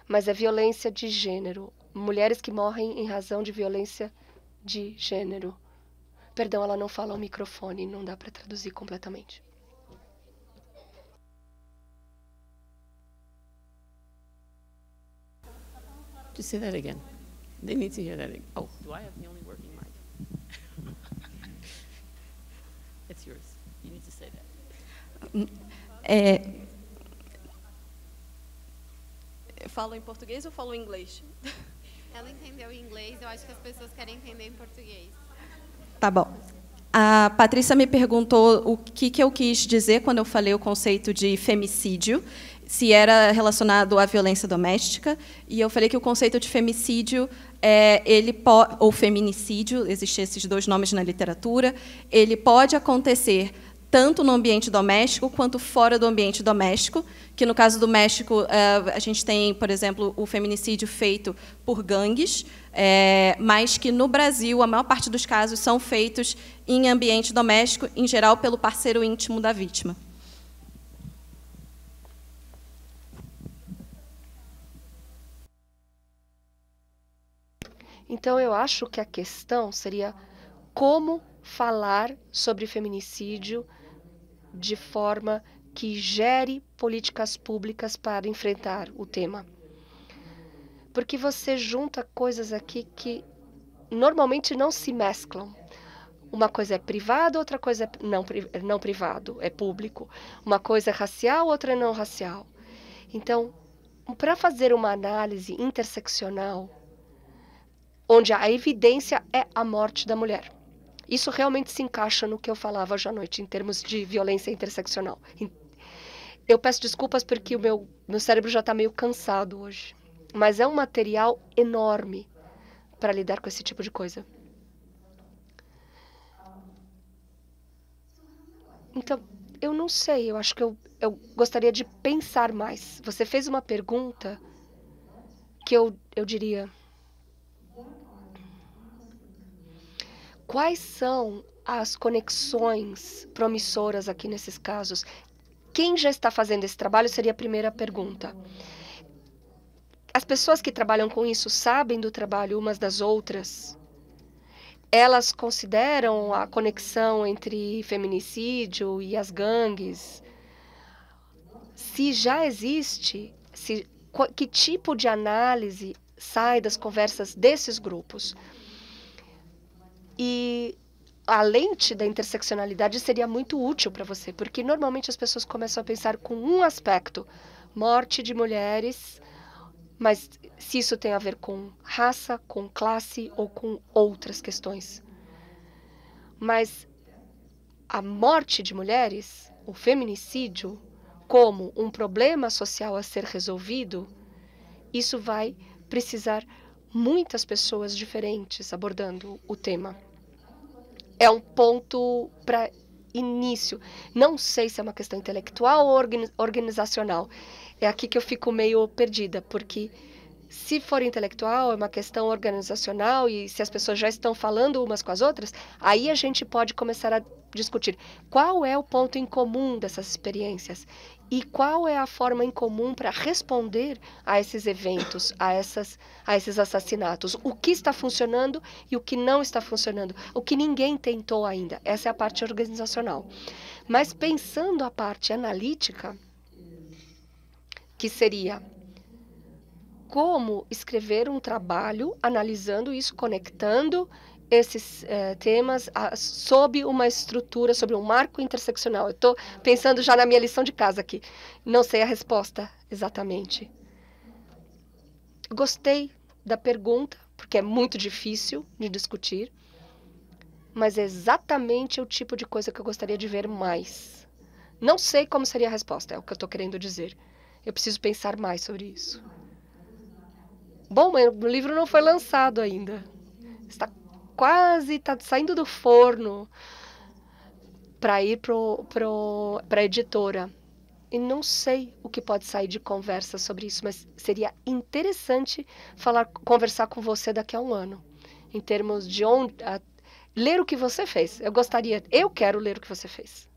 mas é violência de gênero. Mulheres que morrem em razão de violência de gênero. Perdão, ela não fala ao microfone, não dá para traduzir completamente. Just say that again. They need to hear that again. Oh, do I have the only working mic? It's yours. You need to say that. Eu falo em português ou falo em inglês? Ela entendeu em inglês, eu acho que as pessoas querem entender em português. Tá bom. A Patrícia me perguntou o que eu quis dizer quando eu falei o conceito de femicídio, se era relacionado à violência doméstica, e eu falei que o conceito de femicídio, ou feminicídio, existem esses dois nomes na literatura, ele pode acontecer tanto no ambiente doméstico quanto fora do ambiente doméstico, que no caso do México a gente tem, por exemplo, o feminicídio feito por gangues, mas que no Brasil a maior parte dos casos são feitos em ambiente doméstico, em geral pelo parceiro íntimo da vítima. Então, eu acho que a questão seria como falar sobre feminicídio de forma que gere políticas públicas para enfrentar o tema. Porque você junta coisas aqui que normalmente não se mesclam. Uma coisa é privada, outra coisa é não privado, é público. Uma coisa é racial, outra é não racial. Então, para fazer uma análise interseccional, onde a evidência é a morte da mulher. Isso realmente se encaixa no que eu falava hoje à noite, em termos de violência interseccional. Eu peço desculpas porque o meu cérebro já está meio cansado hoje. Mas é um material enorme para lidar com esse tipo de coisa. Então, eu não sei, eu acho que eu gostaria de pensar mais. Você fez uma pergunta que eu diria... Quais são as conexões promissoras aqui nesses casos? Quem já está fazendo esse trabalho seria a primeira pergunta. As pessoas que trabalham com isso sabem do trabalho umas das outras? Elas consideram a conexão entre feminicídio e as gangues? Se já existe, que tipo de análise sai das conversas desses grupos? E a lente da interseccionalidade seria muito útil para você, porque normalmente as pessoas começam a pensar com um aspecto, morte de mulheres, mas se isso tem a ver com raça, com classe ou com outras questões. Mas a morte de mulheres, o feminicídio, como um problema social a ser resolvido, isso vai precisar muitas pessoas diferentes abordando o tema. É um ponto para início. Não sei se é uma questão intelectual ou organizacional. É aqui que eu fico meio perdida, porque se for intelectual, é uma questão organizacional e se as pessoas já estão falando umas com as outras, aí a gente pode começar a discutir qual é o ponto em comum dessas experiências e qual é a forma em comum para responder a esses eventos, a esses assassinatos. O que está funcionando e o que não está funcionando. O que ninguém tentou ainda. Essa é a parte organizacional. Mas pensando a parte analítica, que seria como escrever um trabalho analisando isso, conectando esses temas sob uma estrutura, sobre um marco interseccional. Eu estou pensando já na minha lição de casa aqui. Não sei a resposta exatamente. Gostei da pergunta, porque é muito difícil de discutir, mas é exatamente o tipo de coisa que eu gostaria de ver mais. Não sei como seria a resposta, é o que eu estou querendo dizer. Eu preciso pensar mais sobre isso. Bom, mas o livro não foi lançado ainda. Está saindo do forno para ir para a editora. E não sei o que pode sair de conversa sobre isso, mas seria interessante conversar com você daqui a um ano, em termos de ler o que você fez. Eu quero ler o que você fez.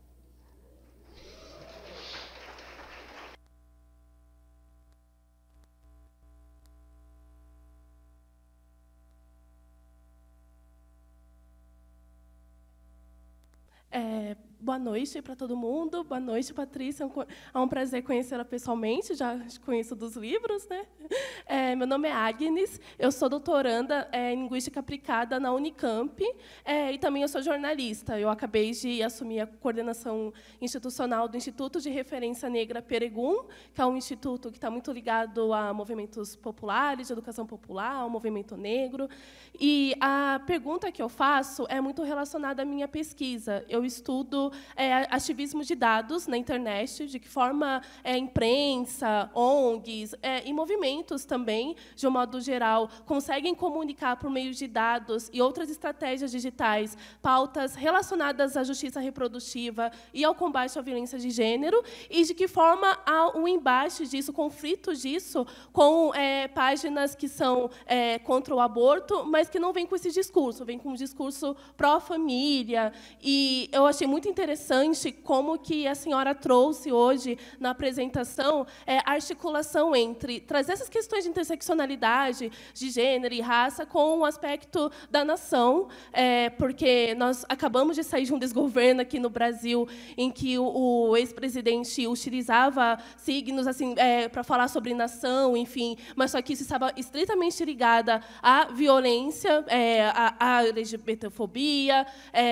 Boa noite para todo mundo. Boa noite, Patrícia. É um prazer conhecê-la pessoalmente, já conheço dos livros, né? Meu nome é Agnes, eu sou doutoranda em Linguística Aplicada na Unicamp e também eu sou jornalista. Eu acabei de assumir a coordenação institucional do Instituto de Referência Negra Peregum, que é um instituto que está muito ligado a movimentos populares, de educação popular, ao movimento negro. E a pergunta que eu faço é muito relacionada à minha pesquisa. Eu estudo ativismo de dados na internet, de que forma imprensa, ONGs e movimentos também, de um modo geral, conseguem comunicar por meio de dados e outras estratégias digitais pautas relacionadas à justiça reprodutiva e ao combate à violência de gênero, e de que forma há um embate disso, conflito disso, com páginas que são contra o aborto, mas que não vêm com esse discurso, vêm com um discurso pró-família. E eu achei muito interessante como que a senhora trouxe hoje, na apresentação, a articulação entre trazer essas questões de interseccionalidade, de gênero e raça, com o aspecto da nação, porque nós acabamos de sair de um desgoverno aqui no Brasil, em que o ex-presidente utilizava signos assim, para falar sobre nação, enfim, mas só que isso estava estritamente ligada à violência, à LGBTfobia,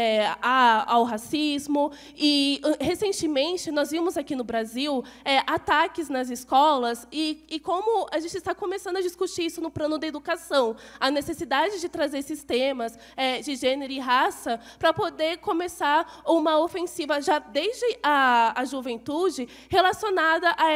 ao racismo. E, recentemente, nós vimos aqui no Brasil ataques nas escolas e como a gente está começando a discutir isso no plano da educação, a necessidade de trazer esses temas de gênero e raça para poder começar uma ofensiva já desde a juventude relacionada a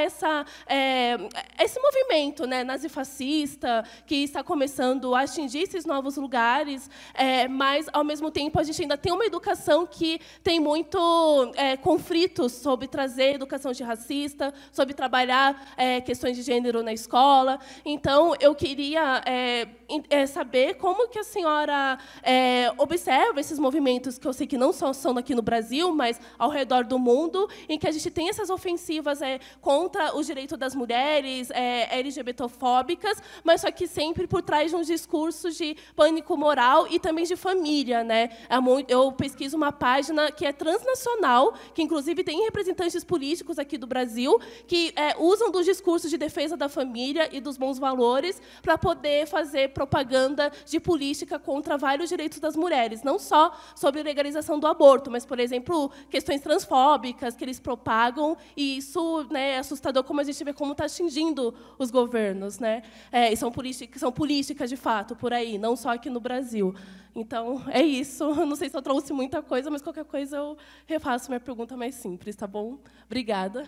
esse movimento, né, nazifascista, que está começando a atingir esses novos lugares, mas, ao mesmo tempo, a gente ainda tem uma educação que tem muito conflitos sobre trazer educação antirracista, sobre trabalhar questões de gênero na escola. Então, eu queria saber como que a senhora observa esses movimentos, que eu sei que não só são aqui no Brasil, mas ao redor do mundo, em que a gente tem essas ofensivas contra os direitos das mulheres, LGBTfóbicas, mas só que sempre por trás de um discurso de pânico moral e também de família, né? Eu pesquiso uma página que é transnacional, que inclusive tem representantes políticos aqui do Brasil que usam dos discursos de defesa da família e dos bons valores para poder fazer propaganda de política contra vários direitos das mulheres, não só sobre legalização do aborto, mas, por exemplo, questões transfóbicas que eles propagam, e isso, né, é assustador como a gente vê como está atingindo os governos, né? E são políticas, de fato, por aí, não só aqui no Brasil. Então, é isso. Não sei se eu trouxe muita coisa, mas qualquer coisa eu refaço minha pergunta mais simples, tá bom? Obrigada.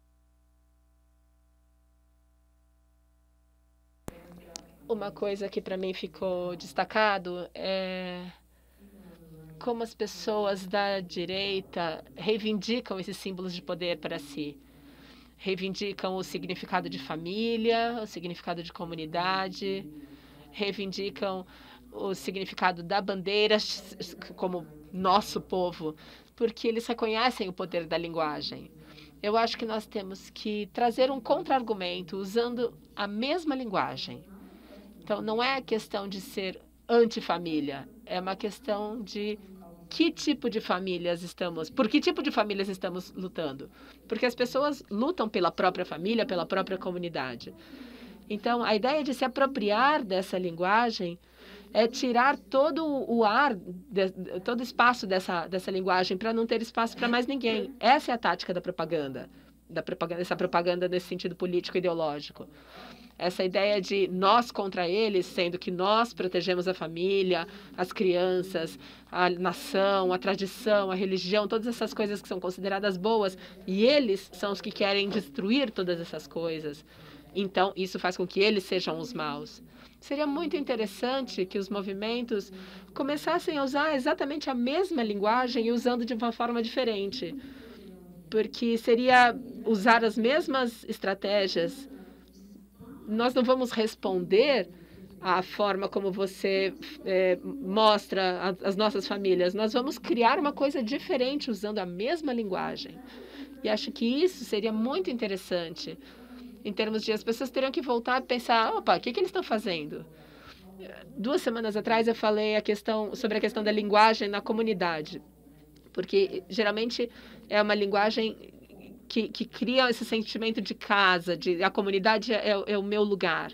Uma coisa que para mim ficou destacado é como as pessoas da direita reivindicam esses símbolos de poder para si. Reivindicam o significado de família, o significado de comunidade, reivindicam o significado da bandeira como nosso povo, porque eles reconhecem o poder da linguagem. Eu acho que nós temos que trazer um contra-argumento usando a mesma linguagem. Então, não é a questão de ser antifamília, é uma questão de que tipo de famílias estamos... Por que tipo de famílias estamos lutando? Porque as pessoas lutam pela própria família, pela própria comunidade. Então, a ideia de se apropriar dessa linguagem é tirar todo o ar, todo o espaço dessa linguagem para não ter espaço para mais ninguém. Essa é a tática da propaganda, essa propaganda nesse sentido político-ideológico. Essa ideia de nós contra eles, sendo que nós protegemos a família, as crianças, a nação, a tradição, a religião, todas essas coisas que são consideradas boas, e eles são os que querem destruir todas essas coisas. Então, isso faz com que eles sejam os maus. Seria muito interessante que os movimentos começassem a usar exatamente a mesma linguagem e usando de uma forma diferente, porque seria usar as mesmas estratégias. Nós não vamos responder à forma como você mostra as nossas famílias. Nós vamos criar uma coisa diferente usando a mesma linguagem. E acho que isso seria muito interessante, em termos de as pessoas teriam que voltar a pensar, opa, o que eles estão fazendo? 2 semanas atrás eu falei sobre a questão da linguagem na comunidade. porque geralmente é uma linguagem que cria esse sentimento de casa, de a comunidade é o meu lugar.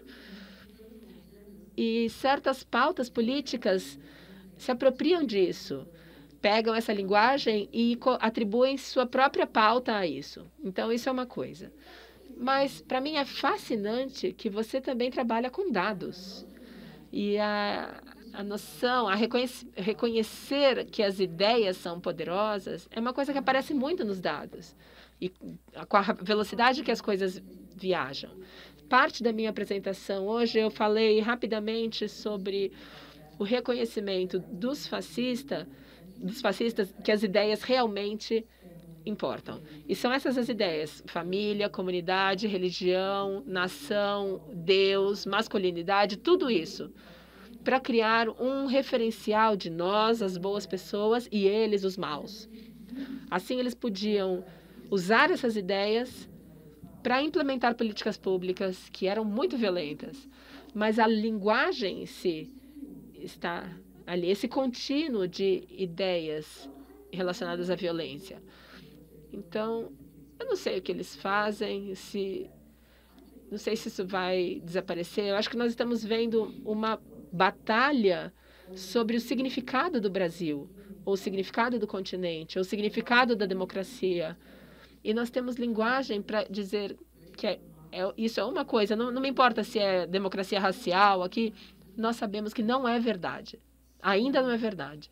E certas pautas políticas se apropriam disso, pegam essa linguagem e atribuem sua própria pauta a isso. Então, isso é uma coisa. Mas, para mim, é fascinante que você também trabalha com dados. E a noção, reconhecer que as ideias são poderosas é uma coisa que aparece muito nos dados. E com a velocidade que as coisas viajam. Parte da minha apresentação hoje, eu falei rapidamente sobre o reconhecimento dos fascistas que as ideias realmente importam. E são essas as ideias: família, comunidade, religião, nação, Deus, masculinidade, tudo isso, para criar um referencial de nós, as boas pessoas, e eles, os maus. Assim, eles podiam usar essas ideias para implementar políticas públicas que eram muito violentas. Mas a linguagem em si está ali, esse contínuo de ideias relacionadas à violência. Então, eu não sei o que eles fazem, não sei se isso vai desaparecer. Eu acho que nós estamos vendo uma batalha sobre o significado do Brasil, ou o significado do continente, ou o significado da democracia. E nós temos linguagem para dizer que isso é uma coisa, não me importa se é democracia racial aqui, nós sabemos que não é verdade. Ainda não é verdade.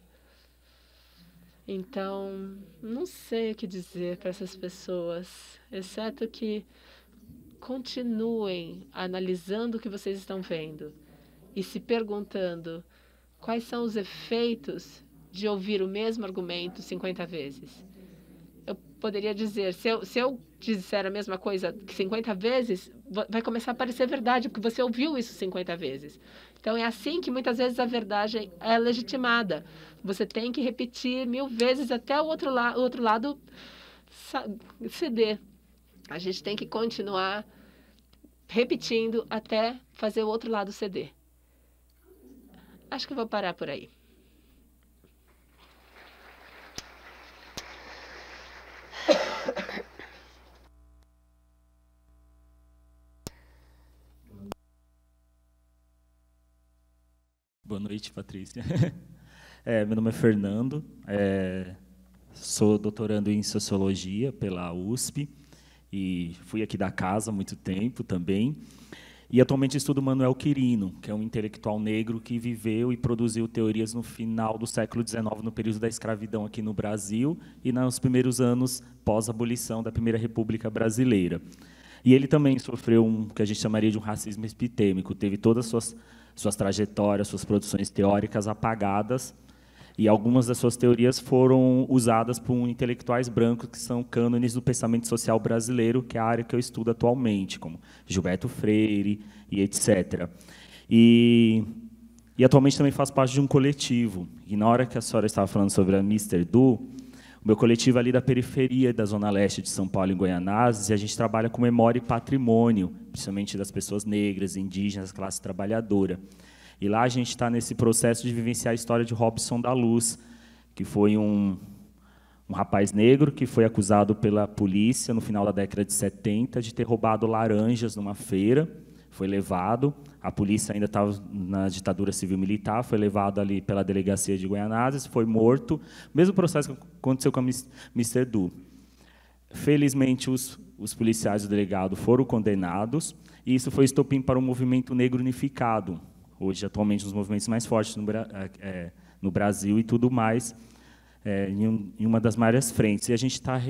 Então, não sei o que dizer para essas pessoas, exceto que continuem analisando o que vocês estão vendo e se perguntando quais são os efeitos de ouvir o mesmo argumento 50 vezes. Eu poderia dizer, se eu disser a mesma coisa 50 vezes, vai começar a parecer verdade, porque você ouviu isso 50 vezes. Então, é assim que muitas vezes a verdade é legitimada. Você tem que repetir 1000 vezes até o outro lado ceder. A gente tem que continuar repetindo até fazer o outro lado ceder. Acho que eu vou parar por aí. Boa noite, Patrícia. Meu nome é Fernando, sou doutorando em Sociologia pela USP e fui aqui da casa há muito tempo também. E atualmente estudo Manuel Quirino, que é um intelectual negro que viveu e produziu teorias no final do século XIX, no período da escravidão aqui no Brasil e nos primeiros anos pós-abolição da Primeira República Brasileira. E ele também sofreu o que a gente chamaria de um racismo epistêmico, teve todas suas trajetórias, suas produções teóricas apagadas, e algumas das suas teorias foram usadas por intelectuais brancos que são cânones do pensamento social brasileiro, que é a área que eu estudo atualmente, como Gilberto Freire e etc. E atualmente também faço parte de um coletivo. E na hora que a senhora estava falando sobre a Mr. Do, o meu coletivo é ali da periferia da Zona Leste de São Paulo, em Goianazes, e a gente trabalha com memória e patrimônio, principalmente das pessoas negras, indígenas, classe trabalhadora. E lá a gente está nesse processo de vivenciar a história de Robson da Luz, que foi um rapaz negro que foi acusado pela polícia no final da década de 70 de ter roubado laranjas numa feira. Foi levado, a polícia ainda estava na ditadura civil-militar, foi levado ali pela delegacia de Goianazes, foi morto. Mesmo processo que aconteceu com a Mr. Do. Felizmente, os policiais do delegado foram condenados, e isso foi estopim para o movimento negro unificado, hoje, atualmente, um dos movimentos mais fortes no Brasil e tudo mais, em uma das maiores frentes. E a gente está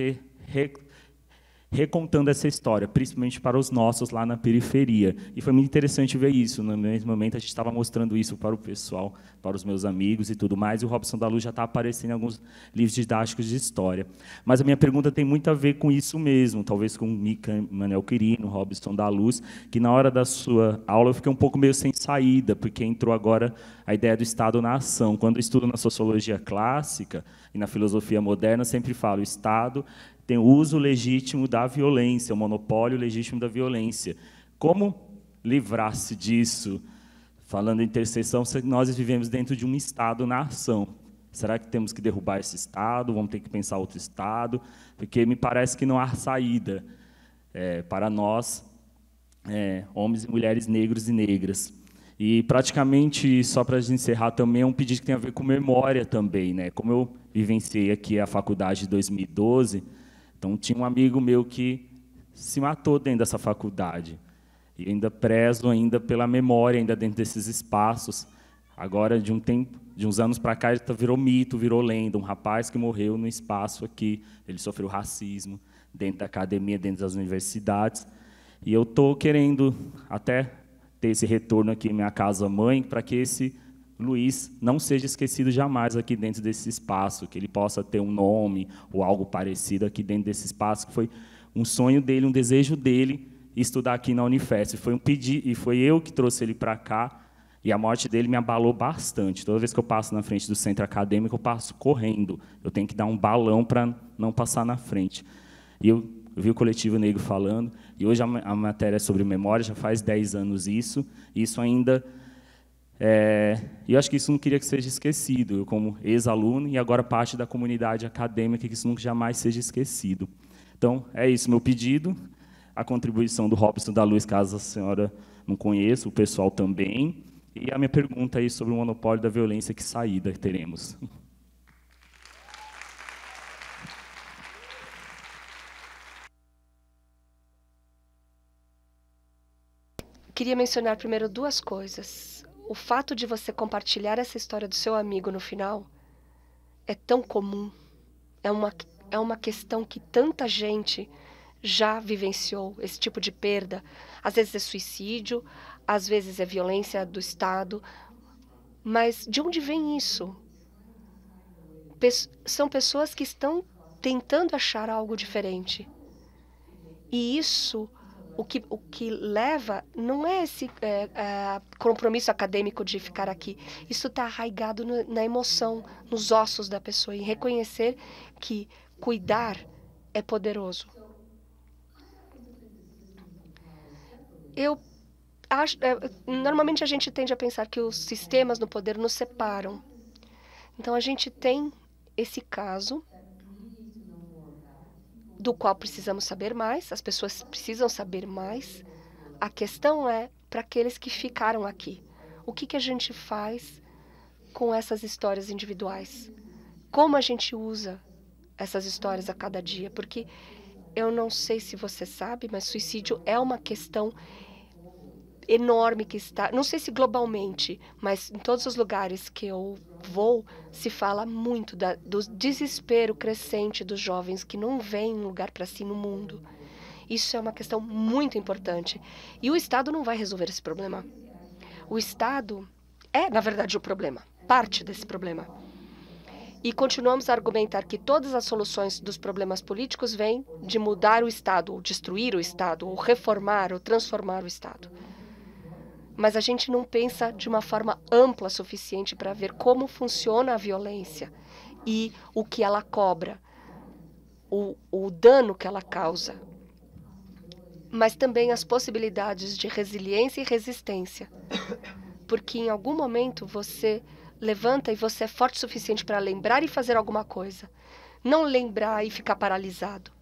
recontando essa história, principalmente para os nossos lá na periferia. E foi muito interessante ver isso. No mesmo momento, a gente estava mostrando isso para o pessoal, para os meus amigos e tudo mais, e o Robson da Luz já está aparecendo em alguns livros didáticos de história. Mas a minha pergunta tem muito a ver com isso mesmo, talvez com Manuel Quirino, Robson da Luz, que na hora da sua aula eu fiquei um pouco meio sem saída, porque entrou agora a ideia do Estado na ação. Quando eu estudo na sociologia clássica e na filosofia moderna, eu sempre falo, o Estado tem o uso legítimo da violência, o monopólio legítimo da violência. Como livrar-se disso? Falando em interseção, nós vivemos dentro de um Estado na ação. Será que temos que derrubar esse Estado? Vamos ter que pensar outro Estado? Porque me parece que não há saída para nós, homens e mulheres negros e negras. E, praticamente, só para encerrar também, é um pedido que tem a ver com memória também, né? Como eu vivenciei aqui a faculdade de 2012, então tinha um amigo meu que se matou dentro dessa faculdade. E ainda prezo ainda pela memória, ainda dentro desses espaços. Agora, de uns anos para cá, ele virou mito, virou lenda. Um rapaz que morreu no espaço aqui, ele sofreu racismo dentro da academia, dentro das universidades. E eu estou querendo até ter esse retorno aqui em minha casa-mãe, para que esse Luiz não seja esquecido jamais aqui dentro desse espaço, que ele possa ter um nome ou algo parecido aqui dentro desse espaço, que foi um sonho dele, um desejo dele, estudar aqui na Unifesp. Foi um pedido, e foi eu que trouxe ele para cá, e a morte dele me abalou bastante. Toda vez que eu passo na frente do centro acadêmico, eu passo correndo. Eu tenho que dar um balão para não passar na frente. E eu vi o Coletivo Negro falando, e hoje a matéria é sobre memória, já faz 10 anos isso ainda... E eu acho que isso não queria que seja esquecido, eu como ex-aluno e agora parte da comunidade acadêmica, que isso nunca jamais seja esquecido. Então, é isso meu pedido, a contribuição do Robson da Luz, caso a senhora não conheça, o pessoal também, e a minha pergunta aí sobre o monopólio da violência, que saída teremos. Queria mencionar primeiro duas coisas. O fato de você compartilhar essa história do seu amigo no final é tão comum. É uma questão que tanta gente já vivenciou, esse tipo de perda. Às vezes é suicídio, às vezes é violência do Estado. Mas de onde vem isso? São pessoas que estão tentando achar algo diferente. E isso... O que leva não é esse compromisso acadêmico de ficar aqui. Isso está arraigado na emoção, nos ossos da pessoa, em reconhecer que cuidar é poderoso. Normalmente a gente tende a pensar que os sistemas no poder nos separam. Então a gente tem esse caso do qual precisamos saber mais, as pessoas precisam saber mais. A questão é para aqueles que ficaram aqui. O que a gente faz com essas histórias individuais? Como a gente usa essas histórias a cada dia? Porque eu não sei se você sabe, mas suicídio é uma questão enorme que está, não sei se globalmente, mas em todos os lugares que eu vou, se fala muito do desespero crescente dos jovens que não veem um lugar para si no mundo. Isso é uma questão muito importante. E o Estado não vai resolver esse problema. O Estado é, na verdade, o problema, parte desse problema. E continuamos a argumentar que todas as soluções dos problemas políticos vêm de mudar o Estado, ou destruir o Estado, ou reformar, ou transformar o Estado. Mas a gente não pensa de uma forma ampla suficiente para ver como funciona a violência e o que ela cobra, o dano que ela causa, mas também as possibilidades de resiliência e resistência. Porque em algum momento você levanta e você é forte o suficiente para lembrar e fazer alguma coisa. Não lembrar e ficar paralisado.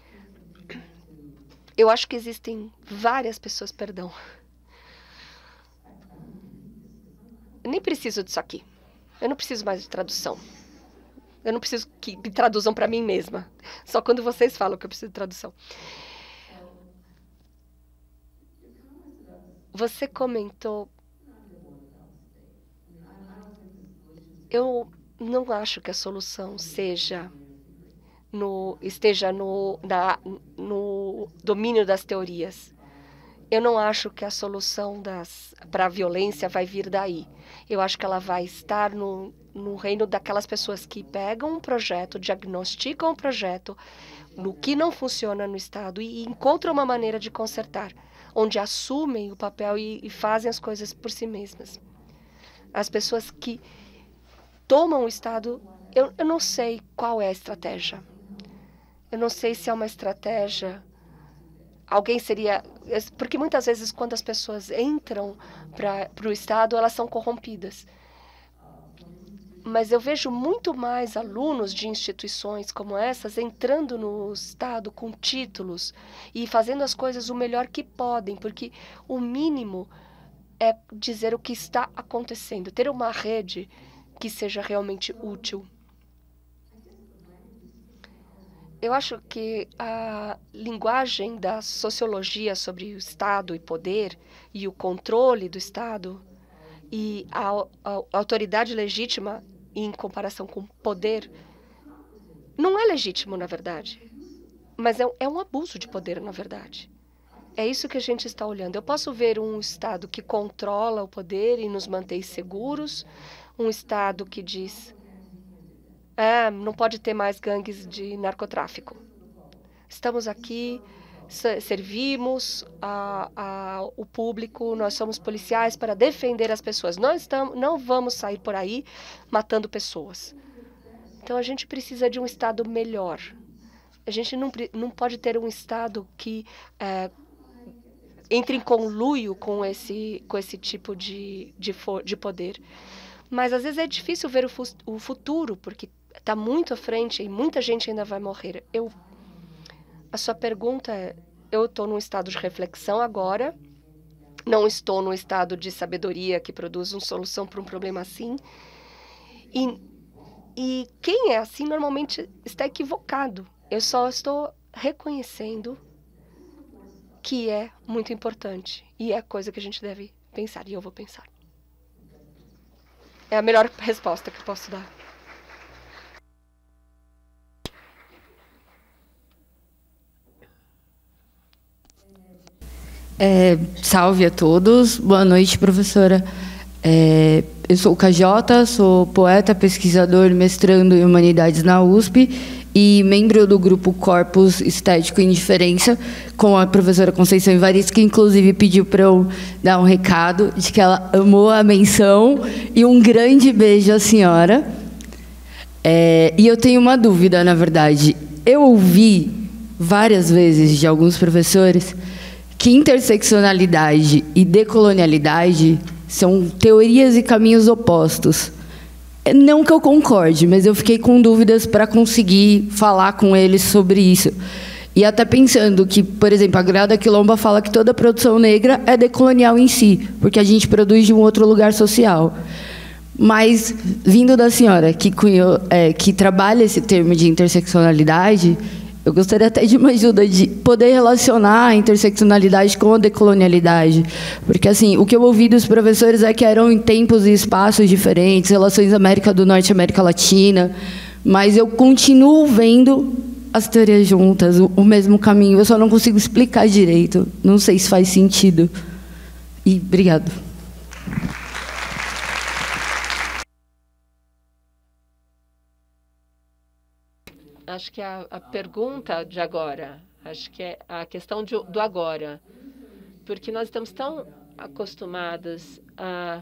Eu acho que existem várias pessoas, Eu nem preciso disso aqui. Eu não preciso mais de tradução. Eu não preciso que me traduzam para mim mesma. Só quando vocês falam que eu preciso de tradução. Você comentou... Eu não acho que a solução esteja no domínio das teorias. Eu não acho que a solução para a violência vai vir daí. Eu acho que ela vai estar no reino daquelas pessoas que pegam um projeto, diagnosticam um projeto, no que não funciona no Estado e encontram uma maneira de consertar, onde assumem o papel e fazem as coisas por si mesmas. As pessoas que tomam o Estado, eu não sei qual é a estratégia. Eu não sei se é uma estratégia... Alguém seria... Porque muitas vezes, quando as pessoas entram para o Estado, elas são corrompidas. Mas eu vejo muito mais alunos de instituições como essas entrando no Estado com títulos e fazendo as coisas o melhor que podem, porque o mínimo é dizer o que está acontecendo, ter uma rede que seja realmente útil. Eu acho que a linguagem da sociologia sobre o Estado e poder e o controle do Estado e a autoridade legítima em comparação com poder não é legítimo, na verdade, mas é um abuso de poder, na verdade. É isso que a gente está olhando. Eu posso ver um Estado que controla o poder e nos mantém seguros, um Estado que diz: não pode ter mais gangues de narcotráfico. Estamos aqui, servimos o público, nós somos policiais para defender as pessoas. Não vamos sair por aí matando pessoas. Então, a gente precisa de um Estado melhor. A gente não pode ter um Estado que entre em conluio com esse tipo de poder. Mas, às vezes, é difícil ver o futuro, porque está muito à frente e muita gente ainda vai morrer. A sua pergunta é: eu estou num estado de reflexão agora, não estou num estado de sabedoria que produz uma solução para um problema assim. E quem é assim normalmente está equivocado. Eu só estou reconhecendo que é muito importante e é coisa que a gente deve pensar, e eu vou pensar. É a melhor resposta que eu posso dar. Salve a todos. Boa noite, professora. Eu sou o KJ, sou poeta, pesquisador, mestrando em Humanidades na USP e membro do grupo Corpus Estético Indiferença, com a professora Conceição Evaristo, que inclusive pediu para eu dar um recado de que ela amou a menção, e um grande beijo à senhora. E eu tenho uma dúvida, na verdade. Eu ouvi várias vezes de alguns professores que interseccionalidade e decolonialidade são teorias e caminhos opostos. Não que eu concorde, mas eu fiquei com dúvidas para conseguir falar com eles sobre isso. E até pensando que, por exemplo, a Grada Quilomba fala que toda produção negra é decolonial em si, porque a gente produz de um outro lugar social. Mas, vindo da senhora, que trabalha esse termo de interseccionalidade, eu gostaria até de uma ajuda de poder relacionar a interseccionalidade com a decolonialidade. Porque, assim, o que eu ouvi dos professores é que eram em tempos e espaços diferentes, relações América do Norte e América Latina, mas eu continuo vendo as teorias juntas, o mesmo caminho. Eu só não consigo explicar direito. Não sei se faz sentido. E obrigado. Acho que a pergunta de agora, acho que é a questão do agora, porque nós estamos tão acostumados a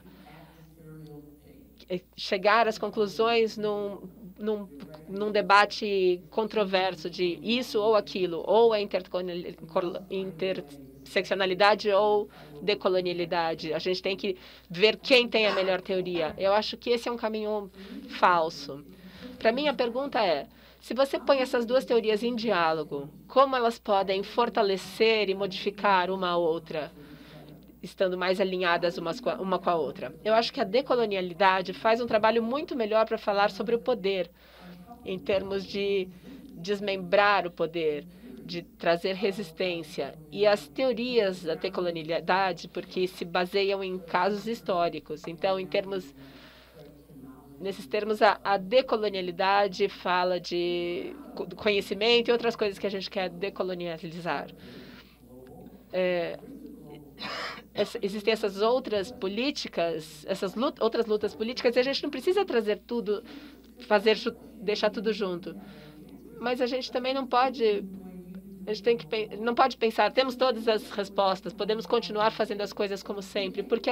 chegar às conclusões num debate controverso de isso ou aquilo, ou é interseccionalidade ou decolonialidade. A gente tem que ver quem tem a melhor teoria. Eu acho que esse é um caminho falso. Para mim, a pergunta é: se você põe essas duas teorias em diálogo, como elas podem fortalecer e modificar uma a outra, estando mais alinhadas uma com a outra? Eu acho que a decolonialidade faz um trabalho muito melhor para falar sobre o poder, em termos de desmembrar o poder, de trazer resistência. E as teorias da decolonialidade, porque se baseiam em casos históricos. Então, nesses termos, a decolonialidade fala de conhecimento e outras coisas que a gente quer decolonializar. Existem essas outras políticas, outras lutas políticas, e a gente não precisa trazer tudo, deixar tudo junto. Mas a gente também não pode pensar, temos todas as respostas, podemos continuar fazendo as coisas como sempre, porque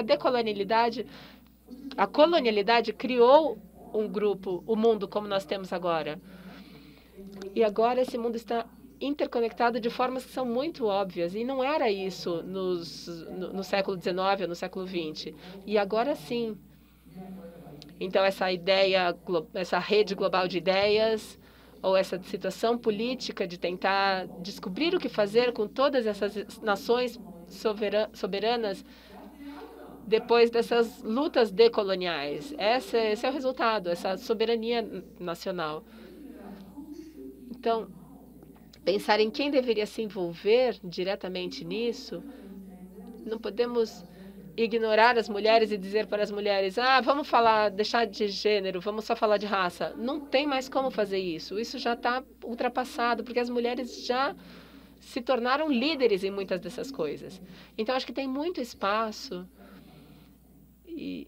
a colonialidade criou um grupo, o mundo como nós temos agora. E agora esse mundo está interconectado de formas que são muito óbvias. E não era isso no século XIX ou no século XX. E agora sim. Então, essa ideia, essa rede global de ideias, ou essa situação política de tentar descobrir o que fazer com todas essas nações soberanas depois dessas lutas decoloniais. Esse é o resultado, essa soberania nacional. Então, pensar em quem deveria se envolver diretamente nisso, não podemos ignorar as mulheres e dizer para as mulheres, vamos deixar de gênero, vamos só falar de raça. Não tem mais como fazer isso. Isso já está ultrapassado, porque as mulheres já se tornaram líderes em muitas dessas coisas. Então, acho que tem muito espaço e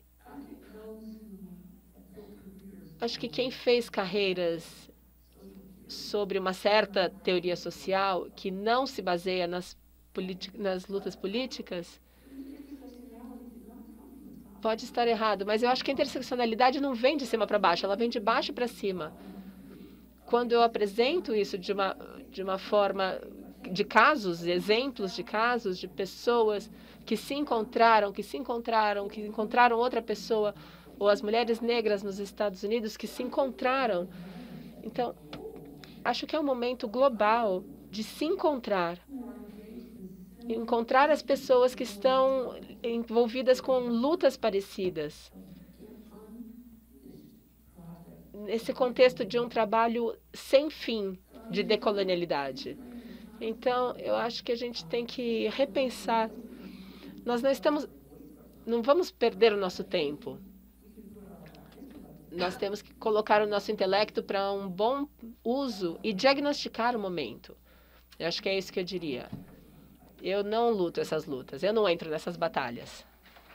acho que quem fez carreiras sobre uma certa teoria social que não se baseia nas lutas políticas pode estar errado, mas eu acho que a interseccionalidade não vem de cima para baixo, ela vem de baixo para cima. Quando eu apresento isso de uma forma de casos, exemplos de casos de pessoas que encontraram outra pessoa, ou as mulheres negras nos Estados Unidos que se encontraram. Então, acho que é um momento global de se encontrar as pessoas que estão envolvidas com lutas parecidas. Nesse contexto de um trabalho sem fim de decolonialidade. Então, eu acho que a gente tem que repensar. Nós não vamos perder o nosso tempo. Nós temos que colocar o nosso intelecto para um bom uso e diagnosticar o momento. Eu acho que é isso que eu diria. Eu não luto essas lutas, eu não entro nessas batalhas.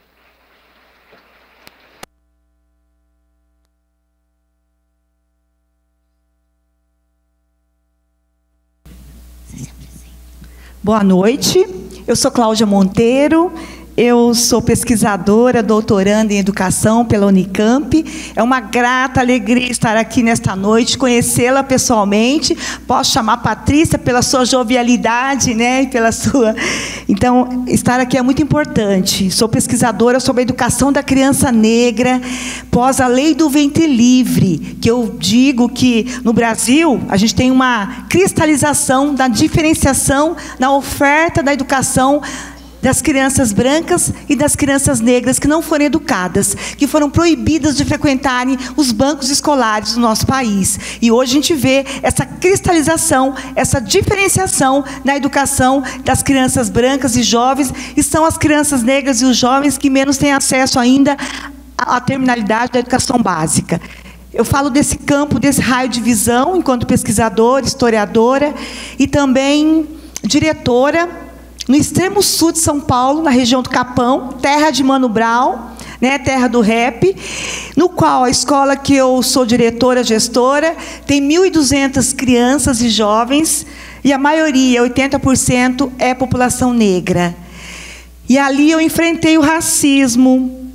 Boa noite, eu sou Cláudia Monteiro, eu sou pesquisadora, doutoranda em educação pela Unicamp. É uma grata alegria estar aqui nesta noite, conhecê-la pessoalmente. Posso chamar Patrícia pela sua jovialidade, né? Pela sua... Então, estar aqui é muito importante. Sou pesquisadora sobre a educação da criança negra, pós a Lei do Ventre Livre, que eu digo que no Brasil a gente tem uma cristalização da diferenciação na oferta da educação das crianças brancas e das crianças negras que não foram educadas, que foram proibidas de frequentarem os bancos escolares do nosso país. E hoje a gente vê essa cristalização, essa diferenciação na educação das crianças brancas e jovens, e são as crianças negras e os jovens que menos têm acesso ainda à terminalidade da educação básica. Eu falo desse campo, desse raio de visão, enquanto pesquisadora, historiadora e também diretora no extremo sul de São Paulo, na região do Capão, terra de Mano Brown, né, terra do rap, no qual a escola que eu sou diretora, gestora, tem 1.200 crianças e jovens, e a maioria, 80%, é população negra. E ali eu enfrentei o racismo,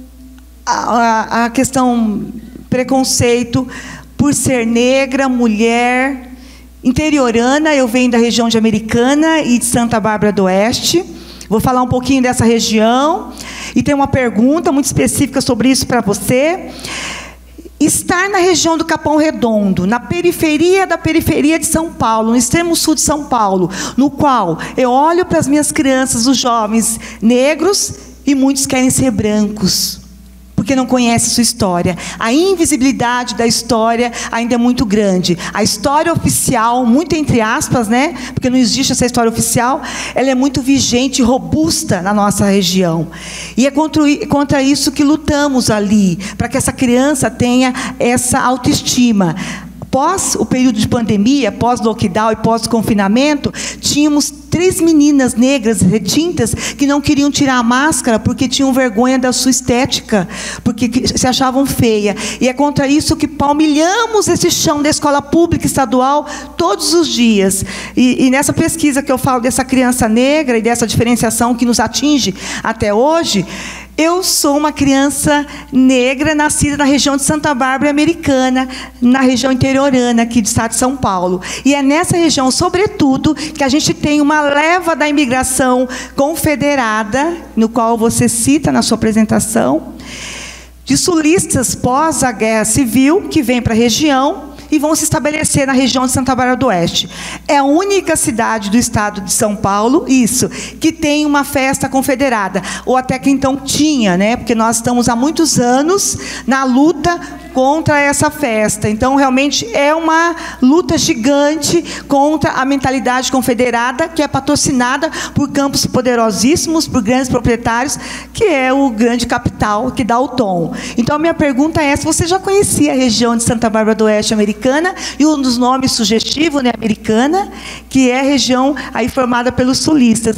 a questão preconceito por ser negra, mulher, interiorana. Eu venho da região de Americana e de Santa Bárbara do Oeste. Vou falar um pouquinho dessa região. E tem uma pergunta muito específica sobre isso para você. Estar na região do Capão Redondo, na periferia da periferia de São Paulo, no extremo sul de São Paulo, no qual eu olho para as minhas crianças, os jovens negros, e muitos querem ser brancos, porque não conhece sua história. A invisibilidade da história ainda é muito grande. A história oficial, muito entre aspas, né? Porque não existe essa história oficial, ela é muito vigente e robusta na nossa região. E é contra isso que lutamos ali, para que essa criança tenha essa autoestima. Pós o período de pandemia, pós-lockdown e pós-confinamento, tínhamos 3 meninas negras retintas que não queriam tirar a máscara porque tinham vergonha da sua estética, porque se achavam feia. E é contra isso que palmilhamos esse chão da escola pública estadual todos os dias. E nessa pesquisa que eu falo dessa criança negra e dessa diferenciação que nos atinge até hoje, eu sou uma criança negra nascida na região de Santa Bárbara Americana, na região interiorana aqui do estado de São Paulo. E é nessa região, sobretudo, que a gente tem uma leva da imigração confederada, no qual você cita na sua apresentação, de sulistas pós a Guerra Civil que vêm para a região e vão se estabelecer na região de Santa Bárbara do Oeste. É a única cidade do estado de São Paulo, isso, que tem uma festa confederada, ou até que então tinha, né? Porque nós estamos há muitos anos na luta contra essa festa. Então, realmente, é uma luta gigante contra a mentalidade confederada, que é patrocinada por campos poderosíssimos, por grandes proprietários, que é o grande capital que dá o tom. Então, a minha pergunta é se você já conhecia a região de Santa Bárbara do Oeste americana, e um dos nomes sugestivos, né, americana, que é a região aí formada pelos sulistas.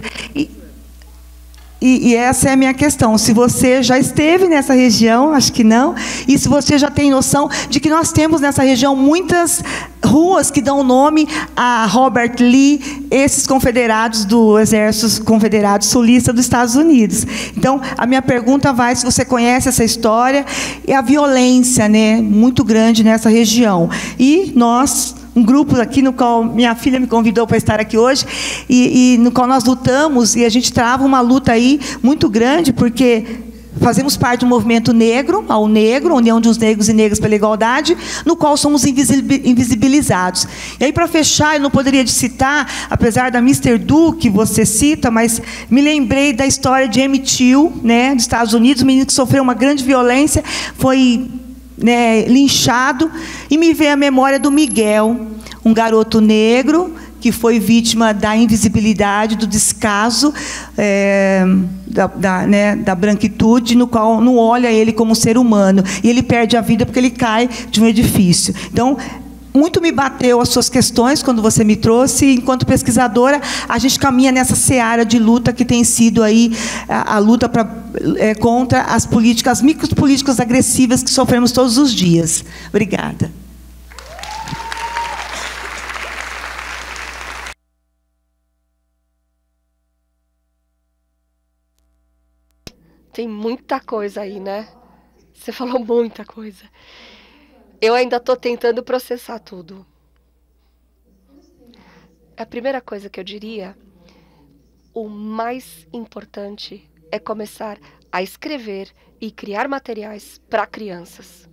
E essa é a minha questão. Se você já esteve nessa região, acho que não, e se você já tem noção de que nós temos nessa região muitas ruas que dão nome a Robert Lee, esses confederados do Exército Confederado Sulista dos Estados Unidos. Então, a minha pergunta vai se você conhece essa história e a violência, né, muito grande nessa região. E nós, um grupo aqui no qual minha filha me convidou para estar aqui hoje, e no qual nós lutamos, e a gente trava uma luta aí muito grande, porque fazemos parte do movimento negro, ao Negro, União dos Negros e Negras pela Igualdade, no qual somos invisibilizados. E aí, para fechar, eu não poderia citar, apesar da Mr. Do, que você cita, mas me lembrei da história de Emmett Till, né, dos Estados Unidos, um menino que sofreu uma grande violência, foi, né, linchado, e me veio a memória do Miguel, um garoto negro que foi vítima da invisibilidade, do descaso, da branquitude, no qual não olha ele como um ser humano, e ele perde a vida porque ele cai de um edifício. Então, muito me bateu as suas questões quando você me trouxe, e, enquanto pesquisadora, a gente caminha nessa seara de luta que tem sido aí a luta contra as políticas, as micropolíticas agressivas que sofremos todos os dias. Obrigada. Tem muita coisa aí, né? Você falou muita coisa. Eu ainda estou tentando processar tudo. A primeira coisa que eu diria, o mais importante é começar a escrever e criar materiais para crianças.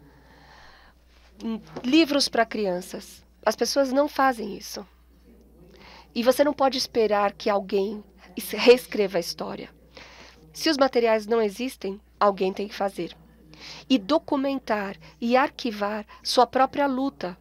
Livros para crianças. As pessoas não fazem isso. E você não pode esperar que alguém reescreva a história. Se os materiais não existem, alguém tem que fazer. E documentar e arquivar sua própria luta.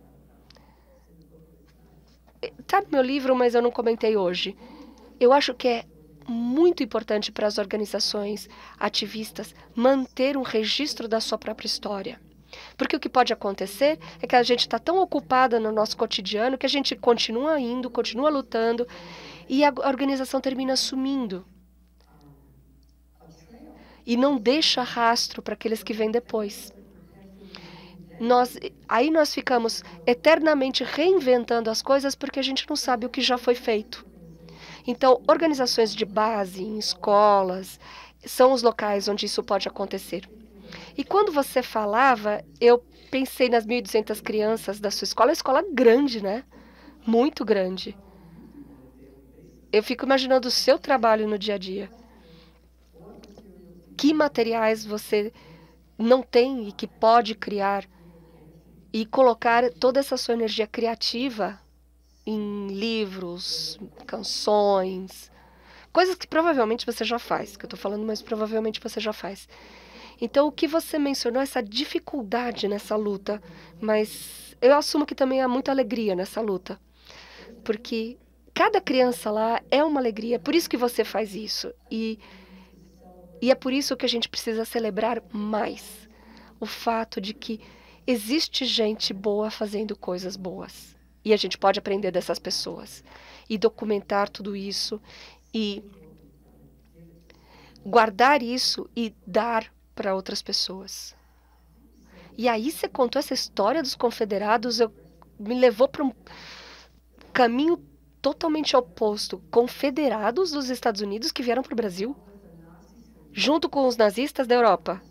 Está no meu livro, mas eu não comentei hoje. Eu acho que é muito importante para as organizações ativistas manter um registro da sua própria história. Porque o que pode acontecer é que a gente está tão ocupada no nosso cotidiano que a gente continua indo, continua lutando, e a organização termina sumindo. E não deixa rastro para aqueles que vêm depois. Aí nós ficamos eternamente reinventando as coisas porque a gente não sabe o que já foi feito. Então, organizações de base, em escolas, são os locais onde isso pode acontecer. E quando você falava, eu pensei nas 1.200 crianças da sua escola. É uma escola grande, né? Muito grande. Eu fico imaginando o seu trabalho no dia a dia. Que materiais você não tem e que pode criar e colocar toda essa sua energia criativa em livros, canções, coisas que provavelmente você já faz, que eu estou falando, mas provavelmente você já faz. Então, o que você mencionou, essa dificuldade nessa luta, mas eu assumo que também há muita alegria nessa luta, porque cada criança lá é uma alegria, por isso que você faz isso. E é por isso que a gente precisa celebrar mais o fato de que existe gente boa fazendo coisas boas. E a gente pode aprender dessas pessoas. E documentar tudo isso. E guardar isso e dar para outras pessoas. E aí você contou essa história dos confederados, me levou para um caminho totalmente oposto. Confederados dos Estados Unidos que vieram para o Brasil, junto com os nazistas da Europa.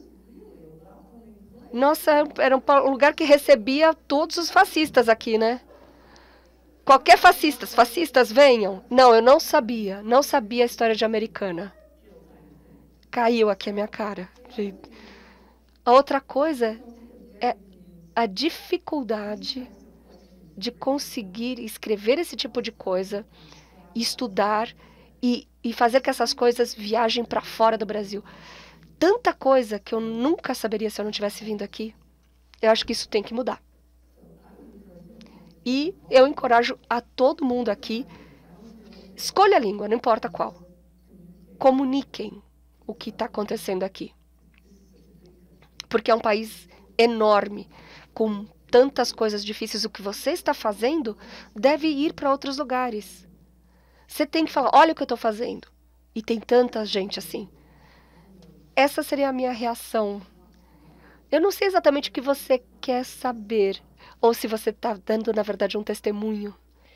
Nossa, era um lugar que recebia todos os fascistas aqui, né? Qualquer fascistas venham. Não, eu não sabia a história de Americana. Caiu aqui a minha cara. A outra coisa é a dificuldade de conseguir escrever esse tipo de coisa, estudar e fazer que essas coisas viajem para fora do Brasil. Tanta coisa que eu nunca saberia se eu não tivesse vindo aqui. Eu acho que isso tem que mudar. E eu encorajo a todo mundo aqui, escolha a língua, não importa qual. Comuniquem o que está acontecendo aqui. Porque é um país enorme, com tantas coisas difíceis. O que você está fazendo deve ir para outros lugares. Você tem que falar, olha o que eu estou fazendo. E tem tanta gente assim. Essa seria a minha reação. Eu não sei exatamente o que você quer saber. Ou se você está dando, na verdade, um testemunho.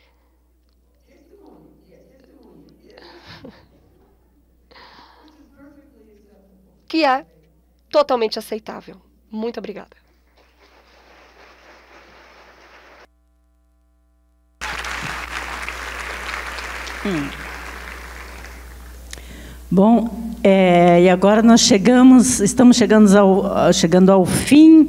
Que é totalmente aceitável. Muito obrigada. Bom, e agora nós estamos chegando ao fim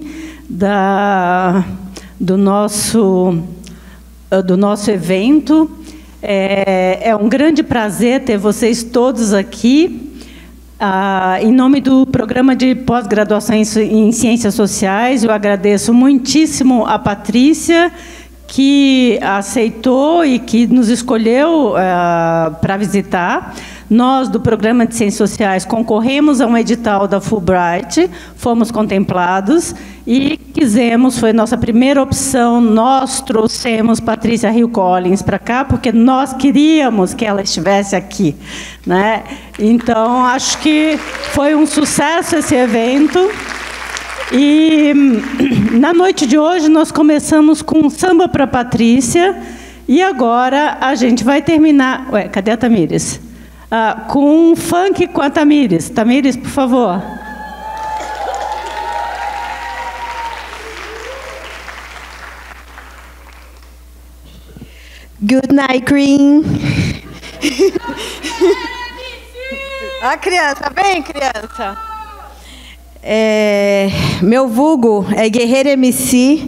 do nosso evento. É um grande prazer ter vocês todos aqui. Em nome do Programa de Pós-Graduação em Ciências Sociais, eu agradeço muitíssimo a Patrícia, que aceitou e que nos escolheu para visitar. Nós, do Programa de Ciências Sociais, concorremos a um edital da Fulbright, fomos contemplados e foi nossa primeira opção, nós trouxemos Patrícia Hill Collins para cá, porque nós queríamos que ela estivesse aqui, né? Então, acho que foi um sucesso esse evento. E na noite de hoje nós começamos com samba para Patrícia e agora a gente vai terminar... Ué, cadê a Tamires? Com funk com a Tamires. Tamires, por favor. Good night, Green. A criança, vem, criança. Meu vulgo é Guerreira MC.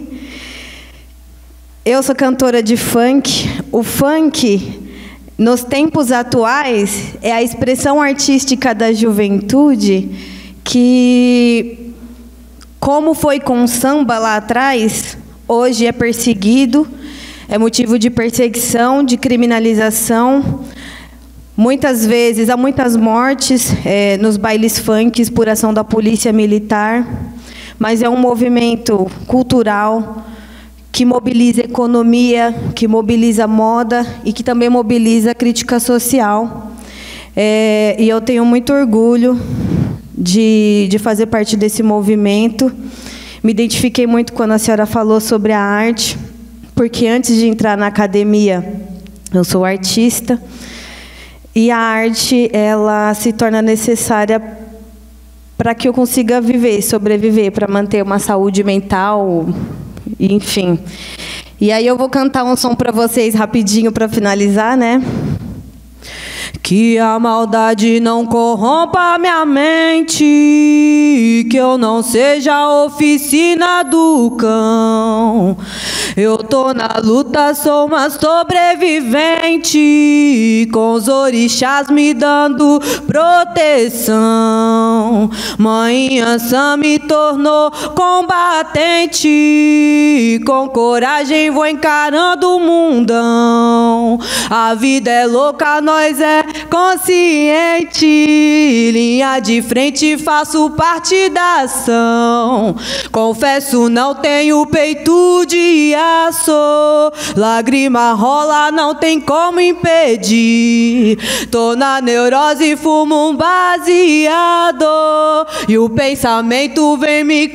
Eu sou cantora de funk. O funk, nos tempos atuais, é a expressão artística da juventude que, como foi com o samba lá atrás, hoje é perseguido, é motivo de perseguição, de criminalização. Muitas vezes, há muitas mortes nos bailes funks por ação da polícia militar, mas é um movimento cultural que mobiliza a economia, que mobiliza a moda e que também mobiliza a crítica social. E eu tenho muito orgulho de fazer parte desse movimento. Me identifiquei muito quando a senhora falou sobre a arte, porque antes de entrar na academia, eu sou artista. E a arte, ela se torna necessária para que eu consiga viver, sobreviver, para manter uma saúde mental, enfim. E aí eu vou cantar um som para vocês rapidinho para finalizar, né? Que a maldade não corrompa minha mente, que eu não seja a oficina do cão. Eu tô na luta, sou uma sobrevivente, com os orixás me dando proteção. Mãe Ansã me tornou combatente, com coragem vou encarando o mundão. A vida é louca, nós é consciente, linha de frente, faço parte da ação. Confesso, não tenho peito de aço, lágrima rola, não tem como impedir. Tô na neurose, fumo um baseado e o pensamento vem me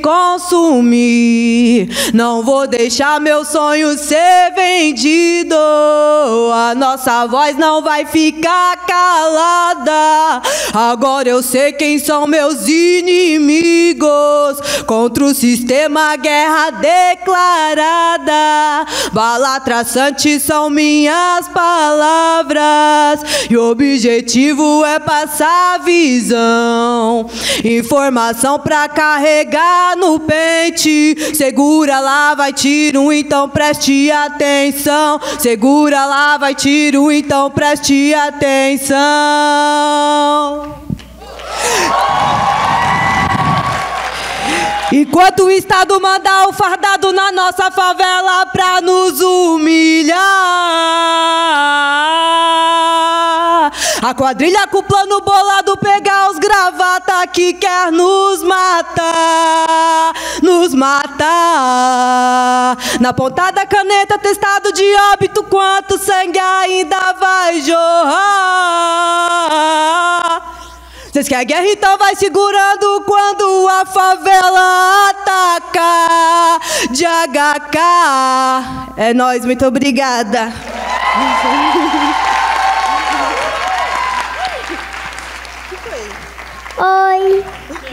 consumir. Não vou deixar meu sonho ser vendido. a nossa voz não vai ficar calada. Agora eu sei quem são meus inimigos. Contra o sistema, guerra declarada. Bala traçante são minhas palavras, e o objetivo é passar visão. Informação pra carregar no pente. Segura lá, vai tiro, então preste atenção. Segura lá, vai tiro, então preste atenção. Enquanto o Estado manda o fardado na nossa favela pra nos humilhar, a quadrilha com o plano bolado pegar os gravata que quer nos matar, nos matar. Na ponta da caneta testado de óbito, quanto sangue ainda vai jorrar. Vocês querem guerra, então vai segurando quando a favela ataca. De HK, é nóis, muito obrigada. Oi.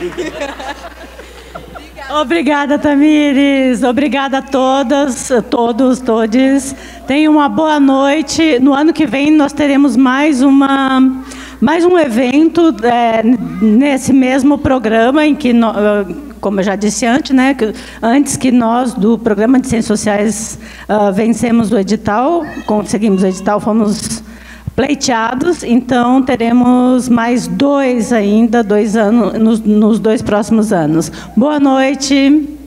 Obrigada, Tamires. Obrigada a todas, todos, todes. Tenham uma boa noite. No ano que vem nós teremos mais um evento nesse mesmo programa em que, como eu já disse antes, né, antes que nós do Programa de Ciências Sociais vencemos o edital, conseguimos o edital, fomos pleiteados, então teremos mais 2 anos nos 2 próximos anos. Boa noite.